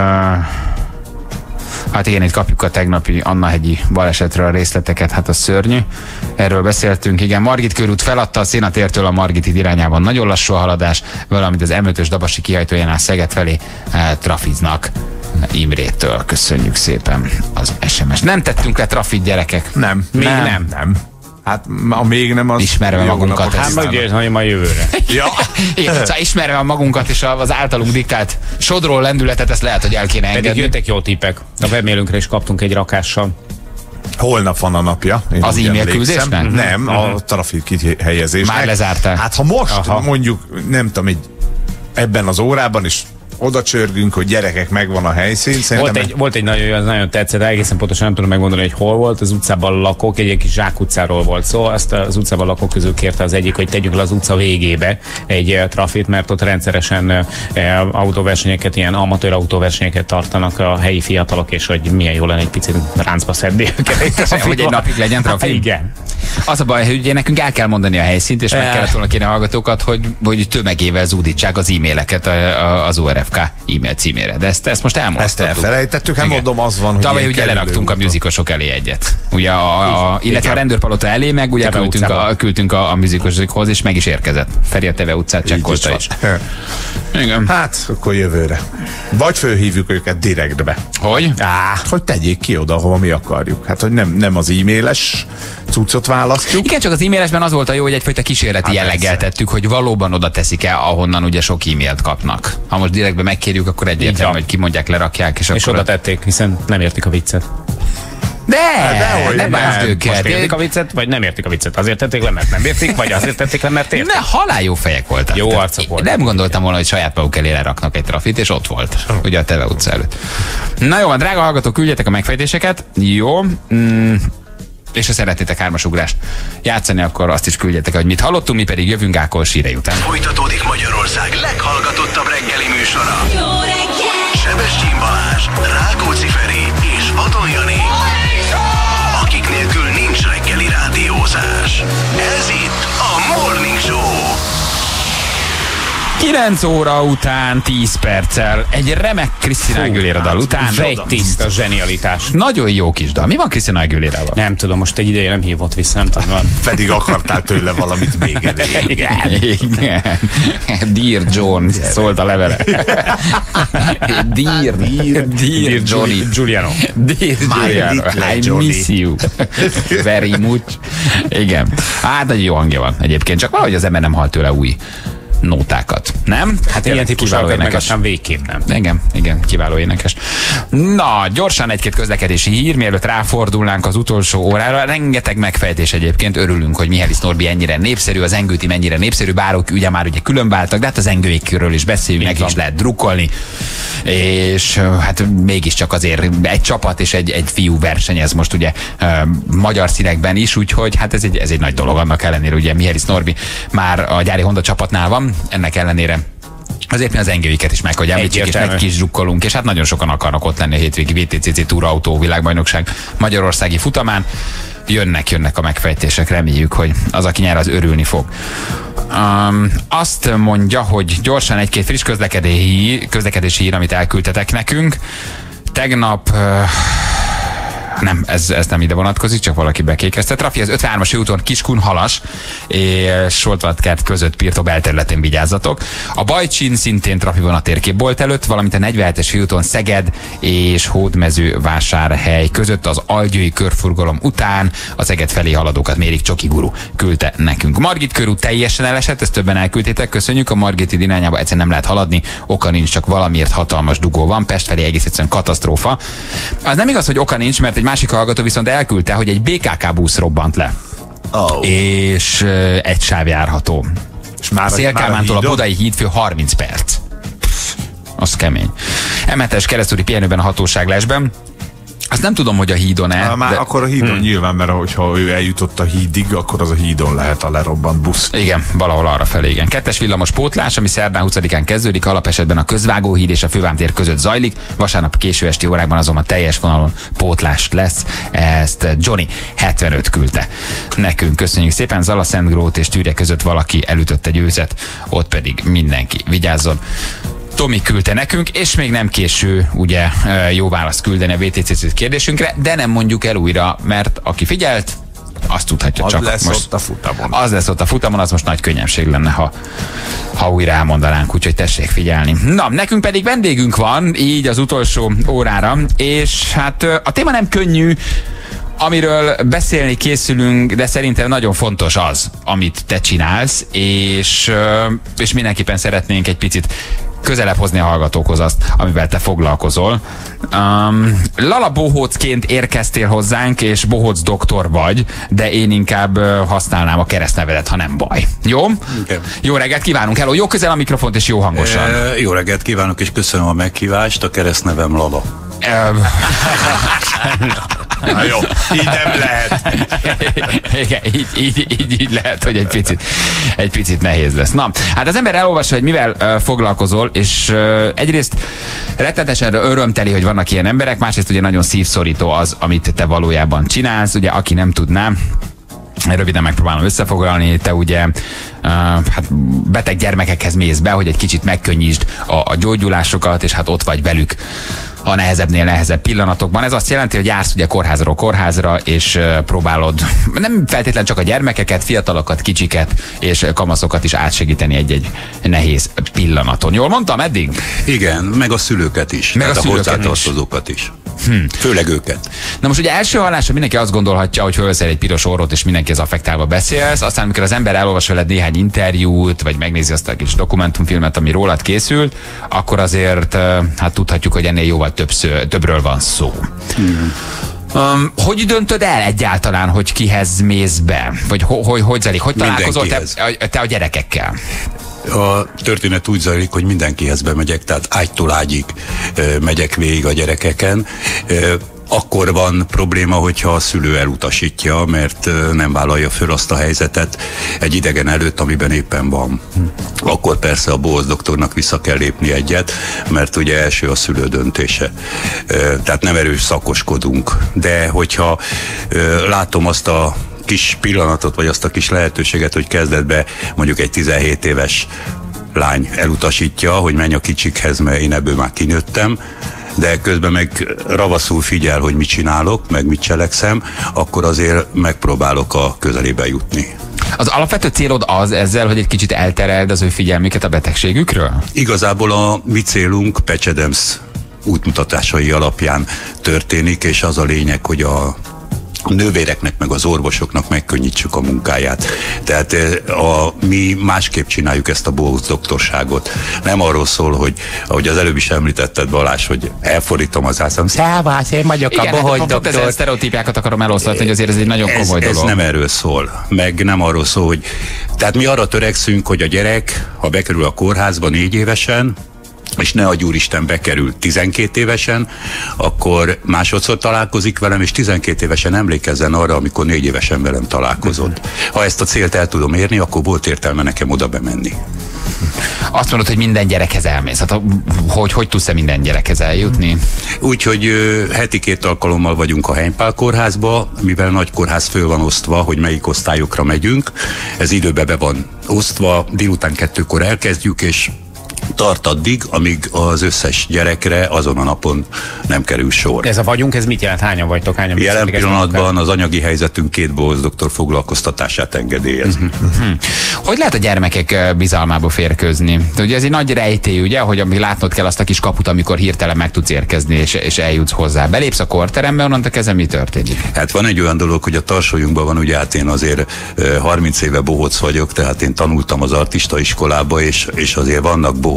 hát igen, itt kapjuk a tegnapi Annahegyi balesetről a részleteket, hát a szörnyű. Erről beszéltünk, igen. Margit körút feladta a Szénatértől a Margit irányában nagyon lassú a haladás, valamint az em ötös Dabasi kihajtójánál Szeged felé eh, trafiznak. Imrétől köszönjük szépen az es em es. Nem tettünk le trafit, gyerekek? Nem. Még nem. nem. nem. Hát a még nem az... Ismerve magunkat. Hát majd majd jövőre. Ja. Igen, szóval ismerve a magunkat és az általunk diktált sodró lendületet, ezt lehet, hogy el kéne engedni. Pedig jöttek jó tippek. A webmailünkre is kaptunk egy rakással. Holnap van a napja. Az e-mail küldésnek? Nem, a trafik kihelyezésnek. Már lezártál. Hát ha most Aha. mondjuk, nem tudom, egy, ebben az órában is oda csörgünk, hogy gyerekek, megvan a helyszín. Volt egy, volt egy nagyon, nagyon tetszett, egészen pontosan nem tudom megmondani, hogy hol volt, az utcában lakók, egy ilyen kis zsákutcáról volt szó, azt az utcában lakók közül kérte az egyik, hogy tegyük le az utca végébe egy uh, trafit, mert ott rendszeresen uh, autóversenyeket, ilyen amatőr autóversenyeket tartanak a helyi fiatalok, és hogy milyen jó lenne egy picit ráncba szedni őket. Hogy egy napig legyen trafik? Igen. Az a baj, hogy ugye nekünk el kell mondani a helyszínt, és meg kellett volna kérni a hallgatókat, hogy, hogy tömegével zúdítsák az e-maileket az o er ef ká e-mail címére. De ezt, ezt most elmondtuk. Ezt elfelejtettük, hát mondom, az van, hogy tavaly ugye leraktunk a műzikosok elé egyet. Ugye a, a, illetve a rendőrpalota elé, meg ugye küldtünk a, küldtünk a, a műzikosokhoz, és meg is érkezett. Feri a Teve utcát csekkolta is. Igen. Hát, akkor jövőre. Vagy fölhívjuk őket direktbe. Hogy? Á, hogy tegyék ki oda, ahova mi akarjuk. Hát, hogy nem, nem az e-mailes cuccot választjuk. Igen, csak az e-mailesben az volt a jó, hogy egyfajta kísérleti hát jelleggel tettük, hogy valóban oda teszik el, ahonnan ugye sok e-mailt kapnak. Ha most direktbe megkérjük, akkor egyértelmű, hogy kimondják, lerakják, és, és akkor oda tették, hiszen nem értik a viccet. De, de nem bánsz őket. Most értik a viccet, vagy nem értik a viccet? Azért tették le, mert nem értik, vagy azért tették le, mert értik? Ne, halál jó fejek voltak. Jó arcok voltak. Nem gondoltam volna, hogy saját maguk elé leraknak egy trafit, és ott volt. Ugye a Teve utca előtt. Na jó, drága hallgatók, küldjetek a megfejtéseket. Jó. Mm. És ha szeretnétek hármas ugrást játszani, akkor azt is küldjetek, hogy mit hallottunk, mi pedig jövünk Ákos hírei után. Folytatódik Magyarország leghallgatottabb reggeli műsora. Jó reggel! Sebestyén Balázs, Rákóczi Feri és Vadon Jani. Akik nélkül nincs reggeli rádiózás. Ez itt a Morning Show. kilenc óra után tíz perccel egy remek Krisztina Aguilera dal után. Egy tiszta zsenialitás. Nagyon jó kis dal. Mi van Krisztina Aguilera-val? Nem tudom, most egy ideje nem hívott vissza, nem tudom. Van. Pedig akartál tőle valamit még elég. Igen. Igen. Dear John, szólt a levele. Dear, dear, dear Johnny. Giuliano. Dear Giuliano. I miss you. Very much. Igen. Hát egy jó hangja van egyébként, csak valahogy az ember nem hall tőle új nótákat, nem? Hát ilyen típusokat meg aztán végképp nem. Igen, igen, kiváló énekes. Na, gyorsan egy-két közlekedési hír, mielőtt ráfordulnánk az utolsó órára. Rengeteg megfejtés egyébként, örülünk, hogy Mihály Norbi ennyire népszerű, az Engőti mennyire népszerű, bárok ugye már ugye különváltak, de hát az Engőikről is beszéljünk, neki is lehet drukkolni. És hát mégiscsak azért egy csapat és egy, egy fiú versenyez most ugye uh, magyar színekben is, úgyhogy hát ez egy, ez egy nagy dolog, annak ellenére ugye Mihály Norbi már a gyári Honda csapatnál van, ennek ellenére azért mi az engőiket is meg, hogy említsük, és meg kis zsukkolunk, és hát nagyon sokan akarnak ott lenni a hétvégi vé té cé cé túrautó világbajnokság magyarországi futamán. Jönnek, jönnek a megfejtések, reméljük, hogy az, aki nyer, az örülni fog. Um, azt mondja, hogy gyorsan egy-két friss közlekedési, közlekedési hír, amit elküldtetek nekünk. Tegnap... Uh, Nem, ez, ez nem ide vonatkozik, csak valaki bekékezte. Trafi az ötvenhármas úton Kiskunhalas és Soltvatkert között Pirtó belterületén vigyázzatok. A Bajcsin szintén trafi van a térképbolt előtt, valamint a negyvenhetes főúton Szeged és Hódmezővásárhely között az Algyői körforgalom után a Szeged felé haladókat mérik. Csoki Guru küldte nekünk. Margit körút teljesen elesett, ezt többen elküldtétek, köszönjük. A Margit irányába egyszerűen nem lehet haladni, oka nincs, csak valamiért hatalmas dugó van. Pest felé egész egyszerűen katasztrófa. Az nem igaz, hogy oka nincs, mert egy másik hallgató viszont elküldte, hogy egy bé ká ká busz robbant le. Oh. És uh, egy sáv járható. A Szél-Kálmántól a, a Budai hídfő harminc perc. Pff, az kemény. em hetes keresztúri pihenőben a hatóságlásban. Azt nem tudom, hogy a hídon-e. Már de... akkor a hídon hmm. nyilván, mert hogyha ő eljutott a hídig, akkor az a hídon lehet a lerobbant busz. Igen, valahol arra felé, igen. Kettes villamos pótlás, ami szerdán huszadikán kezdődik, alapesetben a Közvágóhíd és a Fővámtér között zajlik. Vasárnap késő esti órákban azonban teljes vonalon pótlás lesz. Ezt Johnny hetvenöt küldte nekünk. Köszönjük szépen. Zala-Szentgrót és Tűre között valaki elütött egy őzet, ott pedig mindenki vigyázzon. Tomi küldte nekünk, és még nem késő ugye jó választ küldeni a vé té cé cé kérdésünkre, de nem mondjuk el újra, mert aki figyelt, azt tudhatja az csak. Lesz most ott a futamon. Az lesz ott a futamon, az most nagy könnyebbség lenne, ha, ha újra elmondanánk, úgyhogy tessék figyelni. Na, nekünk pedig vendégünk van, így az utolsó órára, és hát a téma nem könnyű, amiről beszélni készülünk, de szerintem nagyon fontos az, amit te csinálsz, és, és mindenképpen szeretnénk egy picit közelebb hozni a hallgatókhoz azt, amivel te foglalkozol. Um, Lala bohócként érkeztél hozzánk, és bohóc doktor vagy, de én inkább uh, használnám a keresztnevedet, ha nem baj. Jó? Okay. Jó reggelt kívánunk, hello, jó közel a mikrofont, és jó hangosan. E, jó reggelt kívánok, és köszönöm a meghívást, a keresztnevem Lala. Na jó, így nem lehet. Igen, így, így, így, így lehet, hogy egy picit, egy picit nehéz lesz. Na, hát az ember elolvassa, hogy mivel uh, foglalkozol, és uh, egyrészt rettenetesen örömteli, hogy vannak ilyen emberek, másrészt ugye nagyon szívszorító az, amit te valójában csinálsz. Ugye, aki nem tudná, röviden megpróbálom összefoglalni, te ugye uh, hát beteg gyermekekhez mész be, hogy egy kicsit megkönnyítsd a, a gyógyulásokat, és hát ott vagy velük a nehezebbnél nehezebb pillanatokban. Ez azt jelenti, hogy jársz ugye kórházról kórházra, és uh, próbálod nem feltétlen csak a gyermekeket, fiatalokat, kicsiket és kamaszokat is átsegíteni egy-egy nehéz pillanaton. Jól mondtam eddig? Igen, meg a szülőket is. Meg a, a hozzátartozókat is. Hmm. Főleg őket. Na most ugye első hallásra mindenki azt gondolhatja, hogy fölveszel egy piros orrot, és mindenki az affektálva beszélsz, aztán amikor az ember elolvas veled néhány interjút, vagy megnézi azt a kis dokumentumfilmet, ami rólad készült, akkor azért hát tudhatjuk, hogy ennél jóval többször, többről van szó. Hmm. Um, hogy döntöd el egyáltalán, hogy kihez mész be? Vagy ho, hogy, hogy zajlik? Hogy találkozol te, te a gyerekekkel? A történet úgy zajlik, hogy mindenkihez bemegyek, tehát ágytól ágyig megyek végig a gyerekeken. Akkor van probléma, hogyha a szülő elutasítja, mert nem vállalja föl azt a helyzetet egy idegen előtt, amiben éppen van. Akkor persze a bohóc doktornak vissza kell lépni egyet, mert ugye első a szülő döntése. Tehát nem erős szakoskodunk. De hogyha látom azt a kis pillanatot, vagy azt a kis lehetőséget, hogy kezdetben mondjuk egy tizenhét éves lány elutasítja, hogy menj a kicsikhez, mert én ebből már kinőttem, de közben meg ravaszul figyel, hogy mit csinálok, meg mit cselekszem, akkor azért megpróbálok a közelébe jutni. Az alapvető célod az ezzel, hogy egy kicsit eltereld az ő figyelmüket a betegségükről? Igazából a mi célunk Patch Adams útmutatásai alapján történik, és az a lényeg, hogy a a nővéreknek, meg az orvosoknak megkönnyítsük a munkáját. Tehát a, mi másképp csináljuk ezt a bohóc doktorságot. Nem arról szól, hogy ahogy az előbb is említetted, Balázs, hogy elfordítom az ászom, szávász, én vagyok a bohóc hát doktor. Ezen sztereotípiákat akarom eloszlatni, hogy azért ez egy nagyon komoly ez, dolog. Ez nem erről szól, meg nem arról szól, hogy tehát mi arra törekszünk, hogy a gyerek, ha bekerül a kórházba négy évesen, és ne adj úristen bekerül tizenkét évesen, akkor másodszor találkozik velem, és tizenkét évesen emlékezzen arra, amikor négy évesen velem találkozott. Ha ezt a célt el tudom érni, akkor volt értelme nekem oda bemenni. Azt mondod, hogy minden gyerekhez elmész. Hát, hogy, hogy tudsz-e minden gyerekhez eljutni? Úgyhogy heti két alkalommal vagyunk a Heimpál kórházba, mivel nagy kórház föl van osztva, hogy melyik osztályokra megyünk. Ez időbe be van osztva, délután kettőkor elkezdjük, és tart addig, amíg az összes gyerekre azon a napon nem kerül sor. Ez a vagyunk, ez mit jelent? Hányan vagytok? Hányan Jelen pillanatban az anyagi helyzetünk két bohóc doktor foglalkoztatását engedélyez. Uh-huh. Uh-huh. Hogy lehet a gyermekek bizalmába férkőzni? Ugye ez egy nagy rejtély, ugye, hogy ami látnod kell azt a kis kaput, amikor hirtelen meg tudsz érkezni, és, és eljutsz hozzá. Belépsz a korterembe, onnantól kezdve mi történik? Hát van egy olyan dolog, hogy a tarsolyunkban van, ugye hát én azért harminc éve bohóc vagyok, tehát én tanultam az artista iskolába, és, és azért vannak bohóc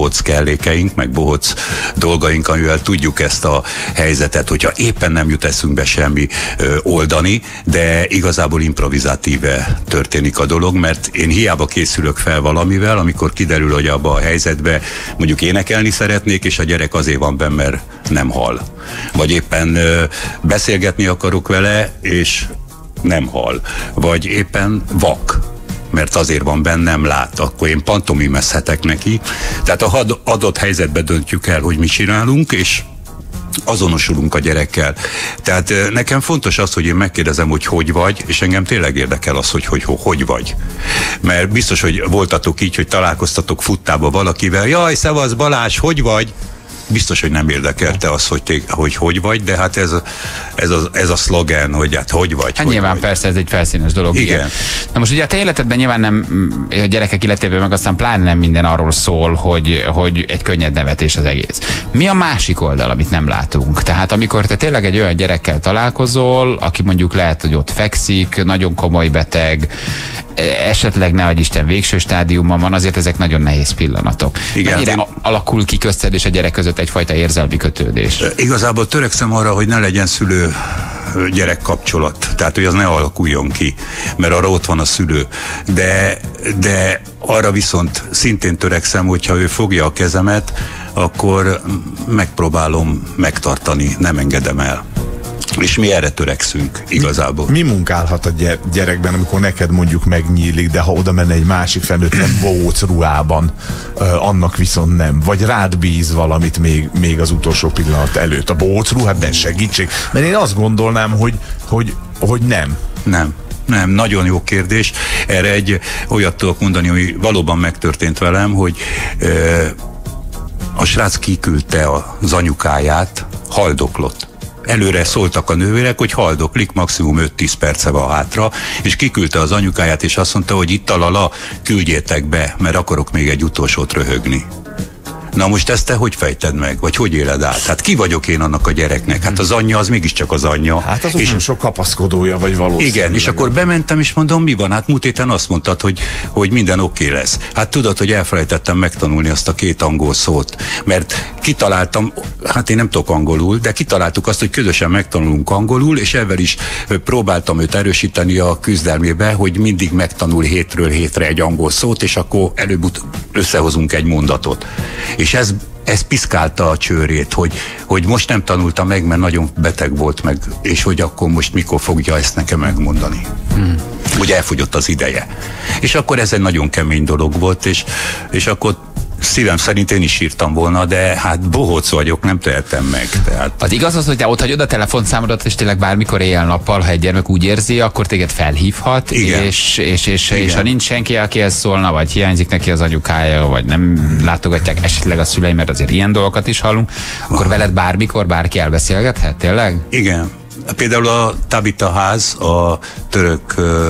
bohóc kellékeink, meg bohóc dolgaink, amivel tudjuk ezt a helyzetet, hogyha éppen nem jut eszünkbe semmi ö, oldani, de igazából improvizatíve történik a dolog, mert én hiába készülök fel valamivel, amikor kiderül, hogy abba a helyzetbe mondjuk énekelni szeretnék, és a gyerek azért van benne, mert nem hall. Vagy éppen ö, beszélgetni akarok vele, és nem hall. Vagy éppen vak, mert azért van benne, nem lát, akkor én pantomimezhetek neki. Tehát a adott helyzetben döntjük el, hogy mit csinálunk, és azonosulunk a gyerekkel. Tehát nekem fontos az, hogy én megkérdezem, hogy hogy vagy, és engem tényleg érdekel az, hogy hogy, hogy, hogy vagy. Mert biztos, hogy voltatok így, hogy találkoztatok futtába valakivel, jaj, szevasz Balázs, hogy vagy? Biztos, hogy nem érdekelte az, hogy, te, hogy hogy vagy, de hát ez a, ez a, ez a szlogen, hogy hát hogy vagy. Hát hogy nyilván vagy. Persze, ez egy felszínes dolog. Igen. igen. Na most ugye a te életedben nyilván nem, a gyerekek életében meg aztán pláne nem minden arról szól, hogy, hogy egy könnyed nevetés az egész. Mi a másik oldal, amit nem látunk? Tehát amikor te tényleg egy olyan gyerekkel találkozol, aki mondjuk lehet, hogy ott fekszik, nagyon komoly beteg, esetleg ne adj Isten végső stádiumban van, azért ezek nagyon nehéz pillanatok. Igen, Mennyire én... alakul ki közted és a gyerek között egyfajta érzelmi kötődés? Igazából törekszem arra, hogy ne legyen szülő gyerek kapcsolat. Tehát, hogy az ne alakuljon ki, mert arra ott van a szülő. De, de arra viszont szintén törekszem, hogyha ő fogja a kezemet, akkor megpróbálom megtartani, nem engedem el. És mi erre törekszünk igazából. Mi, mi munkálhat a gyerekben, amikor neked mondjuk megnyílik, de ha oda menne egy másik felnőtt, nem bohóc ruhában, uh, annak viszont nem. Vagy rád bíz valamit még, még az utolsó pillanat előtt. A bohóc ruhát, de segítség. Mert én azt gondolnám, hogy, hogy, hogy nem. Nem. Nem, nagyon jó kérdés. Erre egy olyat tudok mondani, hogy valóban megtörtént velem, hogy uh, a srác kiküldte az anyukáját, haldoklott. Előre szóltak a nővérek, hogy haldoklik, maximum öt-tíz perce van hátra, és kiküldte az anyukáját, és azt mondta, hogy itt alala, küldjétek be, mert akarok még egy utolsót röhögni. Na most ezt te hogy fejted meg? Vagy hogy éled át? Hát ki vagyok én annak a gyereknek? Hát az anyja az mégiscsak az anyja. Hát az és nem sok kapaszkodója, vagy valószínűleg. Igen, és akkor bementem, és mondom, mi van? Hát múlt héten azt mondtad, hogy, hogy minden oké okay lesz. Hát tudod, hogy elfelejtettem megtanulni azt a két angol szót. Mert kitaláltam, hát én nem tudok angolul, de kitaláltuk azt, hogy közösen megtanulunk angolul, és ezzel is próbáltam őt erősíteni a küzdelmébe, hogy mindig megtanul hétről hétre egy angol szót, és akkor előbb összehozunk egy mondatot. És ez, ez piszkálta a csőrét, hogy, hogy most nem tanulta meg, mert nagyon beteg volt meg, és hogy akkor most mikor fogja ezt nekem megmondani. Hmm. Hogy elfogyott az ideje. És akkor ez egy nagyon kemény dolog volt, és, és akkor szívem szerint én is írtam volna, de hát bohóc vagyok, nem tehetem meg. Tehát... Az igaz az, hogy te ott hagyod a telefonszámodat, és tényleg bármikor éjjel-nappal, ha egy gyermek úgy érzi, akkor téged felhívhat, igen. És, és, és, és ha nincs senki, akihez szólna, vagy hiányzik neki az anyukája, vagy nem látogatják esetleg a szülei, mert azért ilyen dolgokat is hallunk, akkor veled bármikor bárki elbeszélgethet, tényleg? Igen. Például a Tabita ház, a török,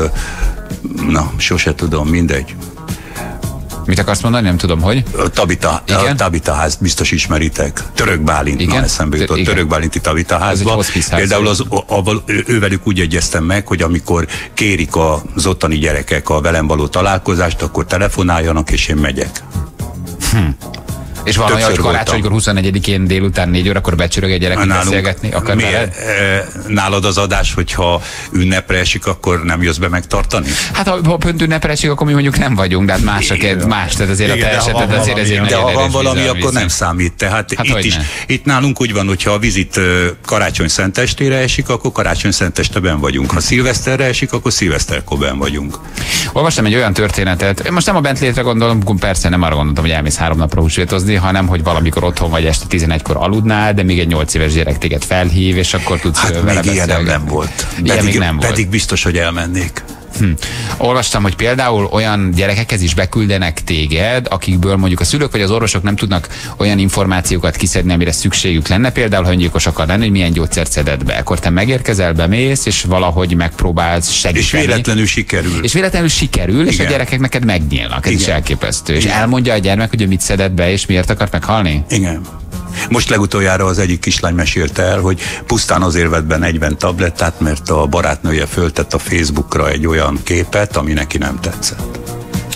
na, sose tudom, mindegy. Mit akarsz mondani? Nem tudom, hogy? A Tabita, a Tabita házt biztos ismeritek. Török Bálint, igen? Na, eszembe jutott. Török Bálinti Tabita házba. Például az, a, a, ővelük úgy egyeztem meg, hogy amikor kérik az ottani gyerekek a velem való találkozást, akkor telefonáljanak, és én megyek. Hm. És van olyan, hogy karácsonykor huszonegyedikén délután négy órakor becsörög egy gyerek, beszélgetni akar veled? Nálad az adás, hogyha ünnepre esik, akkor nem jössz be megtartani? Hát ha, ha pont ünnepre esik, akkor mi mondjuk nem vagyunk, de hát más, a, más tehát azért igen, a te eseted azért ezért. De ha van valami, akkor viszont nem számít. Tehát hát itt, is, itt nálunk úgy van, hogyha a vizit karácsony szentestére esik, akkor karácsony szenteste benn vagyunk. Ha szilveszterre esik, akkor szilveszterkor benn vagyunk. Olvastam egy olyan történetet, most nem a bentlétre gondolom, persze nem arra gondoltam, hogy elmész három napra húsvétozni, hanem hogy valamikor otthon vagy este tizenegykor aludnál, de még egy nyolc éves gyerek téged felhív, és akkor tudsz hát vele még ilyen nem volt. Ilyen pedig, még nem pedig volt. biztos, hogy elmennék. Hm. Olvastam, hogy például olyan gyerekekhez is beküldenek téged, akikből mondjuk a szülők vagy az orvosok nem tudnak olyan információkat kiszedni, amire szükségük lenne, például ha öngyilkos akar lenni, hogy milyen gyógyszert szeded be. Akkor te megérkezel, bemész, és valahogy megpróbálsz segíteni. És véletlenül sikerül. És véletlenül sikerül, igen. És a gyerekek neked megnyílnak. Ez igen. Is elképesztő. Igen. És elmondja a gyermek, hogy mit szedett be, és miért akart meghalni? Igen. Most legutoljára az egyik kislány mesélte el, hogy pusztán azért vett be negyven tablettát, mert a barátnője föltett a Facebookra egy olyan képet, ami neki nem tetszett.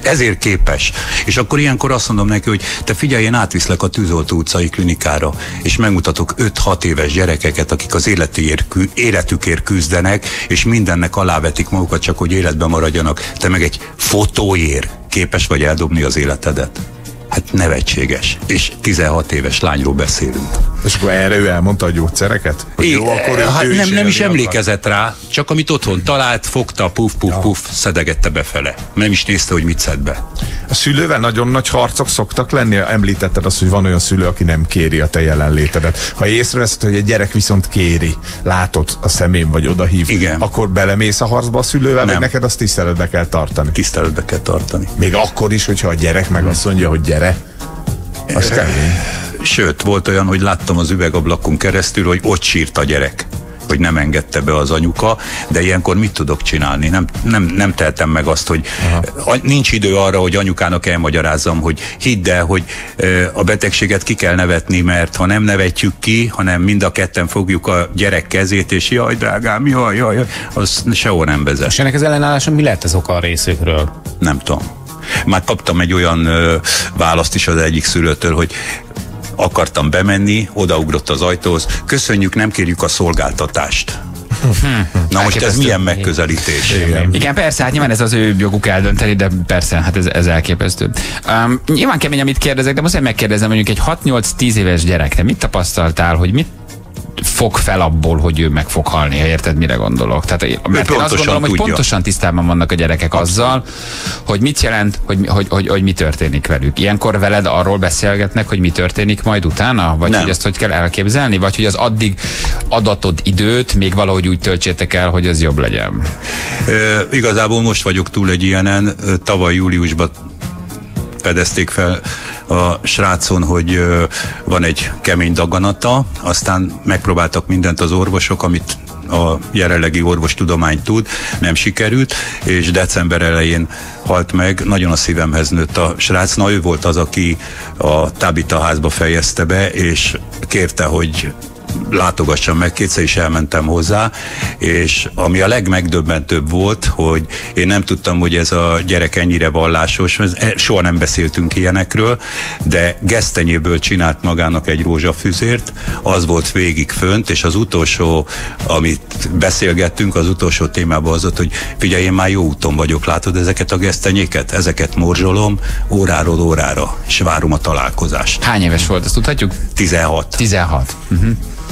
ezért képes. És akkor ilyenkor azt mondom neki, hogy te figyelj, én átviszlek a Tűzoltó utcai klinikára, és megmutatok öt-hat éves gyerekeket, akik az életükért, életükért küzdenek, és mindennek alávetik magukat, csak hogy életben maradjanak. Te meg egy fotóért képes vagy eldobni az életedet. Hát nevetséges. És tizenhat éves lányról beszélünk. És akkor erre ő elmondta a gyógyszereket? É, jó, akkor ő, hát ő nem, is nem is emlékezett akar. rá, csak amit otthon talált, fogta, puf, puf, ja. puf, szedegette befele. Nem is nézte, hogy mit szed be. A szülővel nagyon nagy harcok szoktak lenni? Említetted azt, hogy van olyan szülő, aki nem kéri a te jelenlétedet. Ha észreveszed, hogy egy gyerek viszont kéri, látod a szemén vagy odahív, igen. akkor belemész a harcba a szülővel, nem. vagy neked azt tiszteletbe kell tartani? Tiszteletbe kell tartani. Még akkor is, hogyha a gyerek meg azt mondja, hogy gyere. Az kemény. Sőt, volt olyan, hogy láttam az üvegablakon keresztül, hogy ott sírt a gyerek, hogy nem engedte be az anyuka, de ilyenkor mit tudok csinálni? Nem, nem, nem tehetem meg azt, hogy Aha. nincs idő arra, hogy anyukának elmagyarázzam, hogy hidd el, hogy a betegséget ki kell nevetni, mert ha nem nevetjük ki, hanem mind a ketten fogjuk a gyerek kezét, és jaj, drágám, jaj, jaj, jaj, az sehol nem vezet. És ennek az ellenálláson mi lett az oka a részükről? Nem tudom. Már kaptam egy olyan ö, választ is az egyik szülőtől, hogy akartam bemenni, odaugrott az ajtóhoz, köszönjük, nem kérjük a szolgáltatást. Na most ez milyen megközelítés? Igen. Igen, persze, hát nyilván ez az ő joguk eldönteni, de persze, hát ez, ez elképesztő. Um, nyilván kemény, amit kérdezek, de most megkérdezem, mondjuk egy hat-nyolc-tíz éves gyerekre mit tapasztaltál, hogy mit fog fel abból, hogy ő meg fog halni, ha érted, mire gondolok. Tehát, mert én azt gondolom, tudja. hogy pontosan tisztában vannak a gyerekek azzal, hogy mit jelent, hogy, hogy, hogy, hogy mi történik velük. Ilyenkor veled arról beszélgetnek, hogy mi történik majd utána? Vagy nem. hogy ezt hogy kell elképzelni? Vagy hogy az addig adatott időt még valahogy úgy töltsétek el, hogy ez jobb legyen? E, igazából most vagyok túl egy ilyenen. Tavaly júliusban fedezték fel a srácon, hogy ö, van egy kemény daganata, aztán megpróbáltak mindent az orvosok, amit a jelenlegi orvostudomány tud, nem sikerült, és december elején halt meg, nagyon a szívemhez nőtt a srác. Na, ő volt az, aki a Tábita házba fejezte be, és kérte, hogy látogassam meg, kétszer is elmentem hozzá, és ami a legmegdöbbentőbb volt, hogy én nem tudtam, hogy ez a gyerek ennyire vallásos, soha nem beszéltünk ilyenekről, de gesztenyéből csinált magának egy rózsafüzért, az volt végig fönt, és az utolsó, amit beszélgettünk, az utolsó témában az volt, hogy figyelj, én már jó úton vagyok, látod ezeket a gesztenyéket? Ezeket morzsolom óráról órára, és várom a találkozást. Hány éves volt, ezt tudhatjuk? tizenhat. tizenhat. Uh-huh.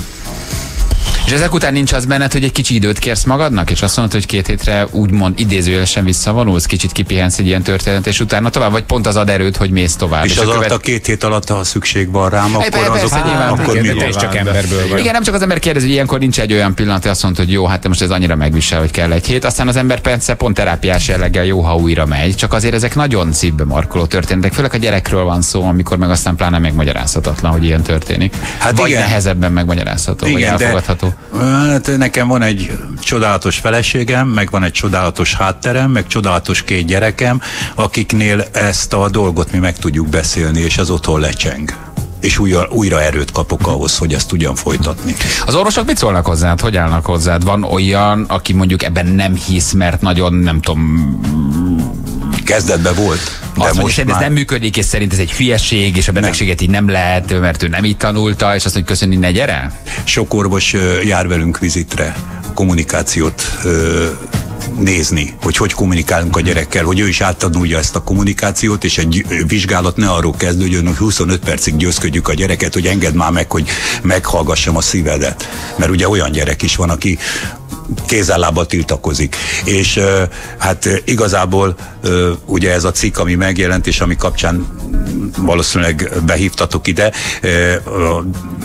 És ezek után nincs az benned, hogy egy kicsi időt kérsz magadnak, és azt mondod, hogy két hétre úgymond idézőjelesen visszavonulsz, kicsit kipihensz egy ilyen történet, és utána tovább, vagy pont az ad erőt, hogy mész tovább. És, és az alatt követ... a két hét alatt, ha szükség van rám, akkor persze, azok, persze, nyilván, akkor igen, mi is csak emberből vagy. Igen, nem csak az ember kérdezi, hogy ilyenkor nincs egy olyan pillanat, hogy azt mondod, hogy jó, hát most ez annyira megvisel, hogy kell egy hét, aztán az ember persze pont terápiás jelleggel jó, ha újra megy, csak azért ezek nagyon szívbe markoló történetek, főleg a gyerekről van szó, amikor meg aztán pláne megmagyarázhatatlan, hogy ilyen történik. Hát vagy igen. nehezebben megmagyarázható, igen, vagy elfogadható. De, nekem van egy csodálatos feleségem, meg van egy csodálatos hátterem, meg csodálatos két gyerekem, akiknél ezt a dolgot mi meg tudjuk beszélni, és az otthon lecseng. És újra, újra erőt kapok ahhoz, hogy ezt tudjam folytatni. Az orvosok mit szólnak hozzád? Hogy állnak hozzád? Van olyan, aki mondjuk ebben nem hisz, mert nagyon, nem tudom... Kezdetben volt. De azt most mondja, már... ez nem működik, és szerint ez egy hülyeség, és a betegséget nem. így nem lehet, mert ő nem így tanulta, és azt mondja, köszönni, ne gyere? Sok orvos uh, jár velünk vizitre, kommunikációt uh, nézni, hogy hogy kommunikálunk a gyerekkel, hogy ő is áttanulja ezt a kommunikációt, és egy vizsgálat ne arról kezdődjön, hogy huszonöt percig győzködjük a gyereket, hogy engedd már meg, hogy meghallgassam a szívedet. Mert ugye olyan gyerek is van, aki kézzel-lábbal tiltakozik. És uh, hát uh, igazából uh, ugye ez a cikk, ami megjelent, és ami kapcsán valószínűleg behívtatok ide, uh,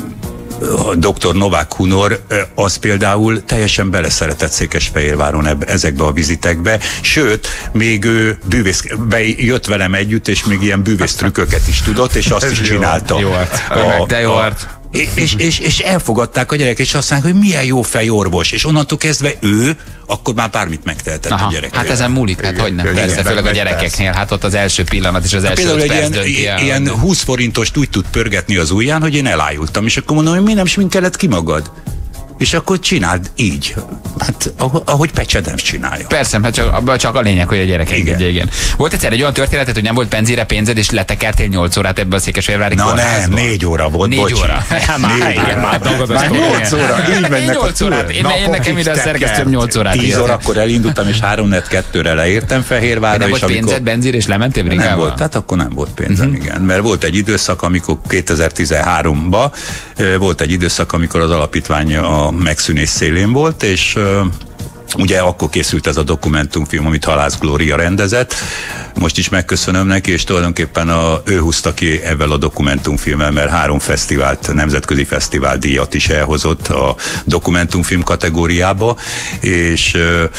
a doktor Novák Hunor, az például teljesen beleszeretett Székesfehérváron ebbe, ezekbe a vizitekbe, sőt, még ő bűvész, jött velem együtt, és még ilyen bűvész trükköket is tudott, és azt is csinálta. Jó art. De jó art. És, és, és elfogadták a gyerek, és azt mondják, hogy milyen jó fejorvos, és onnantól kezdve ő, akkor már bármit megtehetett Aha, a gyerek. Hát ezen múlik, hát hogy nem, persze, főleg a gyerekeknél, hát ott az első pillanat és az első például öt egy perc dönti el. Ilyen húsz forintost úgy tud pörgetni az ujján, hogy én elájultam, és akkor mondom, hogy mi nem sminkeled ki magad? És akkor csináld így. Hát, ahogy Pecsedem csinálja. Persze, hát csak, csak a lényeg, hogy a gyerek igen. igen. Volt egyszer egy olyan történetet, hogy nem volt benzére pénzed, és letekertél nyolc órát ebbe a Székesfehérvári Na nem, négy óra volt, Négy bocsi. óra. Már igen, már dolgozom. nyolc óra, így mennek a túl. Én nekem ide a szerkesztőm nyolc órát. tíz órakor elindultam, és három negyven kettőre leértem Fehérvárra. Nem volt pénzed benzír, és lementél brigával? Nem volt, tehát akkor nem volt pénzem, uh-huh. igen. Mert volt egy időszak, amikor kétezer-tizenháromban volt egy időszak, amikor az alapítvány a megszűnés szélén volt, és ugye akkor készült ez a dokumentumfilm, amit Halász Glória rendezett. Most is megköszönöm neki, és tulajdonképpen a, ő húzta ki ebben a dokumentumfilmmel, mert három fesztivált, nemzetközi fesztivál díjat is elhozott a dokumentumfilm kategóriába, és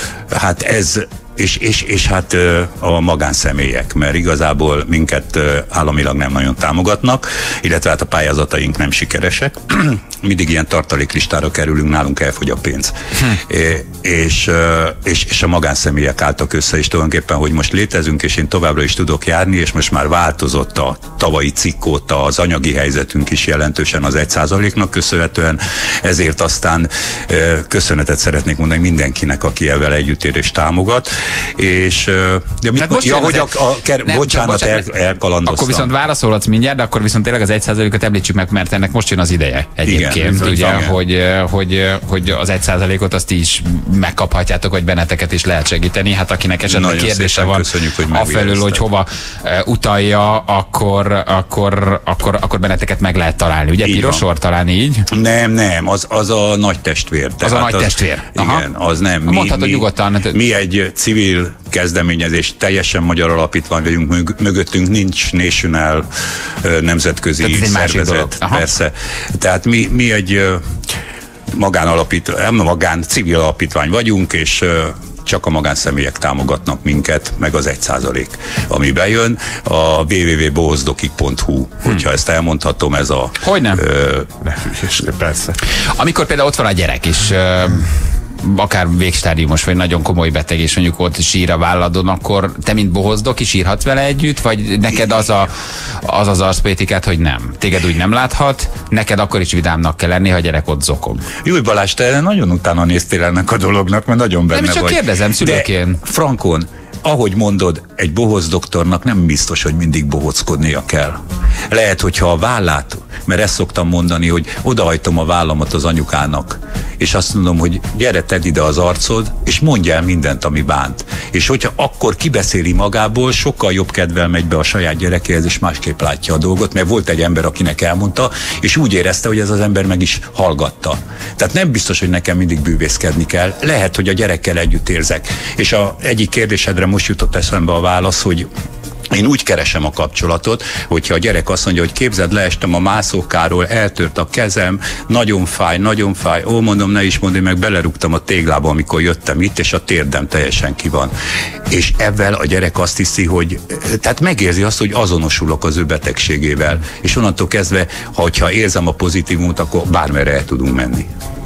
hát ez És, és, és hát a magánszemélyek, mert igazából minket államilag nem nagyon támogatnak, illetve hát a pályázataink nem sikeresek. Mindig ilyen tartaléklistára kerülünk, nálunk elfogy a pénz. Hm. É, és, és, és a magánszemélyek álltak össze, és tulajdonképpen, hogy most létezünk, és én továbbra is tudok járni, és most már változott a tavalyi cikk óta az anyagi helyzetünk is jelentősen az egy százaléknak köszönhetően, ezért aztán köszönetet szeretnék mondani mindenkinek, aki ezzel együtt ér és támogat. És ja, mit, most ja, hogy a, a ker, nem, bocsánat, el, elkalandoztam. Akkor viszont válaszolhatsz mindjárt, de akkor viszont tényleg az egy százalékot említsük meg, mert ennek most jön az ideje egyébként, igen, ugye, igen. Hogy, hogy, hogy az egy százalékot azt is megkaphatjátok, vagy benneteket is lehet segíteni. Hát akinek esetleg kérdése van afelől, hogy hova uh, utalja, akkor, akkor, akkor, akkor benneteket meg lehet találni. Ugye piros sor talán így? Nem, nem, az, az a nagy testvér. Az a nagy az, testvér. Aha. Igen, az nem. Mi, mondhatod mi, nyugodtan. Mi egy civil kezdeményezés, teljesen magyar alapítvány vagyunk, mög, mögöttünk nincs national nemzetközi szervezet, persze. Tehát mi, mi egy magánalapítvány, nem magán, civil alapítvány vagyunk, és csak a magánszemélyek támogatnak minket, meg az egy százalék, ami bejön. A double-u double-u double-u pont bohozdokik pont hu, hmm. hogyha ezt elmondhatom, ez a... Hogy nem? Ö, persze. Amikor például ott van a gyerek is, ö, akár végstádiumos, vagy nagyon komoly beteg, és mondjuk ott sír a válladon, akkor te, mint bohozdok, is írhatsz vele együtt, vagy neked az a, az, az arszpoétikát, hogy nem? Téged úgy nem láthat, neked akkor is vidámnak kell lenni, ha a gyerek ott zokog. Júj Balázs, te nagyon utána néztél ennek a dolognak, mert nagyon benne nem, vagy. Nem, csak kérdezem, szülőként. Frankon, ahogy mondod, egy bohóc doktornak nem biztos, hogy mindig bohóckodnia kell. Lehet, hogyha a vállát, mert ezt szoktam mondani, hogy odahajtom a vállamat az anyukának, és azt mondom, hogy gyere, tedd ide az arcod, és mondj el mindent, ami bánt. És hogyha akkor kibeszéli magából, sokkal jobb kedvel megy be a saját gyerekéhez, és másképp látja a dolgot, mert volt egy ember, akinek elmondta, és úgy érezte, hogy ez az ember meg is hallgatta. Tehát nem biztos, hogy nekem mindig bűvészkedni kell. Lehet, hogy a gyerekkel együtt érzek. És a egyik kérdésedre most jutott eszembe a válasz, hogy én úgy keresem a kapcsolatot, hogyha a gyerek azt mondja, hogy képzeld, leestem a mászókáról, eltört a kezem, nagyon fáj, nagyon fáj, ó, mondom, ne is mondj, meg belerúgtam a téglába, amikor jöttem itt, és a térdem teljesen ki van. És ebben a gyerek azt hiszi, hogy, tehát megérzi azt, hogy azonosulok az ő betegségével, és onnantól kezdve, ha hogyha érzem a pozitívumot, akkor bármerre el tudunk menni.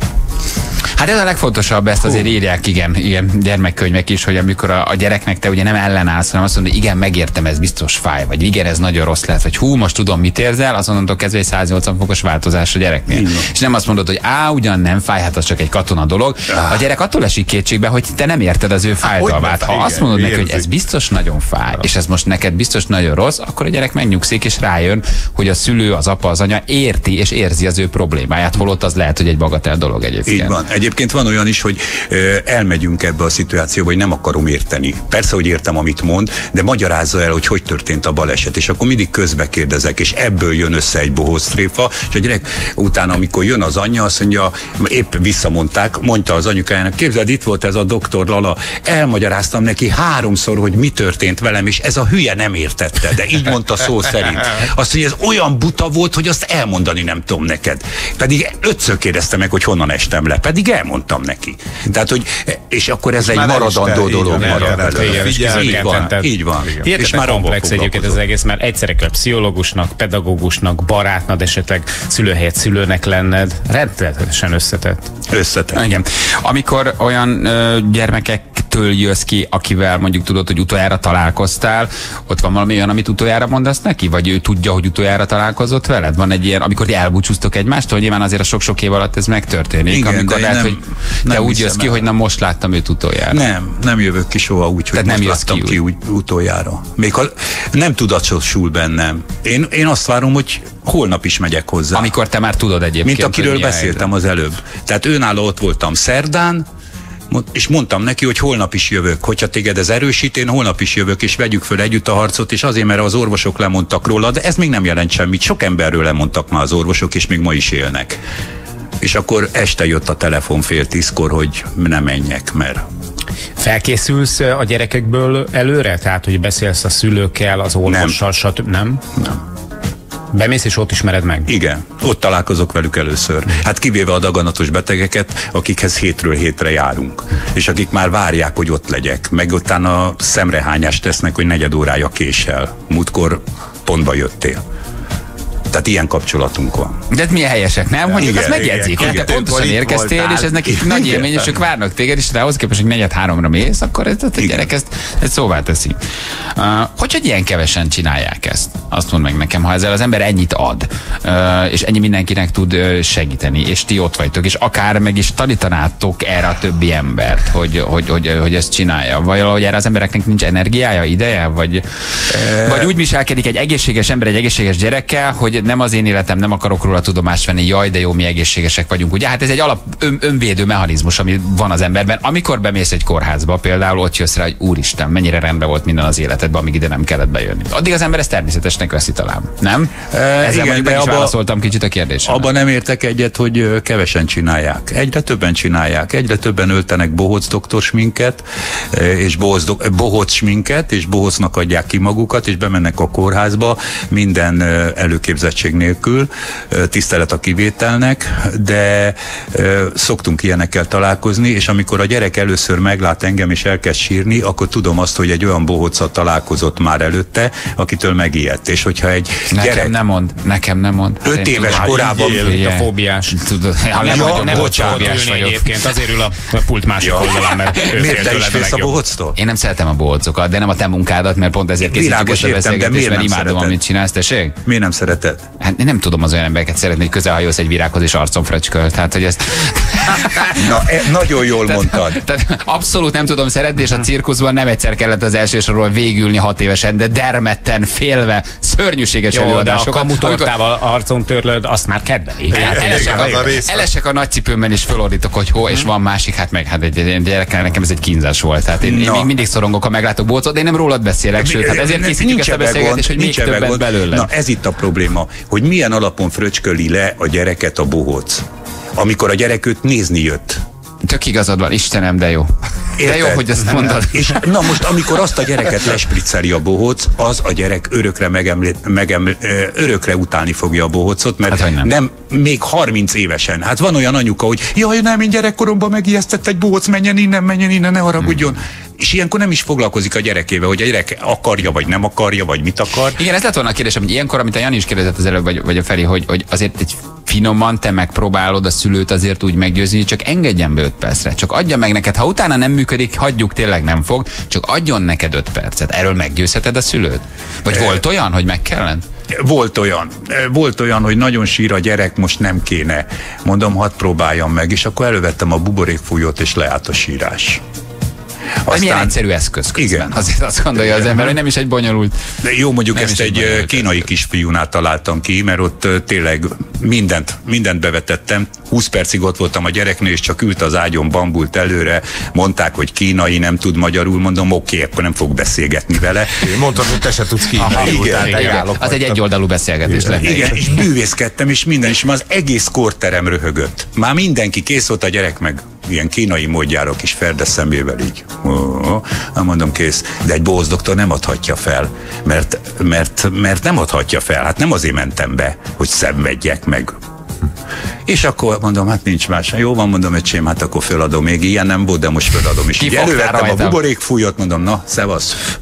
Hát ez a legfontosabb, ezt azért írják, igen, igen, gyermekkönyvek is, hogy amikor a, a gyereknek te ugye nem ellenállsz, hanem azt mondod, hogy igen, megértem, ez biztos fáj, vagy igen, ez nagyon rossz lehet, vagy hú, most tudom, mit érzel, azonnantól kezdve egy száznyolcvan fokos változás a gyereknél. Igen. És nem azt mondod, hogy á, ugyan nem fáj, hát az csak egy katona dolog. A gyerek attól esik kétségbe, hogy te nem érted az ő fájdalmát. Ha azt mondod neki, hogy ez biztos nagyon fáj, és ez most neked biztos nagyon rossz, akkor a gyerek megnyugszik, és rájön, hogy a szülő, az apa, az anya érti és érzi az ő problémáját, holott az lehet, hogy egy bagatel dolog egyébként. Így van. Egyébként van olyan is, hogy ö, elmegyünk ebbe a szituációba, hogy nem akarom érteni. Persze, hogy értem, amit mond, de magyarázza el, hogy hogy történt a baleset, és akkor mindig közbe kérdezek, és ebből jön össze egy bohóztréfa, és a gyerek utána, amikor jön az anyja, azt mondja, épp visszamondták, mondta az anyukájának, képzeld, itt volt ez a doktor Lala, elmagyaráztam neki háromszor, hogy mi történt velem, és ez a hülye nem értette, de így mondta szó szerint. Azt, hogy ez olyan buta volt, hogy azt elmondani nem tudom neked. Pedig ötször kérdezte meg, hogy honnan estem le, pedig elmondtam neki. Tehát, hogy, és akkor ez és egy maradandó dolog marad. Így van, így van. És már komplex egyébként az egész, mert egyszerre kell pszichológusnak, pedagógusnak, barátnod, esetleg szülőhelyett szülőnek lenned. Rendszeresen összetett. Összetett. Igen. Amikor olyan ö, gyermekek től jössz ki, akivel mondjuk tudod, hogy utoljára találkoztál, ott van valami olyan, amit utoljára mondasz neki? Vagy ő tudja, hogy utoljára találkozott veled? Van egy ilyen, amikor ti elbúcsúztok egymástól, nyilván azért a sok-sok év alatt ez megtörténik. Igen, amikor lehet, nem, hogy te úgy jössz ki, el. hogy na most láttam őt utoljára. Nem, nem jövök ki soha úgy, hogy most láttam ki, ki úgy utoljára. Még ha nem tudatosul bennem. Én, én azt várom, hogy holnap is megyek hozzá. Amikor te már tudod egyébként. Mint akiről beszéltem az előbb. Tehát őnála ott voltam szerdán, és mondtam neki, hogy holnap is jövök. Hogyha téged ez erősít, én holnap is jövök, és vegyük föl együtt a harcot, és azért, mert az orvosok lemondtak róla, de ez még nem jelent semmit. Sok emberről lemondtak már az orvosok, és még ma is élnek. És akkor este jött a telefon fél tízkor, hogy ne menjek, mert... Felkészülsz a gyerekekből előre? Tehát, hogy beszélsz a szülőkkel, az orvossal, stb. Nem? Nem. Bemész és ott ismered meg? Igen, ott találkozok velük először. Hát kivéve a daganatos betegeket, akikhez hétről hétre járunk. És akik már várják, hogy ott legyek. Meg utána szemrehányást tesznek, hogy negyed órája késsel. Múltkor pontba jöttél. Tehát ilyen kapcsolatunk van. De milyen helyesek, nem? Mondjuk igen, azt megjegyzik. Igen, hát te pontosan érkeztél, voltál. És ez nekik nagy élmény, és ők várnak téged, és de ahhoz képest, hogy negyed háromra mész, akkor ez, a gyerek ezt, ezt szóvá teszi. Uh, hogy, hogy ilyen kevesen csinálják ezt? Azt mondd meg nekem, ha ezzel az ember ennyit ad, uh, és ennyi mindenkinek tud uh, segíteni, és ti ott vagytok, és akár meg is tanítanátok erre a többi embert, hogy, hogy, hogy, hogy ezt csinálja. Vagy valahogy erre az embereknek nincs energiája, ideje? Vagy, e... vagy úgy viselkedik egy egészséges ember egy egészséges gyerekkel, hogy nem az én életem, nem akarok róla tudomást venni, jaj, de jó, mi egészségesek vagyunk. Ugye, hát ez egy alap ön, önvédő mechanizmus, ami van az emberben. Amikor bemész egy kórházba, például ott jössz rá, hogy úristen, mennyire rendben volt minden az életedben, amíg ide nem kellett bejönni. Addig az ember ezt természetesnek veszi talán, nem? E, Ezzel igen, meg is válaszoltam kicsit a kérdésre. Abban nem értek egyet, hogy kevesen csinálják. Egyre többen csinálják. Egyre többen öltenek bohóc doktorsminket, és bohóc, bohóc sminket, és bohócnak adják ki magukat, és bemennek a kórházba minden előképzettség nélkül, tisztelet a kivételnek, de ö, szoktunk ilyenekkel találkozni, és amikor a gyerek először meglát engem és elkezd sírni, akkor tudom azt, hogy egy olyan bohóccal találkozott már előtte, akitől megijedt. És hogyha egy nekem gyerek... nem mond, nekem nem mond. Öt éves korában... A fóbiás. Tudod, ha nem vagyok, nem fóbiás vagyok. Egyébként azért ül a pult másik ja. oldalán, mert ő miért te is félsz a bohóctól? Én nem szeretem a bohócokat, de nem a te munkádat, mert pont ezért készítjük ezt a beszélgetést, mert imádom, amit csinálsz, tessék? Miért nem szereted? Hát én nem tudom az olyan embereket szeretni, hogy közelhajolsz egy virághoz és arcon fröcsköl. Tehát, hogy ezt... Na, e, nagyon jól tehát, mondtad. Tehát abszolút nem tudom szeretni, és a cirkuszban nem egyszer kellett az első sorról végülni hat évesen, de dermedten, félve, szörnyűséges jó, előadásokat. De a kamutortával arcon törlöd, azt már kedveli. Elesek a, elesek a nagy cipőmben, és fölordítok, hogy hol, és van másik, hát meg hát egy, egy gyerekkel nekem ez egy kínzás volt. Tehát én, én még mindig szorongok, ha meglátok Bócot, de én nem rólad beszélek, sőt, hát ezért készítjük ezt a beszélgetést, hogy még többet belőle. Na, ez itt a probléma, hogy milyen alapon fröcsköli le a gyereket a bohóc, amikor a gyerek őt nézni jött. Tök igazad van, Istenem, de jó. De jó, hogy ezt mondod. És na most, amikor azt a gyereket lespricceli a bohóc, az a gyerek örökre, megemlé, megemlé, örökre utálni fogja a bohócot, mert hát, nem. nem még harminc évesen. Hát van olyan anyuka, hogy jaj, nem, én gyerekkoromban megijesztett egy bohóc, menjen innen, menjen innen, ne haragudjon. Hmm. És ilyenkor nem is foglalkozik a gyerekével, hogy a gyerek akarja, vagy nem akarja, vagy mit akar. Igen, ez lett volna a kérdésem, hogy ilyenkor, amit a Jani is kérdezett az előbb, vagy, vagy a Feri, hogy, hogy azért egy finoman te megpróbálod a szülőt azért úgy meggyőzni, csak engedjen be öt percre, csak adja meg neked. Ha utána nem működik, hagyjuk, tényleg nem fog, csak adjon neked öt percet. Erről meggyőzheted a szülőt? Vagy e... volt olyan, hogy meg kellett? Volt olyan. Volt olyan, hogy nagyon sír a gyerek, most nem kéne. Mondom, hadd próbáljam meg, és akkor elővettem a buborékfújót, és leállt a sírás. Aztán... milyen egyszerű eszköz közben. Igen. Azért azt gondolja igen. az ember, hogy nem is egy bonyolult. De jó, mondjuk ezt egy, egy kínai eszköz. Kisfiúnál találtam ki, mert ott tényleg mindent, mindent bevetettem. húsz percig ott voltam a gyereknél, és csak ült az ágyon, bambult előre. Mondták, hogy kínai, nem tud magyarul. Mondom, oké, okay, akkor nem fog beszélgetni vele. Mondtad, hogy te se tudsz kínai. Igen, igen, igen. Az egy egyoldalú beszélgetés lenne. Igen, és bűvészkedtem, és minden, és már az egész korterem röhögött. Már mindenki kész volt, a gyerek meg ilyen kínai módjára kis Ferde szemével így. Oh, mondom, kész. De egy bohóc doktor nem adhatja fel, mert, mert, mert nem adhatja fel. Hát nem azért mentem be, hogy szenvedjek meg. És akkor mondom, hát nincs más. Jó van, mondom, öcsém, hát akkor föladom. Még ilyen nem volt, de most föladom. És így elővettem a buborékfújót, mondom, na, szevasz.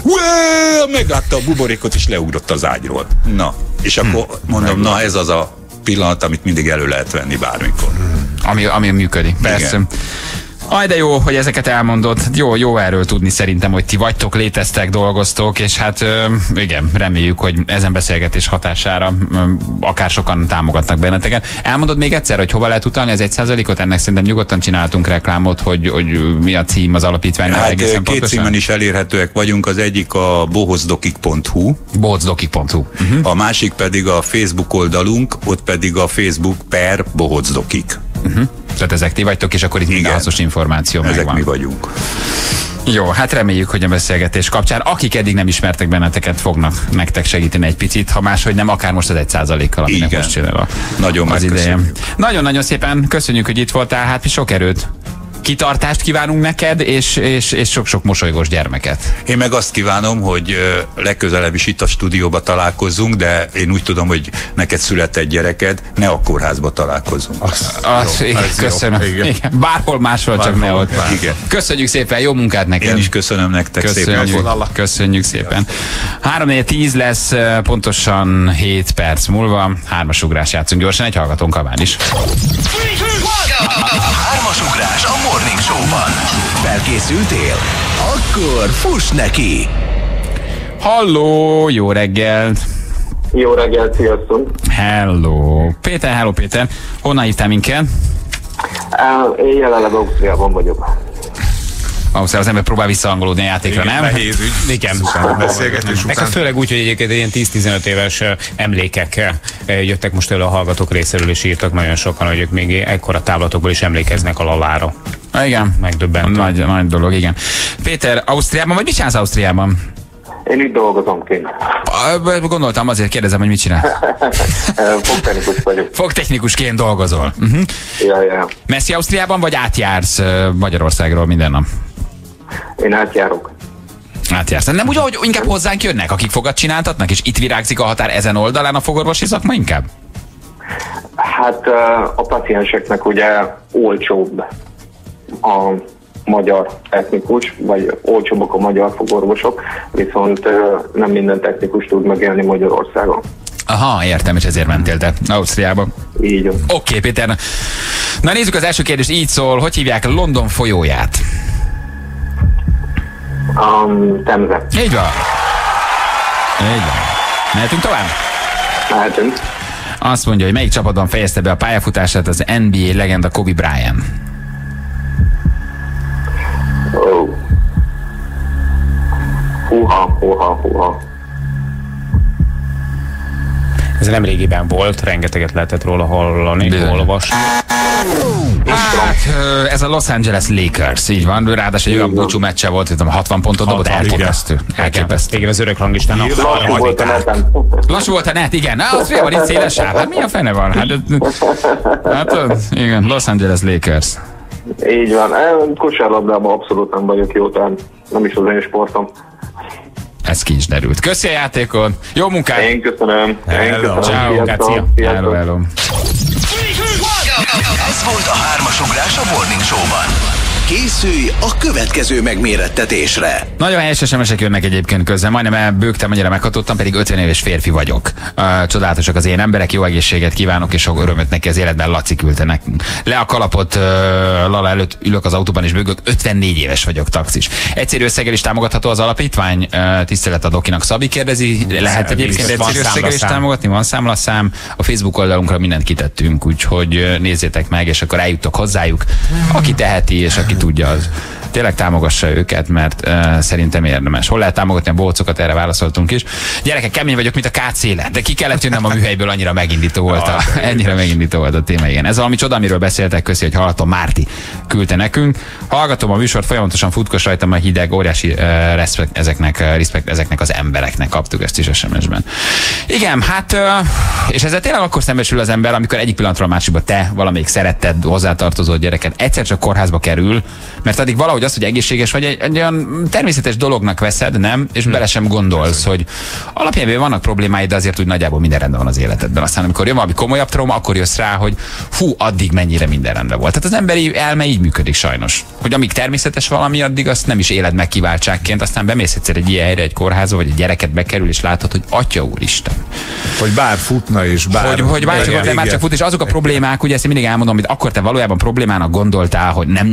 Ué, meglátta a buborékot, és leugrott az ágyról. Na, és akkor mondom, na, ez az a pillanat, amit mindig elő lehet venni bármikor. Ami, ami működik, persze. Igen. Aj, de jó, hogy ezeket elmondod. Jó, jó erről tudni szerintem, hogy ti vagytok, léteztek, dolgoztok, és hát igen, reméljük, hogy ezen beszélgetés hatására akár sokan támogatnak benneteket. Elmondod még egyszer, hogy hova lehet utalni az egy százalékot? Ennek szerintem nyugodtan csináltunk reklámot, hogy, hogy mi a cím az alapítványnál hát, egészen két pontosan? címen is elérhetőek vagyunk, az egyik a bohoczdokik pont hu, bohoczdokik pont hu. Uh-huh. A másik pedig a Facebook oldalunk, ott pedig a Facebook per bohoczdokik. Uh-huh. Tehát ezek ti vagytok, és akkor itt minden hasznos információ ezek megvan. mi vagyunk. Jó, hát reméljük, hogy a beszélgetés kapcsán, akik eddig nem ismertek benneteket, fognak nektek segíteni egy picit, ha máshogy nem, akár most az egy százalékkal, aminek most csinál a, Nagyon az ideje. megköszönjük. Nagyon-nagyon szépen köszönjük, hogy itt voltál, hát mi sok erőt, kitartást kívánunk neked, és, és, és sok-sok mosolygós gyermeket. Én meg azt kívánom, hogy legközelebb is itt a stúdióba találkozzunk, de én úgy tudom, hogy neked született gyereked, ne a kórházba találkozunk. Az, az, jó, igen, köszönöm. Igen. Igen. Bárhol máshol, Bárhol, csak ne ott. Igen. Köszönjük szépen, jó munkát neked. Én is köszönöm nektek, köszönjük, szép napot. Köszönjük szépen. három négy tíz lesz, pontosan hét perc múlva. Hármas ugrás játszunk gyorsan, egy hallgatónk Kaván is. Hármas ugrás a Morning Show-ban. Felkészültél? Akkor fuss neki! Halló, jó reggelt! Jó reggelt, sziasztok! Hello! Péter, hello Péter! Honnan hívtál minket? Uh, én jelenleg Ausztriában vagyok. Ausztriában az ember próbál visszahangolódni a játékra, igen, nem? Nehéz ügy. Igen. Beszélgetés után. Főleg úgy, hogy egyébként ilyen tíz-tizenöt éves emlékek jöttek most elő a hallgatók részéről, és írtak nagyon sokan, hogy ők még ekkora távlatokból is emlékeznek a Lalára. Ah, igen. Megdöbbentő. Nagy, nagy dolog, igen. Péter, Ausztriában, vagy mit csinálsz Ausztriában? Én itt dolgozom kint. Gondoltam, azért kérdezem, hogy mit csinálsz. Fogtechnikus vagyok. Fogtechnikusként dolgozol. Uh-huh. Ja, ja. Messzi Ausztriában, vagy átjársz Magyarországról minden nap? Én átjárok. Átjársz. Nem úgy, hogy inkább hozzánk jönnek, akik fogat csináltatnak, és itt virágzik a határ ezen oldalán a fogorvosi szakma inkább? Hát a pacienseknek ugye olcsóbb a magyar technikus, vagy olcsóbbak a magyar fogorvosok, viszont nem minden technikus tud megélni Magyarországon. Aha, értem, és ezért mentél te Ausztriába. Így van. Oké, okay, Péter. Na nézzük az első kérdést, így szól, hogy hívják London folyóját? Um, Temze. Így van. Így van. Mehetünk tovább? Mehetünk. Azt mondja, hogy melyik csapatban fejezte be a pályafutását az en bé á legenda Kobe Bryant? Oh. Húha, húha, húha. Ez nem régiben volt, rengeteget lehetett róla hallani, olvasni. Hát, ez a Los Angeles Lakers, így van, ráadásul egy olyan búcsú meccse volt, hogy hatvan pontot dobott, elképesztő. Elképesztő. Igen, az örök ranglistán. Lassú volt a neten. Lassú volt a net, igen. Ausztriában itt széles sáv. Hát mi a fene van? Hát, hát igen, Los Angeles Lakers. Így van. Kosárlabdában abszolút nem vagyok jó, tehát nem is az én sportom. Ez ki is derült. Köszi a játékon. Jó munkát! Én köszönöm. Én köszönöm. Ciao. Hello, hello. Ez volt a hármas ugrás a Morning Show-ban. Készülj a következő megmérettetésre. Nagyon helyes es em esek jönnek egyébként közben. Majdnem elbőgtem, annyira meghatottam, pedig ötven éves férfi vagyok. Uh, csodálatosak az én emberek, jó egészséget kívánok, és sok örömöt neki az életben. Laci küldte nekünk. Le a kalapot, uh, Lala előtt ülök az autóban, és bőgök. ötvennégy éves vagyok, taxis. Egyszerű összeggel is támogatható az alapítvány. Uh, tisztelet a Dokinak. Szabi kérdezi, lehet egyébként egyszerű összeggel is támogatni? Van számlaszám. A Facebook oldalunkra mindent kitettünk, úgyhogy nézzétek meg, és akkor eljuttok hozzájuk. Aki teheti, és aki tudja, az tényleg támogassa őket, mert uh, szerintem érdemes. Hol lehet támogatni a bócokat, erre válaszoltunk is. Gyerekek, kemény vagyok, mint a kácéle, de ki kellett jönnöm a műhelyből, annyira megindító volt a, ennyire megindító volt a téma, igen. Ez valami csoda, amiről beszéltek, köszi, hogy hallgatom, Márti küldte nekünk. Hallgatom a műsort, folyamatosan futkos rajtam a hideg, óriási uh, respekt ezeknek, uh, respekt ezeknek az embereknek, kaptuk ezt is es em esben. Igen, hát, uh, és ezzel tényleg akkor szembesül az ember, amikor egyik pillanatról a másikba te, valamelyik szeretted, hozzátartozó gyereket egyszer csak kórházba kerül, mert addig valahogy az, hogy egészséges vagy, egy, egy olyan természetes dolognak veszed, nem? És bele sem gondolsz, hogy alapjában vannak problémáid, de azért úgy nagyjából minden rendben van az életedben. Aztán amikor jön valami komolyabb trauma, akkor jössz rá, hogy hú, addig mennyire minden rendben volt. Tehát az emberi elme így működik sajnos. Hogy amíg természetes valami, addig azt nem is éled meg kiváltságként, aztán bemész egyszer egy ilyen helyre, egy kórházba, vagy egy gyereket bekerül, és látod, hogy atya úristen. Hogy bár futna és bár... Hogy, hogy bár csak, már csak fut, és azok a problémák, ugye ezt mindig elmondom, amit akkor te valójában problémának gondoltál, hogy nem, nem tudom,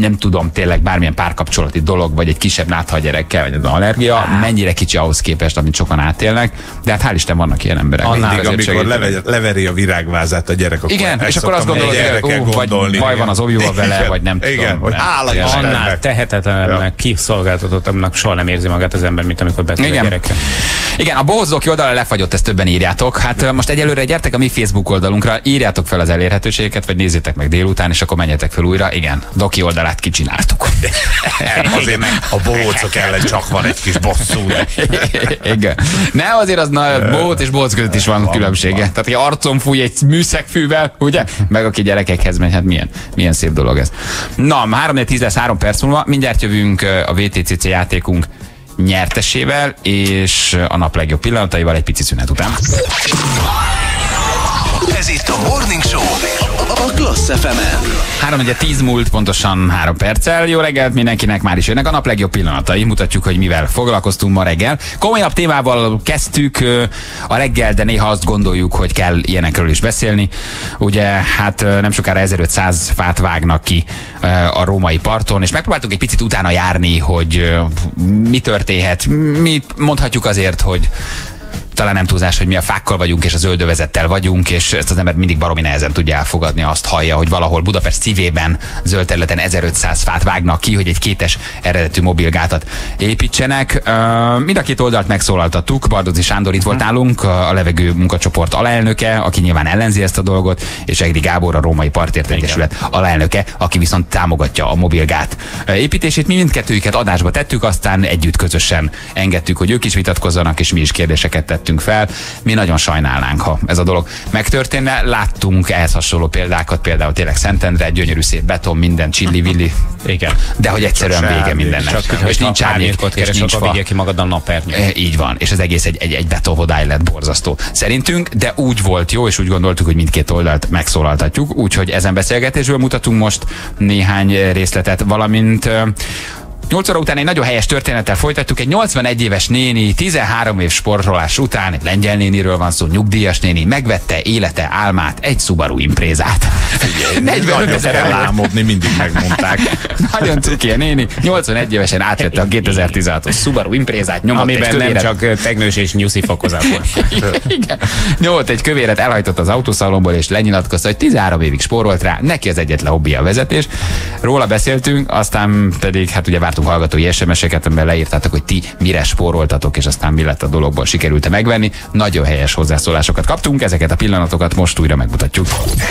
tudom, tényleg bármilyen párkapcsolati dolog, vagy egy kisebb nátha gyerekkel, vagy az allergia, mennyire kicsi ahhoz képest, amit sokan átélnek, de hát hál' Isten vannak ilyen emberek. Mindig, amikor leve, leveri a virágvázát a gyerek, akkor igen, és akkor azt gondolod, hogy ú, vagy baj van az óvjóval vele, igen, vagy nem igen, tudom. Hogy annál tehetetlenebbnek, kiszolgáltatottabbnak soha nem érzi magát az ember, mint amikor beteg a gyereke. Igen, a bohózzók oldalra lefagyott, ezt többen írjátok. Hát most egyelőre gyertek a mi Facebook oldalunkra, írjátok fel az elérhetőségeket, vagy nézzétek meg délután, és akkor menjetek fel újra. Igen, Doki oldalát kicsináltuk. Azért meg a bohócok ellen csak van egy kis bosszú. Igen. Ne, azért az na, bohóc és bohóc között is van, van különbsége. Van. Tehát, hogy arcon fúj egy műszegfűvel, ugye? Meg aki gyerekekhez megy, hát milyen, milyen szép dolog ez. Na, három négy tíz lesz három perc múlva, mindjárt jövünk a vé té cé cé játékunk nyertesével, és a nap legjobb pillanataival egy pici szünet után. Ez itt a Morning Show a Klassz ef emen. három négy tíz múlt, pontosan három perccel. Jó reggelt mindenkinek, már is jönnek a nap legjobb pillanatai. Mutatjuk, hogy mivel foglalkoztunk ma reggel. Komolyabb témával kezdtük a reggel, de néha azt gondoljuk, hogy kell ilyenekről is beszélni. Ugye, hát nem sokára ezerötszáz fát vágnak ki a római parton, és megpróbáltuk egy picit utána járni, hogy mi történhet. Mi mondhatjuk azért, hogy talán nem túlzás, hogy mi a fákkal vagyunk, és az öldövezettel vagyunk, és ezt az ember mindig baromi nehezen tudja elfogadni, azt hallja, hogy valahol Budapest szívében, zöld területen ezerötszáz fát vágnak ki, hogy egy kétes eredetű mobilgátat építsenek. Uh, mind a két oldalt megszólaltattuk. Bardóczy Sándor itt volt nálunk, a levegő munkacsoport alelnöke, aki nyilván ellenzi ezt a dolgot, és Egri Gábor, a Római Partért Egyesület alelnöke, aki viszont támogatja a mobilgát építését. Mi mindkettőjüket adásba tettük, aztán együtt közösen engedtük, hogy ők is vitatkozzanak, és mi is kérdéseket tettünk fel. Mi nagyon sajnálnánk, ha ez a dolog megtörténne. Láttunk ehhez hasonló példákat, például tényleg Szentendre, gyönyörű szép beton, minden csilli-villi. Igen. De hogy egyszerűen vége mindennek. Csak, és nincs árnyékot, és nincs fa. Ki magad a napernyőt. E, így van, és az egész egy, egy, egy betonhodály lett, borzasztó szerintünk, de úgy volt jó, és úgy gondoltuk, hogy mindkét oldalt megszólaltatjuk, úgyhogy ezen beszélgetésből mutatunk most néhány részletet, valamint nyolc óra után egy nagyon helyes történettel folytattuk. Egy nyolcvanegy éves néni, tizenhárom év sportolás után, egy lengyel néniről van szó, nyugdíjas néni, megvette élete álmát, egy Subaru Imprezát. negyvenöt ezer álmodni, mindig megmondták. Nagyon cuki a néni, nyolcvanegy évesen átvette a kétezer-tizenhatos Subaru Imprezát, nyomott amiben egy kövéret. Nem csak tegnős és nyuszi fokozat volt. Igen. Nyomott egy kövéret, elhajtott az autószalomból, és lenyilatkozta, hogy tizenhárom évig spórolt rá, neki az egyetlen hobbija a vezetés. Róla beszéltünk, aztán pedig hát ugye vártunk hallgatói es em es-eket, amiben leírtátok, hogy ti mire spóroltatok, és aztán mi lett a dologból, sikerült-e megvenni. Nagyon helyes hozzászólásokat kaptunk, ezeket a pillanatokat most újra megmutatjuk.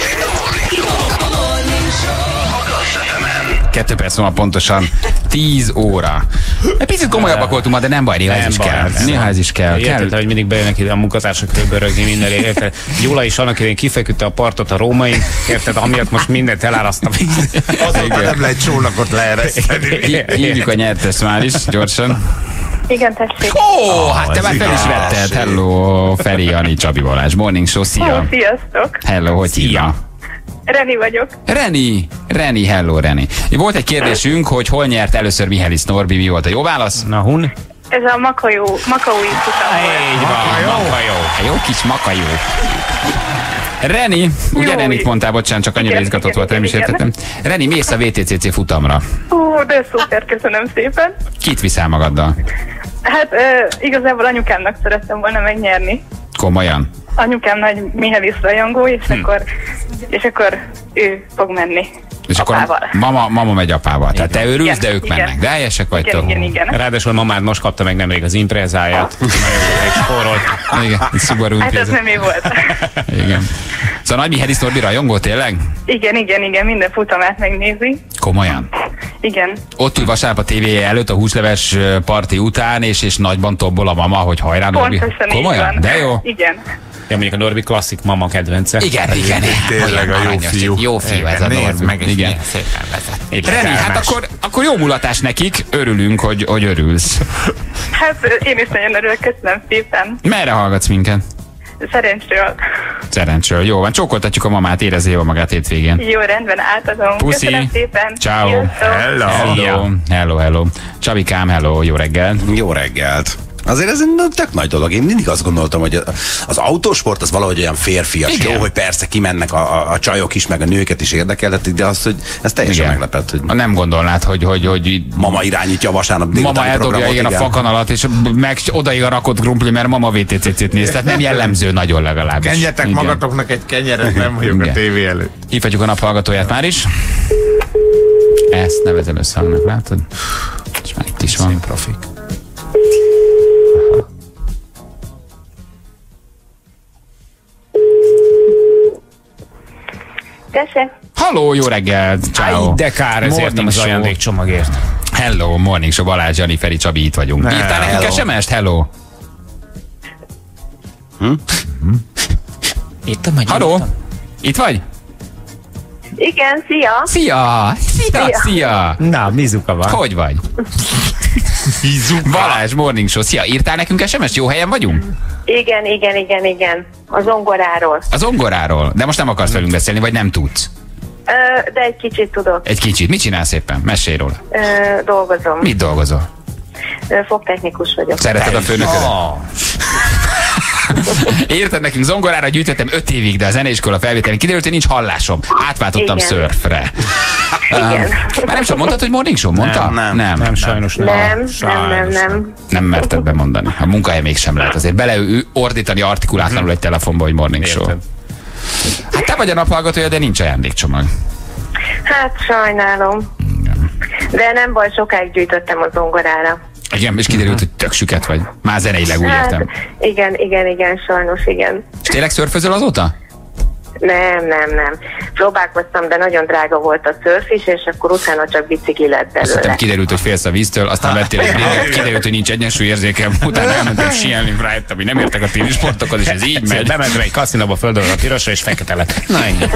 Kettő perc múlva pontosan tíz óra. Egy picit komolyabbak voltunk ma, de nem baj, néha ez is kell. Néha ez is kell. Érted, hogy mindig bejönnek ide a munkatársak bőrögni minden, érted? Gyula is annak idején kifeküdte a partot a rómain, érted, amiatt most mindent eláraszt a víz. Azonban nem lehet csónakot leereszteni. Hívjuk a nyertest már is, gyorsan. Igen, tessék. Ó, oh, hát te már fel is vetted. Hello, Feri, Jani, Csabi Balázs. Morning Show, szia. Oh, sziasztok. Hello, hogy szia. Reni vagyok. Reni, Reni, hello Reni. Volt egy kérdésünk, hogy hol nyert először Mihály Norbi, mi volt a jó válasz? Na, hun? Ez a Makajó, Makaói futam volt. Így van, Makajó. Jó kis Makajó. Reni, ugye Jó, Renit mondtál, bocsánat, csak annyira izgatott volt, nem is értettem. Reni, mész a vé té cé cé futamra. Ó, de szuper, köszönöm szépen. Kit viszel magaddal? Hát uh, igazából anyukámnak szerettem volna megnyerni. Komolyan? Anyukám nagy Mihály rajongó, és, hm. akkor, és akkor ő fog menni. És apával. akkor mama, mama megy apával. Tehát te örülsz, igen, de ők igen. mennek. De helyesek vagytok. Igen, igen, igen. Ráadásul mamád most kapta meg nemrég az Imprezáját. Nagyon spórolt. Igen, egy Subaru Hát ez nem ő volt. Igen. Szóval nagy Mihály Norbi rajongó tényleg? Igen, igen, igen, minden futamát megnézi. Komolyan? Igen. Ott ül vasárnap a tévéje előtt a húsleves parti után, és, és nagyban tobbol a mama, hogy hajrá Norbi. Pontosan komolyan? Így van. De jó. Igen. Ja, mondjuk a Norbi klasszik mama kedvence. Igen, igen. Tényleg a jó fiú. Jó fiú ez a Norbi. Meg is igen. milyen szépen vezet. Reni, hát akkor, akkor jó mulatás nekik. Örülünk, hogy, hogy örülsz. Hát én is nagyon örülök, köszönöm szépen. Merre hallgatsz minket? Szerencsről. Szerencsről. Jó van, csókoltatjuk a mamát, érezze jól magát hétvégén. Jó, rendben, átadom. Puszi. Köszönöm szépen. Ciao. Hello. Hello. Hello, hello. Csabikám, hello, jó reggelt. Jó reggelt. Azért ez egy tök nagy dolog. Én mindig azt gondoltam, hogy az autósport az valahogy olyan férfias. Igen. Jó, hogy persze kimennek a, a, a csajok is, meg a nőket is érdekelhetik, de az, hogy ez teljesen igen. meglepett. Hogy nem gondolnád, hogy, hogy, hogy mama irányítja a vasárnap délutáni mama eldobja igen a fakanalat, és meg odaig a rakott krumpli, mert mama vé té cé-t néz. Tehát nem jellemző nagyon legalábbis. Kenjetek igen. magatoknak egy kenyeret, nem vagyok igen. a tévé előtt. Hívhatjuk a naphallgatóját már is. Ezt nevezem össze annak, látod? És már itt is van. Profik. Tessék. Halló, jó reggelt! Ciao. De kár, ezért az ajándékcsomagért. Hello, Morning Show, Balázs, Jani, Feri, Csabi, itt vagyunk. Írtál nekünk es em est? Hello. Hm? Hm? Írtam, hogy Halló, itt vagy? Igen, szia! Szia! Szia! Szia! Szia. Na, Mizuka van. Hogy vagy? Mizuka. Balázs, Morning Show. Szia, írtál nekünk es em est? Jó helyen vagyunk? Igen, igen, igen, igen. A zongoráról. A zongoráról? De most nem akarsz velünk beszélni, vagy nem tudsz? Ö, de egy kicsit tudok. Egy kicsit. Mit csinálsz éppen? Mesélj róla. Ö, dolgozom. Mit dolgozol? Ö, fogtechnikus vagyok. Szereted a főnöködet? Oh. Érted, nekünk zongorára gyűjtöttem öt évig, de a zeneiskola felvételén kiderült, hogy nincs hallásom. Átváltottam szörfre. Igen. Uh, már nem sem mondtad, hogy Morning Show? Mondta? Nem, nem, nem, nem sajnos nem. Nem, sajnos nem, nem, nem. Nem merted bemondani. A munkahely mégsem lehet. Azért beleordítani artikulátlanul egy telefonba, hogy Morning Show. Érted. Hát te vagy a naphallgatója, de nincs ajándékcsomag. Hát sajnálom. Igen. De nem baj, sokáig gyűjtöttem a zongorára. Igen, és kiderült, hogy tök süket vagy. Már zeneileg úgy hát, értem. Igen, igen, igen, sajnos igen. És tényleg szörfözöl azóta? Nem, nem, nem. Próbálkoztam, de nagyon drága volt a szörf is, és akkor utána csak bicikli lett belőle. Aztán kiderült, hogy félsz a víztől, aztán vettél egy bringet, kiderült, hogy nincs egyensúlyérzékem, utána elmentem síelni, rájöttem, hogy nem értek a téli sportokhoz, és ez így megy. Bementem egy kaszinóba, földön a pirosra, és fekete lett. Na ennyi.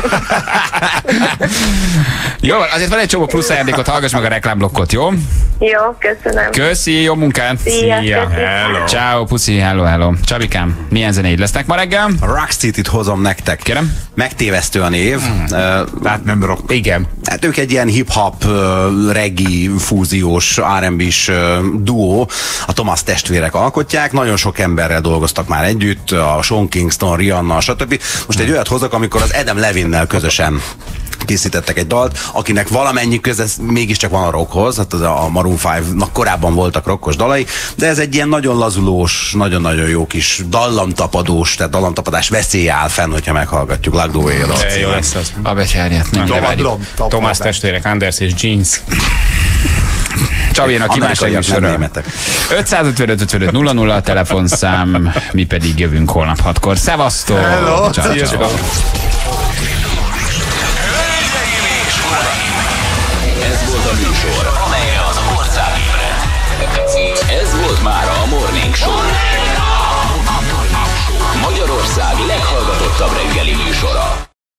Jó, azért van egy csomó plusz ajándékot, hallgass meg a reklámblokkot, jó? Jó, köszönöm. Köszi, jó munkát! Szia, Szia. Hello. Ciao, puszi, hello, hello. Csabikám, milyen zenéid lesznek ma reggel? Rock City-t hozom nektek. Kérem? Megtévesztő a név. Hmm. Uh, hát nem rock. Igen. Hát ők egy ilyen hip-hop, uh, reggae, fúziós, er and bé-s uh, duó. A Thomas testvérek alkotják. Nagyon sok emberrel dolgoztak már együtt. A Sean Kingston, Rihanna, stb. Most egy olyat hozok, amikor az Adam Levinnel közösen készítettek egy dalt, akinek valamennyi köze mégiscsak van a rockhoz, hát a Maroon ötnek korábban voltak rockos dalai, de ez egy ilyen nagyon lazulós, nagyon-nagyon jó kis dallamtapadós, tehát dallamtapadás veszélye áll fenn, hogyha meghallgatjuk Lagdo Way-ra. Jó lesz az. A becsárját. Thomas testvérek, Anders és Jeans. Csabinak kívánság műsorra. ötszázötvenöt ötvenöt nulla nulla a telefonszám, mi pedig jövünk holnap hatkor. Szevasztok! Hello! Ciao, ciao. Ez volt a műsor, amelyre az ország ébredt. Ez volt már a Morning Show. Magyarország leghallgatottabb reggeli műsora.